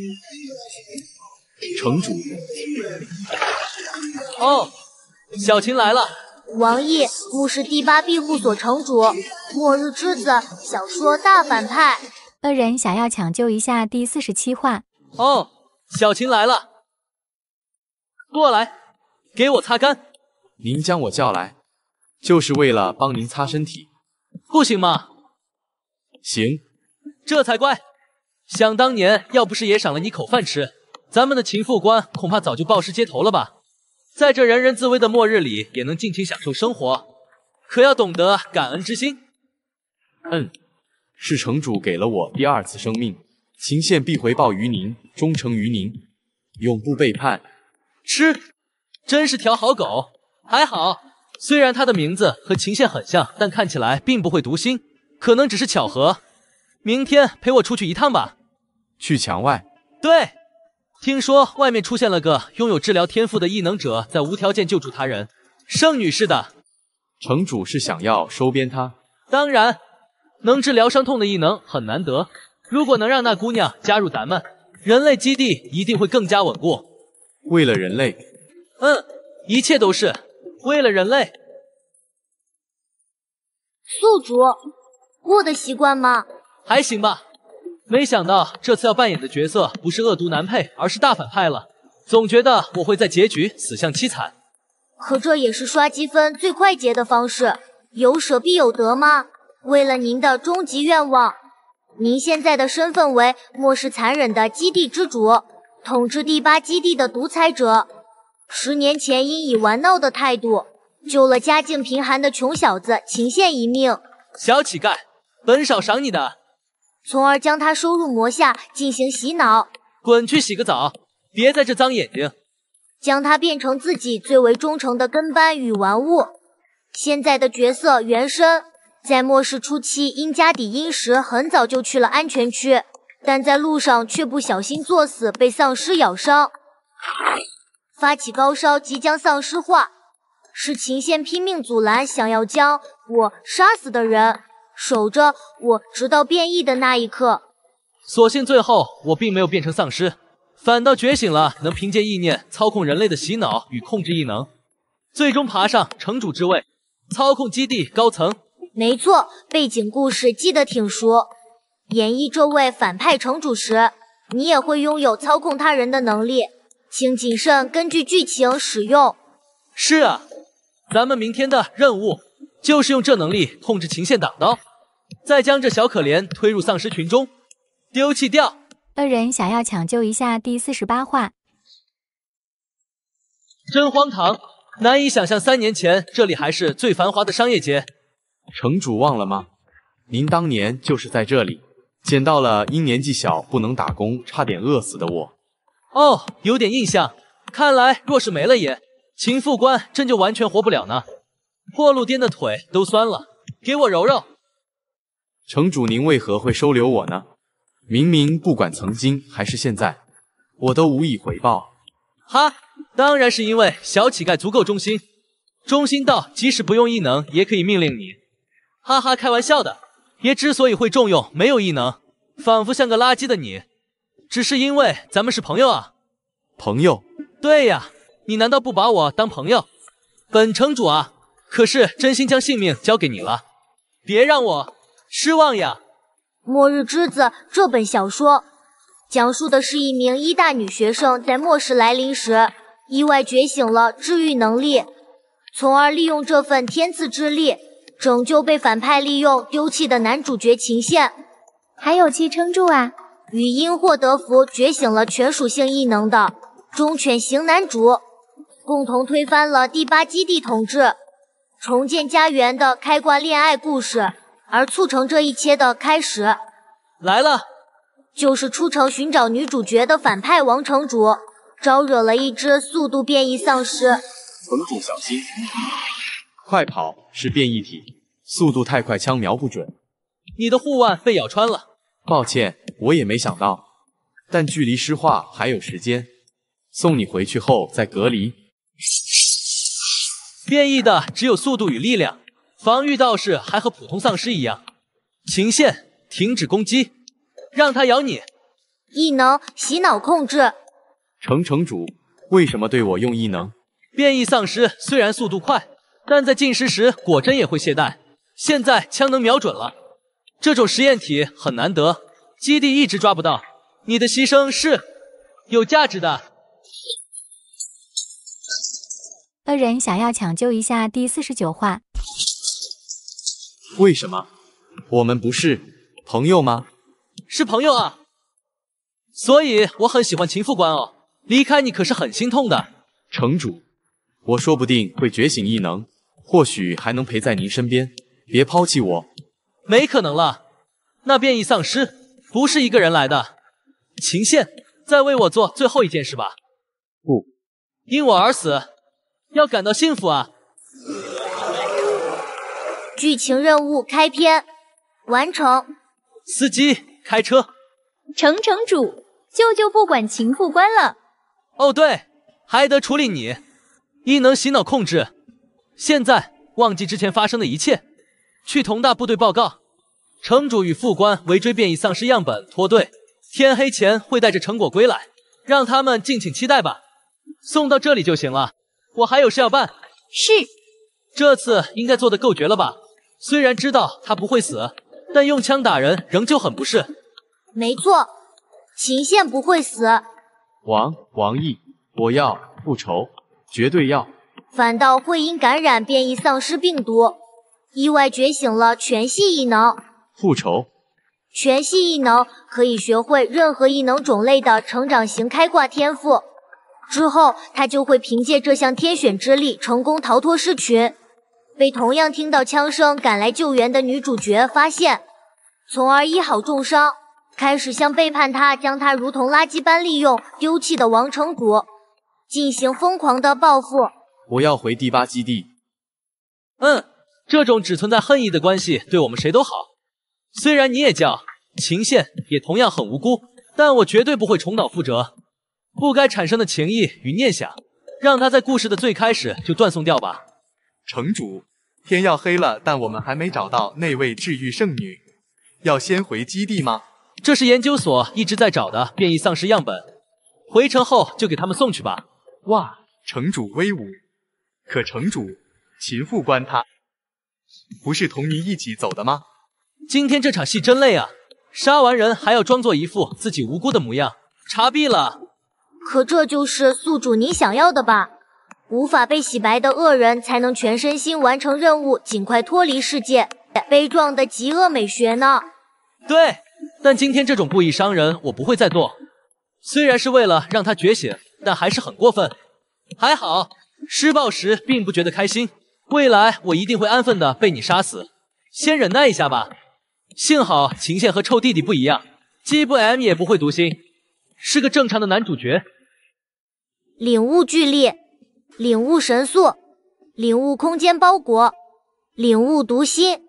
城主， 小琴来了。 王毅，末世第8庇护所城主，末日之子小说大反派。 恶人想要抢救一下第47话。 小琴来了。过来，给我擦干。 您将我叫来，就是为了帮您擦身体， 不行吗？ 行， 这才怪。想当年，要不是爷赏了你口饭吃，咱们的秦副官恐怕早就暴尸街头了吧？ 在这人人自危的末日里，也能尽情享受生活，可要懂得感恩之心。 是城主给了我第2次生命，秦县必回报于您，忠诚于您，永不背叛。 吃，真是条好狗。还好，虽然它的名字和秦县很像，但看起来并不会读心，可能只是巧合。明天陪我出去一趟吧。 去墙外？ 对，听说外面出现了个拥有治疗天赋的异能者，在无条件救助他人，盛女士的。 城主是想要收编他？ 当然，能治疗伤痛的异能很难得，如果能让那姑娘加入咱们，人类基地一定会更加稳固。 为了人类？ 一切都是为了人类。 宿主，我的习惯吗？ 还行吧。没想到这次要扮演的角色不是恶毒男配，而是大反派了。总觉得我会在结局死相凄惨。 可这也是刷积分最快捷的方式，有舍必有得吗？为了您的终极愿望，您现在的身份为末世残忍的基地之主，统治第8基地的独裁者。10年前因以玩闹的态度救了家境贫寒的穷小子秦县一命， 小乞丐，本少赏你的。 从而将他收入魔下进行洗脑。 滚去洗个澡，别在这脏眼睛。 将他变成自己最为忠诚的跟班与玩物。现在的角色原身在末世初期因家底殷实，很早就去了安全区，但在路上却不小心作死，被丧尸咬伤，发起高烧，即将丧尸化。是秦县拼命阻拦想要将我杀死的人，守着我直到变异的那一刻。 所幸最后我并没有变成丧尸，反倒觉醒了能凭借意念操控人类的洗脑与控制异能，最终爬上城主之位，操控基地高层。 没错，背景故事记得挺熟。演绎这位反派城主时，你也会拥有操控他人的能力，请谨慎根据剧情使用。 是啊，咱们明天的任务就是用这能力控制秦县挡刀，再将这小可怜推入丧尸群中，丢弃掉。 恶人想要抢救一下第48话。 真荒唐，难以想象3年前这里还是最繁华的商业街。 城主忘了吗？您当年就是在这里捡到了因年纪小不能打工差点饿死的我。 哦，有点印象。看来若是没了爷，秦副官真就完全活不了呢。破路颠的腿都酸了，给我揉揉。 城主您为何会收留我呢？明明不管曾经还是现在，我都无以回报。 哈，当然是因为小乞丐足够忠心，忠心到即使不用异能也可以命令你。哈哈，开玩笑的。爷之所以会重用没有异能，仿佛像个垃圾的你，只是因为咱们是朋友啊。 朋友？ 对呀，你难道不把我当朋友？本城主啊，可是真心将性命交给你了，别让我失望呀。 《末日之子》这本小说讲述的是一名医大女学生在末世来临时意外觉醒了治愈能力，从而利用这份天赐之力拯救被反派利用丢弃的男主角秦县。 还有气撑住啊！ 与因祸得福觉醒了全属性异能的忠犬型男主，共同推翻了第8基地统治，重建家园的开挂恋爱故事。而促成这一切的开始来了， 就是出城寻找女主角的反派王城主，招惹了一只速度变异丧尸。 城主小心，快跑！是变异体，速度太快，枪瞄不准。 你的护腕被咬穿了。 抱歉，我也没想到，但距离尸化还有时间，送你回去后再隔离。 变异的只有速度与力量，防御倒是还和普通丧尸一样。秦县，停止攻击，让他咬你。 异能洗脑控制。 城主，为什么对我用异能？ 变异丧尸虽然速度快，但在进食时果真也会懈怠。现在枪能瞄准了，这种实验体很难得，基地一直抓不到。你的牺牲是有价值的。 恶人想要抢救一下第49话。 为什么？我们不是朋友吗？ 是朋友啊，所以我很喜欢秦副官哦。离开你可是很心痛的。 城主， 我说不定会觉醒异能，或许还能陪在您身边。别抛弃我。 没可能了，那变异丧尸不是一个人来的。秦县，再为我做最后一件事吧。 不， 因我而死，要感到幸福啊！ 剧情任务开篇完成。 司机开车。 程主，舅舅不管秦副官了。 哦对，还得处理你。异能洗脑控制。现在忘记之前发生的一切，去同大部队报告。城主与副官围追变异丧尸样本脱队，天黑前会带着成果归来，让他们敬请期待吧。送到这里就行了，我还有事要办。 是。 这次应该做得够绝了吧？虽然知道他不会死，但用枪打人仍旧很不适。 没错，秦县不会死。 王毅，我要复仇，绝对要。 反倒会因感染变异丧尸病毒，意外觉醒了全系异能。 复仇。 全系异能可以学会任何异能种类的成长型开挂天赋，之后他就会凭借这项天选之力成功逃脱尸群，被同样听到枪声赶来救援的女主角发现，从而医好重伤，开始向背叛他、将他如同垃圾般利用丢弃的王城主进行疯狂的报复。 我要回第8基地。 这种只存在恨意的关系对我们谁都好。虽然你也叫秦县，也同样很无辜，但我绝对不会重蹈覆辙。不该产生的情谊与念想，让他在故事的最开始就断送掉吧。 城主，天要黑了，但我们还没找到那位治愈圣女，要先回基地吗？ 这是研究所一直在找的变异丧尸样本，回城后就给他们送去吧。 哇，城主威武！可城主，秦副官他不是同你一起走的吗？ 今天这场戏真累啊，杀完人还要装作一副自己无辜的模样，查毙了。 可这就是宿主你想要的吧？无法被洗白的恶人才能全身心完成任务，尽快脱离世界，悲壮的极恶美学呢？ 对，但今天这种不义伤人我不会再做。虽然是为了让他觉醒，但还是很过分。还好施暴时并不觉得开心，未来我一定会安分的被你杀死，先忍耐一下吧。幸好秦县和臭弟弟不一样，既不 M 也不会读心，是个正常的男主角。 领悟巨力，领悟神速，领悟空间包裹，领悟读心。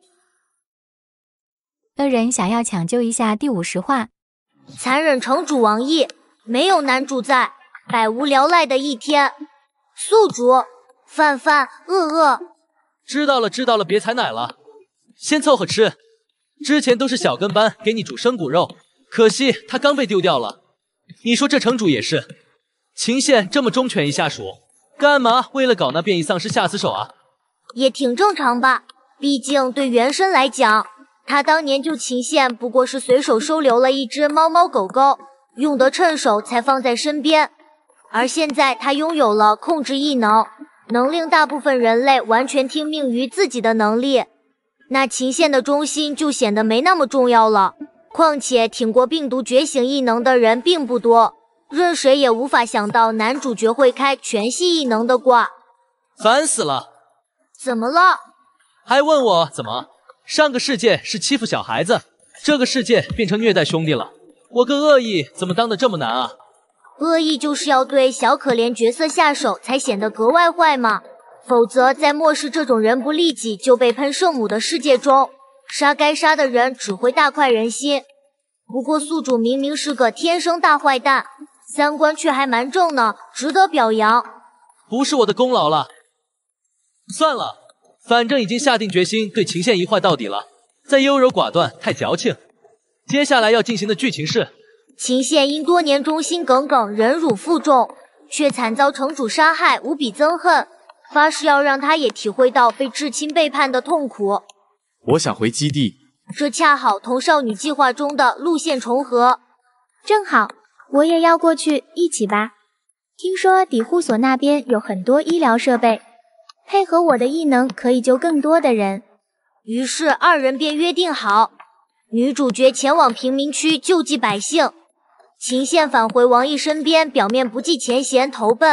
恶人想要抢救一下第50话。 残忍城主王毅，没有男主在，百无聊赖的一天。宿主范恶。 知道了，别采奶了，先凑合吃。之前都是小跟班给你煮生骨肉，可惜他刚被丢掉了。你说这城主也是，秦县这么忠犬一下属，干嘛为了搞那变异丧尸下死手啊？ 也挺正常吧，毕竟对原身来讲，他当年救秦县不过是随手收留了一只猫猫狗狗，用得趁手才放在身边。而现在他拥有了控制异能，能令大部分人类完全听命于自己的能力，那秦县的忠心就显得没那么重要了。况且挺过病毒觉醒异能的人并不多，任谁也无法想到男主角会开全系异能的挂。 烦死了！ 怎么了？ 还问我怎么？上个世界是欺负小孩子，这个世界变成虐待兄弟了。我个恶意怎么当得这么难啊？ 恶意就是要对小可怜角色下手，才显得格外坏嘛。否则在漠视这种人不利己就被喷圣母的世界中，杀该杀的人只会大快人心。不过宿主明明是个天生大坏蛋，三观却还蛮正呢，值得表扬。 不是我的功劳了。算了，反正已经下定决心对秦县一坏到底了，再优柔寡断太矫情。接下来要进行的剧情是， 秦县因多年忠心耿耿，忍辱负重，却惨遭城主杀害，无比憎恨，发誓要让他也体会到被至亲背叛的痛苦。 我想回基地， 这恰好同少女计划中的路线重合。 正好，我也要过去一起吧。听说庇护所那边有很多医疗设备，配合我的异能可以救更多的人。 于是二人便约定好，女主角前往贫民区救济百姓，秦县返回王毅身边，表面不计前嫌投奔，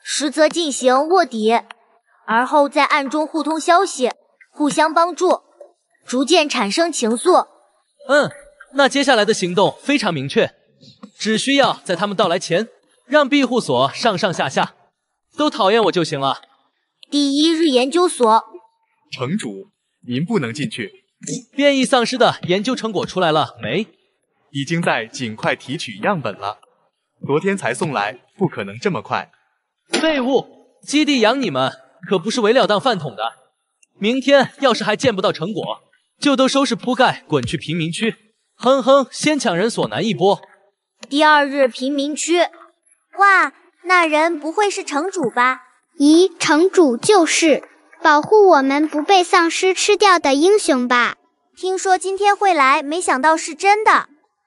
实则进行卧底，而后在暗中互通消息，互相帮助，逐渐产生情愫。 那接下来的行动非常明确，只需要在他们到来前，让庇护所上上下下都讨厌我就行了。 第一日研究所， 城主，您不能进去。 变异丧尸的研究成果出来了没？ 已经在尽快提取样本了，昨天才送来，不可能这么快。 废物，基地养你们可不是为了当饭桶的。明天要是还见不到成果，就都收拾铺盖滚去贫民区。哼哼，先抢人所难一波。 第二日贫民区， 哇，那人不会是城主吧？咦，城主就是保护我们不被丧尸吃掉的英雄吧？听说今天会来，没想到是真的。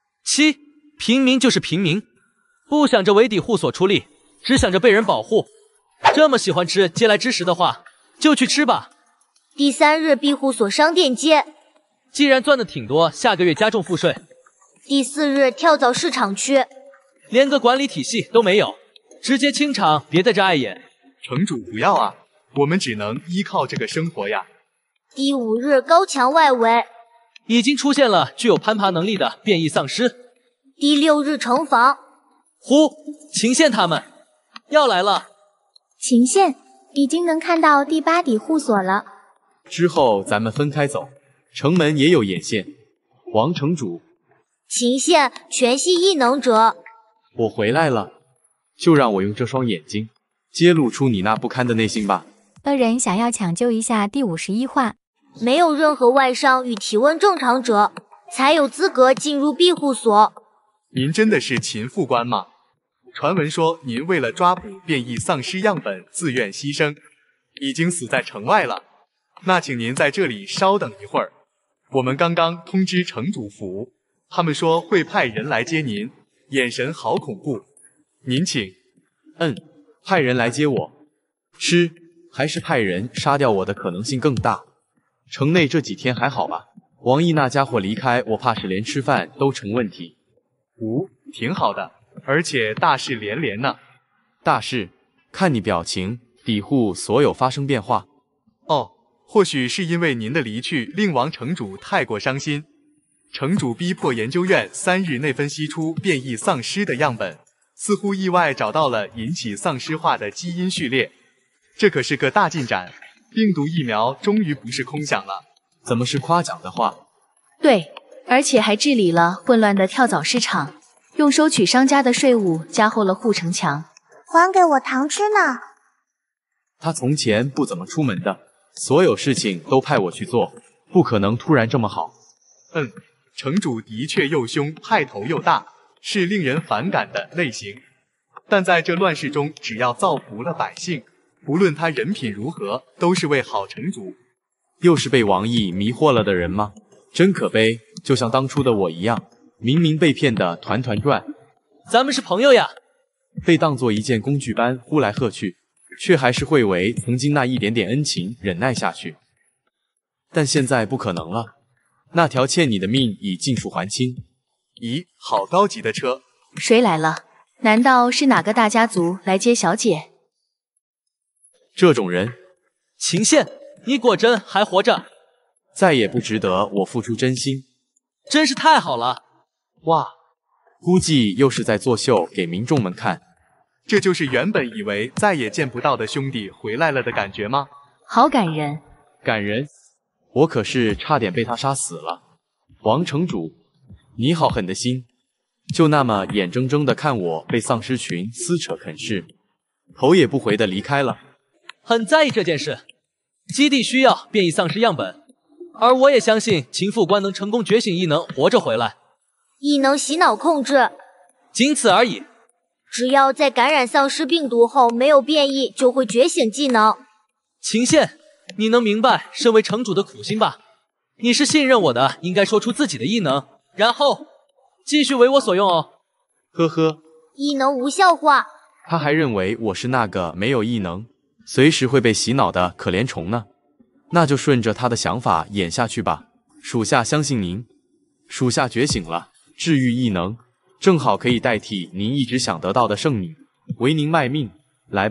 7，平民就是平民，不想着为抵护所出力，只想着被人保护。这么喜欢吃嗟来之食的话，就去吃吧。 第三日庇护所商店街， 既然赚的挺多，下个月加重赋税。 第四日跳蚤市场区， 连个管理体系都没有，直接清场，别在这碍眼。 城主不要啊，我们只能依靠这个生活呀。 第五日高墙外围， 已经出现了具有攀爬能力的变异丧尸。 第六日城防， 呼，秦县他们要来了。 秦县已经能看到第8底护所了。 之后咱们分开走，城门也有眼线。王城主， 秦县全系异能者， 我回来了，就让我用这双眼睛揭露出你那不堪的内心吧。 恶人想要抢救一下第51话， 没有任何外伤与体温正常者才有资格进入庇护所。 您真的是秦副官吗？传闻说您为了抓捕变异丧尸样本自愿牺牲，已经死在城外了。那请您在这里稍等一会儿，我们刚刚通知城主府，他们说会派人来接您，眼神好恐怖。您请。 派人来接我，还是派人杀掉我的可能性更大。城内这几天还好吧？王毅那家伙离开，我怕是连吃饭都成问题。 挺好的，而且大事连连呢。 大事？看你表情，抵护所有发生变化。 或许是因为您的离去令王城主太过伤心，城主逼迫研究院3日内分析出变异丧尸的样本，似乎意外找到了引起丧尸化的基因序列，这可是个大进展，病毒疫苗终于不是空想了。 怎么是夸奖的话？ 对，而且还治理了混乱的跳蚤市场，用收取商家的税务加厚了护城墙。 还给我糖吃呢。 他从前不怎么出门的，所有事情都派我去做，不可能突然这么好。 城主的确又凶，派头又大，是令人反感的类型。但在这乱世中，只要造福了百姓，不论他人品如何，都是位好城主。 又是被王毅迷惑了的人吗？真可悲，就像当初的我一样，明明被骗得团团转。 咱们是朋友呀。 被当作一件工具般呼来喝去，却还是会为曾经那一点点恩情忍耐下去。但现在不可能了，那条欠你的命已尽数还清。 咦，好高级的车。 谁来了？难道是哪个大家族来接小姐？ 这种人， 秦县，你果真还活着， 再也不值得我付出真心。 真是太好了。 哇，估计又是在作秀给民众们看。 这就是原本以为再也见不到的兄弟回来了的感觉吗？ 好感人。 感人？我可是差点被他杀死了。王城主，你好狠的心，就那么眼睁睁地看我被丧尸群撕扯啃噬，头也不回地离开了。 很在意这件事，基地需要变异丧尸样本，而我也相信秦副官能成功觉醒异能，活着回来。 异能洗脑控制， 仅此而已。 只要在感染丧尸病毒后没有变异，就会觉醒技能。 秦县，你能明白身为城主的苦心吧？你是信任我的，应该说出自己的异能，然后继续为我所用哦。 呵呵， 异能无效化。 他还认为我是那个没有异能，随时会被洗脑的可怜虫呢。那就顺着他的想法演下去吧。属下相信您。属下觉醒了，治愈异能，正好可以代替您一直想得到的圣女，为您卖命。来吧，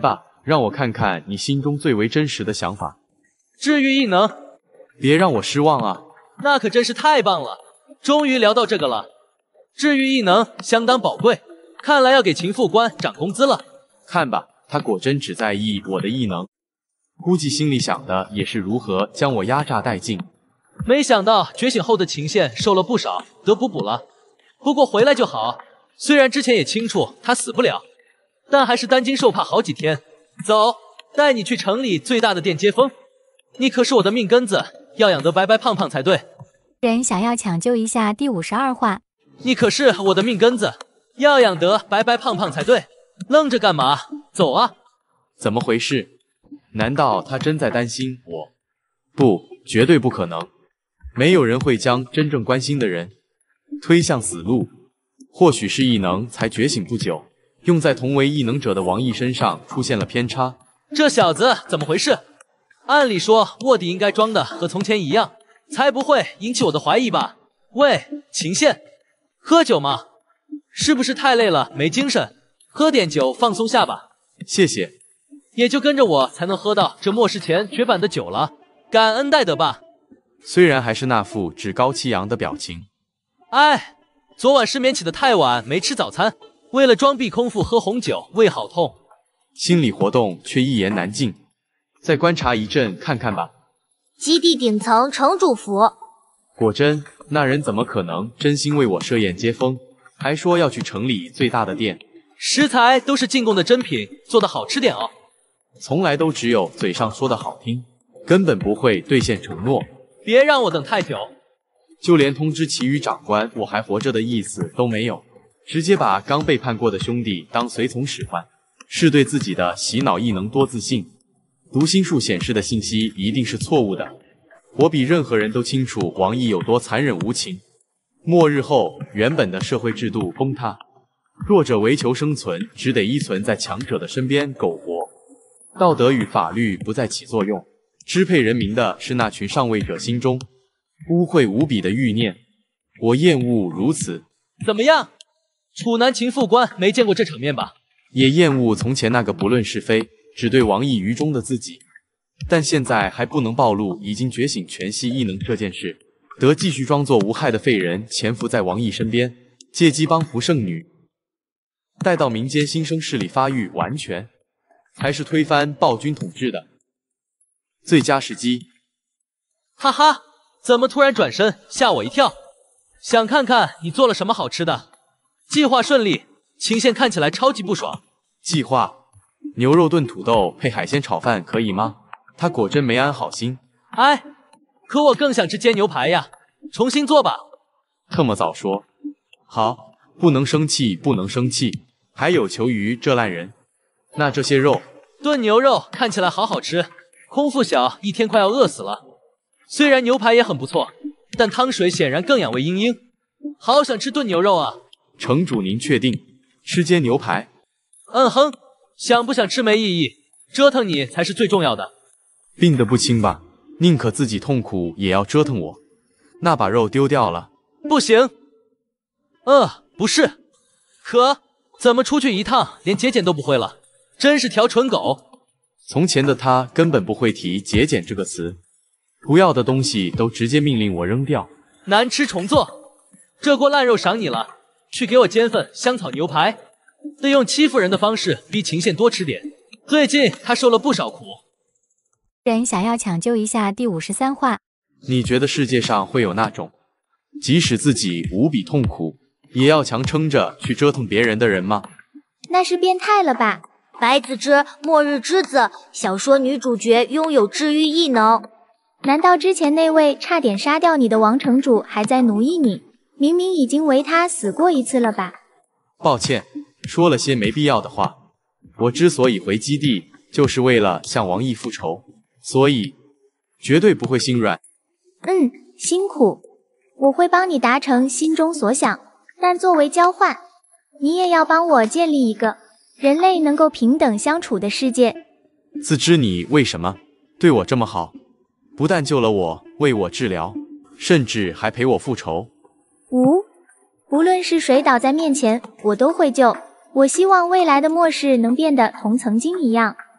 让我看看你心中最为真实的想法。 治愈异能， 别让我失望啊！ 那可真是太棒了，终于聊到这个了。治愈异能相当宝贵，看来要给秦副官涨工资了。 看吧，他果真只在意我的异能，估计心里想的也是如何将我压榨殆尽。 没想到觉醒后的秦县瘦了不少，得补补了。不过回来就好，虽然之前也清楚他死不了，但还是担惊受怕好几天。走，带你去城里最大的店接风。你可是我的命根子，要养得白白胖胖才对。 人想要抢救一下第52话。 你可是我的命根子，要养得白白胖胖才对。愣着干嘛？走啊！ 怎么回事？难道他真在担心我？不，绝对不可能。没有人会将真正关心的人推向死路。或许是异能才觉醒不久，用在同为异能者的王毅身上出现了偏差。 这小子怎么回事？按理说卧底应该装的和从前一样，才不会引起我的怀疑吧？喂，秦县，喝酒吗？是不是太累了没精神？喝点酒放松下吧。 谢谢。 也就跟着我才能喝到这末世前绝版的酒了，感恩戴德吧。 虽然还是那副趾高气扬的表情。 哎，昨晚失眠起得太晚，没吃早餐，为了装逼空腹喝红酒，胃好痛。 心理活动却一言难尽，再观察一阵看看吧。 基地顶层城主府。 果真，那人怎么可能真心为我设宴接风，还说要去城里最大的店？ 食材都是进贡的真品，做的好吃点哦。 从来都只有嘴上说的好听，根本不会兑现承诺。 别让我等太久。 就连通知其余长官我还活着的意思都没有，直接把刚背叛过的兄弟当随从使唤，是对自己的洗脑异能多自信。读心术显示的信息一定是错误的。我比任何人都清楚王毅有多残忍无情。末日后，原本的社会制度崩塌，弱者为求生存，只得依存在强者的身边苟活。道德与法律不再起作用，支配人民的是那群上位者心中污秽无比的欲念。我厌恶如此。 怎么样？楚南秦副官没见过这场面吧？ 也厌恶从前那个不论是非，只对王毅于衷的自己。但现在还不能暴露已经觉醒全系异能这件事，得继续装作无害的废人，潜伏在王毅身边，借机帮扶圣女。待到民间新生势力发育完全，才是推翻暴君统治的最佳时机。 哈哈，怎么突然转身，吓我一跳。想看看你做了什么好吃的。计划顺利，秦县看起来超级不爽。 计划，牛肉炖土豆配海鲜炒饭可以吗？他果真没安好心。 哎，可我更想吃煎牛排呀，重新做吧。 这么早说？好，不能生气，不能生气。还有求于这烂人。那这些肉， 炖牛肉看起来好好吃，空腹小一天快要饿死了。虽然牛排也很不错，但汤水显然更养胃阴阴。好想吃炖牛肉啊！ 城主您确定吃煎牛排？ 嗯哼，想不想吃没意义，折腾你才是最重要的。 病得不轻吧？宁可自己痛苦也要折腾我。那把肉丢掉了。 不行。不是。可怎么出去一趟连节俭都不会了？真是条蠢狗。 从前的他根本不会提节俭这个词，不要的东西都直接命令我扔掉。 难吃重做，这锅烂肉赏你了，去给我煎份香草牛排。得用欺负人的方式逼秦县多吃点，最近他受了不少苦。 人想要抢救一下第53话。 你觉得世界上会有那种即使自己无比痛苦也要强撑着去折腾别人的人吗？ 那是变态了吧？ 白子之末日之子小说女主角拥有治愈异能。 难道之前那位差点杀掉你的王城主还在奴役你？明明已经为他死过一次了吧？ 抱歉，说了些没必要的话。我之所以回基地，就是为了向王毅复仇，所以绝对不会心软。 辛苦，我会帮你达成心中所想，但作为交换，你也要帮我建立一个人类能够平等相处的世界。 自知你为什么对我这么好，不但救了我，为我治疗，甚至还陪我复仇。 无论是谁倒在面前，我都会救。我希望未来的末世能变得同曾经一样。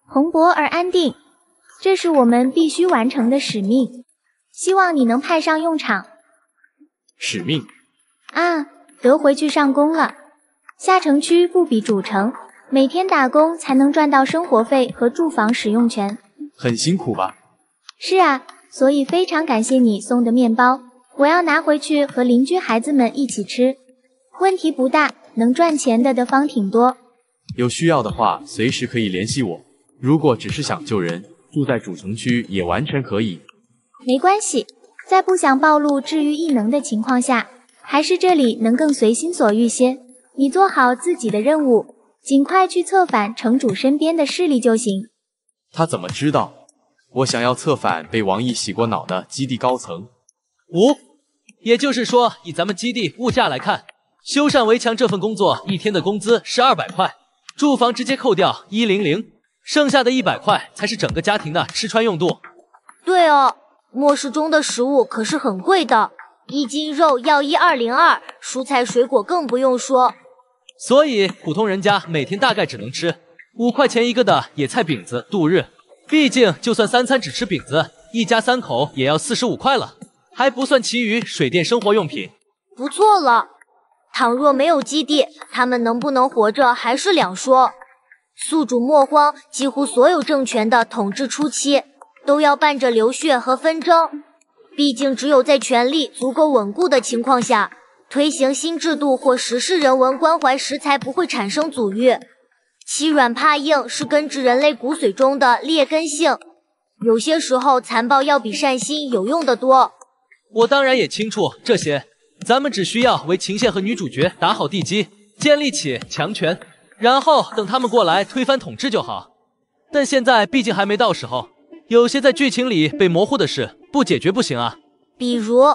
蓬勃而安定，这是我们必须完成的使命，希望你能派上用场。 使命啊，得回去上工了。下城区不比主城，每天打工才能赚到生活费和住房使用权。 很辛苦吧？ 是啊，所以非常感谢你送的面包，我要拿回去和邻居孩子们一起吃。问题不大，能赚钱的地方挺多。 有需要的话，随时可以联系我。如果只是想救人，住在主城区也完全可以。 没关系，在不想暴露治愈异能的情况下，还是这里能更随心所欲些。你做好自己的任务，尽快去策反城主身边的势力就行。 他怎么知道？我想要策反被王毅洗过脑的基地高层。 也就是说，以咱们基地物价来看，修缮围墙这份工作一天的工资是200块，住房直接扣掉100，剩下的100块才是整个家庭的吃穿用度。 对哦，末世中的食物可是很贵的，1斤肉要1202，蔬菜水果更不用说。 所以普通人家每天大概只能吃5块钱一个的野菜饼子度日。毕竟就算3餐只吃饼子，一家3口也要45块了，还不算其余水电生活用品。 不错了，倘若没有基地，他们能不能活着还是两说。宿主末荒几乎所有政权的统治初期都要伴着流血和纷争，毕竟只有在权力足够稳固的情况下，推行新制度或实施人文关怀时才不会产生阻域。欺软怕硬是根植人类骨髓中的劣根性，有些时候残暴要比善心有用得多。 我当然也清楚这些，咱们只需要为秦县和女主角打好地基，建立起强权，然后等他们过来推翻统治就好。但现在毕竟还没到时候，有些在剧情里被模糊的事不解决不行啊。 比如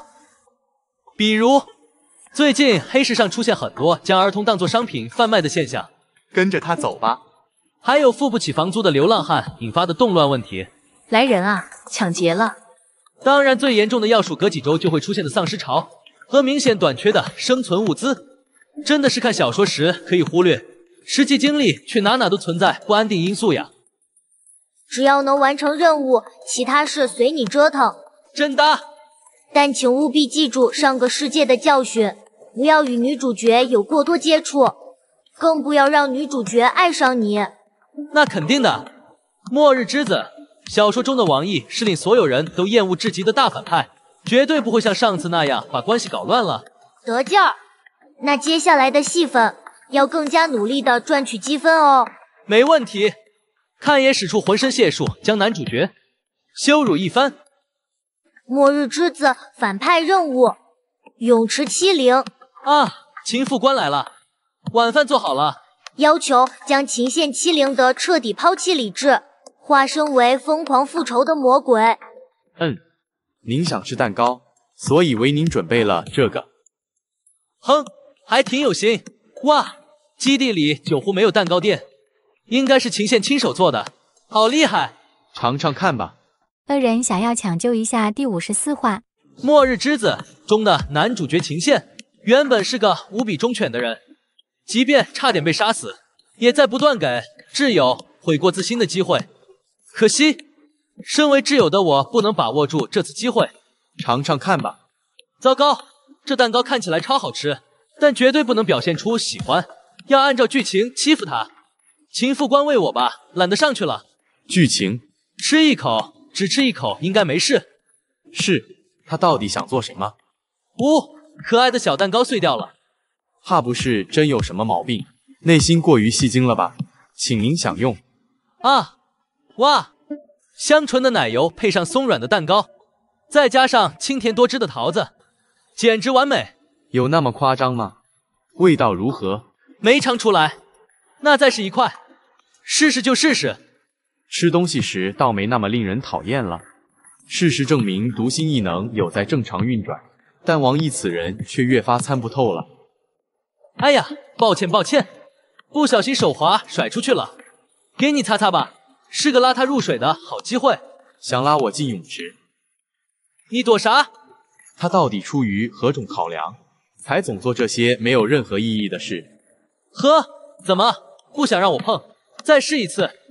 最近黑市上出现很多将儿童当作商品贩卖的现象。 跟着他走吧。 还有付不起房租的流浪汉引发的动乱问题。 来人啊，抢劫了！ 当然，最严重的要数隔几周就会出现的丧尸潮和明显短缺的生存物资，真的是看小说时可以忽略，实际经历却哪都存在不安定因素呀。 只要能完成任务，其他事随你折腾。 真的？ 但请务必记住上个世界的教训，不要与女主角有过多接触。更不要让女主角爱上你。 那肯定的。末日之子，小说中的王毅是令所有人都厌恶至极的大反派，绝对不会像上次那样把关系搞乱了。 得劲儿！那接下来的戏份要更加努力地赚取积分哦。 没问题，看爷使出浑身解数将男主角羞辱一番。 末日之子反派任务，泳池欺凌啊！秦副官来了。晚饭做好了， 要求将秦县欺凌的彻底抛弃理智，化身为疯狂复仇的魔鬼。 您想吃蛋糕，所以为您准备了这个。 哼，还挺有心。哇，基地里几乎没有蛋糕店，应该是秦县亲手做的，好厉害！ 尝尝看吧。 恶人想要抢救一下第54话。 末日之子中的男主角秦县，原本是个无比忠犬的人。即便差点被杀死，也在不断给挚友悔过自新的机会。可惜，身为挚友的我不能把握住这次机会。 尝尝看吧。 糟糕，这蛋糕看起来超好吃，但绝对不能表现出喜欢，要按照剧情欺负他。秦副官喂我吧，懒得上去了。 剧情？ 吃一口，只吃一口应该没事。 是，他到底想做什么？ 可爱的小蛋糕碎掉了。 怕不是真有什么毛病，内心过于戏精了吧？请您享用。 啊，哇，香醇的奶油配上松软的蛋糕，再加上清甜多汁的桃子，简直完美。 有那么夸张吗？味道如何？ 没尝出来。那再是一块，试试就试试。 吃东西时倒没那么令人讨厌了。事实证明，读心异能有在正常运转，但王毅此人却越发参不透了。 哎呀，抱歉，不小心手滑甩出去了，给你擦擦吧，是个拉他入水的好机会。 想拉我进泳池？ 你躲啥？ 他到底出于何种考量，才总做这些没有任何意义的事？ 呵，怎么不想让我碰？再试一次。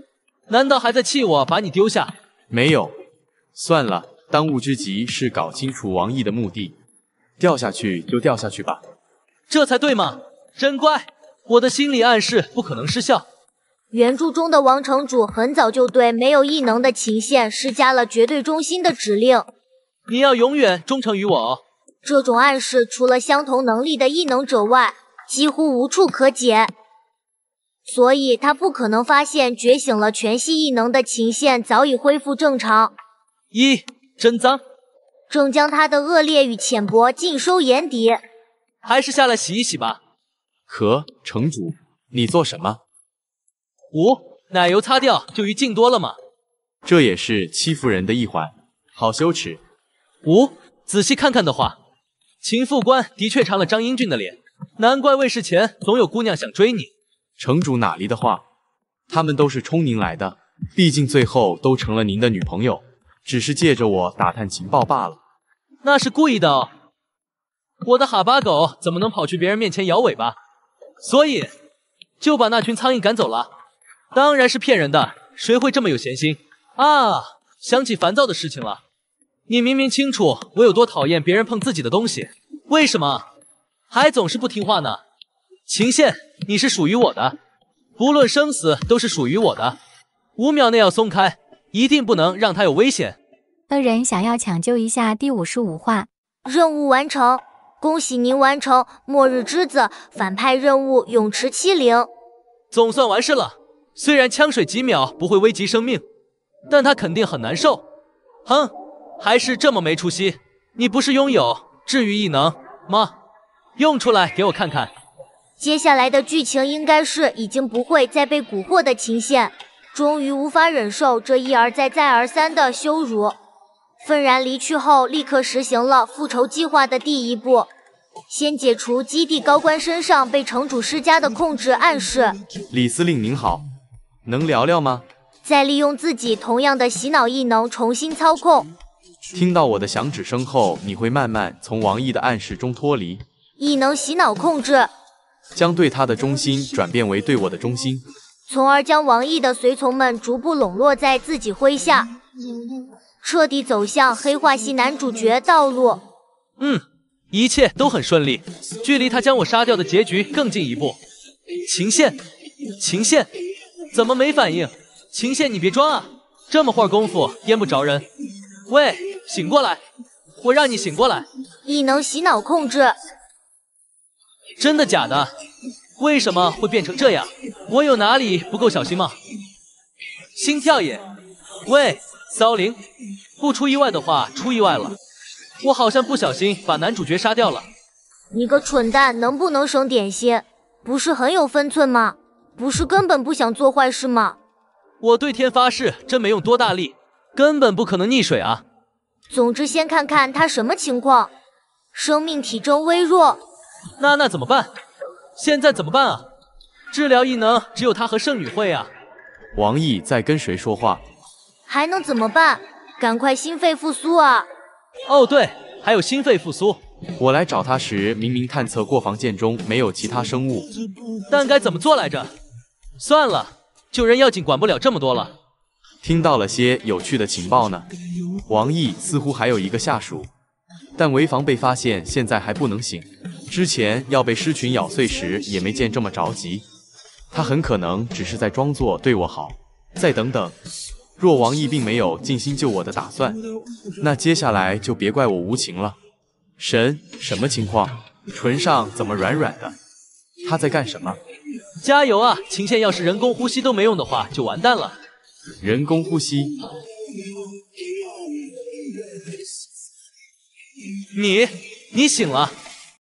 难道还在气我把你丢下？ 没有，算了，当务之急是搞清楚王毅的目的，掉下去就掉下去吧。 这才对嘛，真乖，我的心理暗示不可能失效。 原著中的王城主很早就对没有异能的秦县施加了绝对忠心的指令， 你要永远忠诚于我哦。 这种暗示除了相同能力的异能者外，几乎无处可解，所以他不可能发现觉醒了全系异能的秦县早已恢复正常。 真脏， 正将他的恶劣与浅薄尽收眼底。 还是下来洗一洗吧。 城主，你做什么？ 奶油擦掉就鱼净多了嘛。 这也是欺负人的一环，好羞耻。 仔细看看的话，秦副官的确长了张英俊的脸，难怪卫士前总有姑娘想追你。 城主哪里的话，他们都是冲您来的，毕竟最后都成了您的女朋友，只是借着我打探情报罢了。 那是故意的哦。我的哈巴狗怎么能跑去别人面前摇尾巴？所以就把那群苍蝇赶走了。当然是骗人的，谁会这么有闲心啊？想起烦躁的事情了。你明明清楚我有多讨厌别人碰自己的东西，为什么还总是不听话呢？秦县，你是属于我的，不论生死都是属于我的。5秒内要松开，一定不能让他有危险。 恶人想要抢救一下第55话， 任务完成，恭喜您完成末日之子反派任务泳池欺凌。 总算完事了，虽然枪水几秒不会危及生命，但他肯定很难受。还是这么没出息。你不是拥有治愈异能吗？用出来给我看看。 接下来的剧情应该是已经不会再被蛊惑的秦县，终于无法忍受这一而再再而三的羞辱，愤然离去后，立刻实行了复仇计划的第一步，先解除基地高官身上被城主施加的控制暗示。 李司令您好，能聊聊吗？ 再利用自己同样的洗脑异能重新操控。 听到我的响指声后，你会慢慢从王毅的暗示中脱离， 异能洗脑控制， 将对他的忠心转变为对我的忠心， 从而将王毅的随从们逐步笼络在自己麾下，彻底走向黑化系男主角道路。 一切都很顺利，距离他将我杀掉的结局更进一步。秦县，怎么没反应？秦县，你别装啊，这么会儿功夫淹不着人。喂，醒过来，我让你醒过来。 异能洗脑控制， 真的假的？为什么会变成这样？我有哪里不够小心吗？心跳也。喂，骚灵，不出意外的话出意外了，我好像不小心把男主角杀掉了。 你个蠢蛋，能不能省点心？不是很有分寸吗？不是根本不想做坏事吗？ 我对天发誓，真没用多大力，根本不可能溺水啊。 总之先看看他什么情况，生命体征微弱。 那怎么办？现在怎么办啊？治疗异能只有他和圣女会啊。 王毅在跟谁说话？ 还能怎么办？赶快心肺复苏啊！ 哦对，还有心肺复苏。 我来找他时，明明探测过房间中没有其他生物， 但该怎么做来着？算了，救人要紧，管不了这么多了。 听到了些有趣的情报呢。王毅似乎还有一个下属，但为防被发现，现在还不能醒。之前要被狮群咬碎时，也没见这么着急。他很可能只是在装作对我好。再等等，若王毅并没有尽心救我的打算，那接下来就别怪我无情了。神，什么情况？唇上怎么软软的？他在干什么？ 加油啊！秦县要是人工呼吸都没用的话，就完蛋了。 人工呼吸？ 你醒了？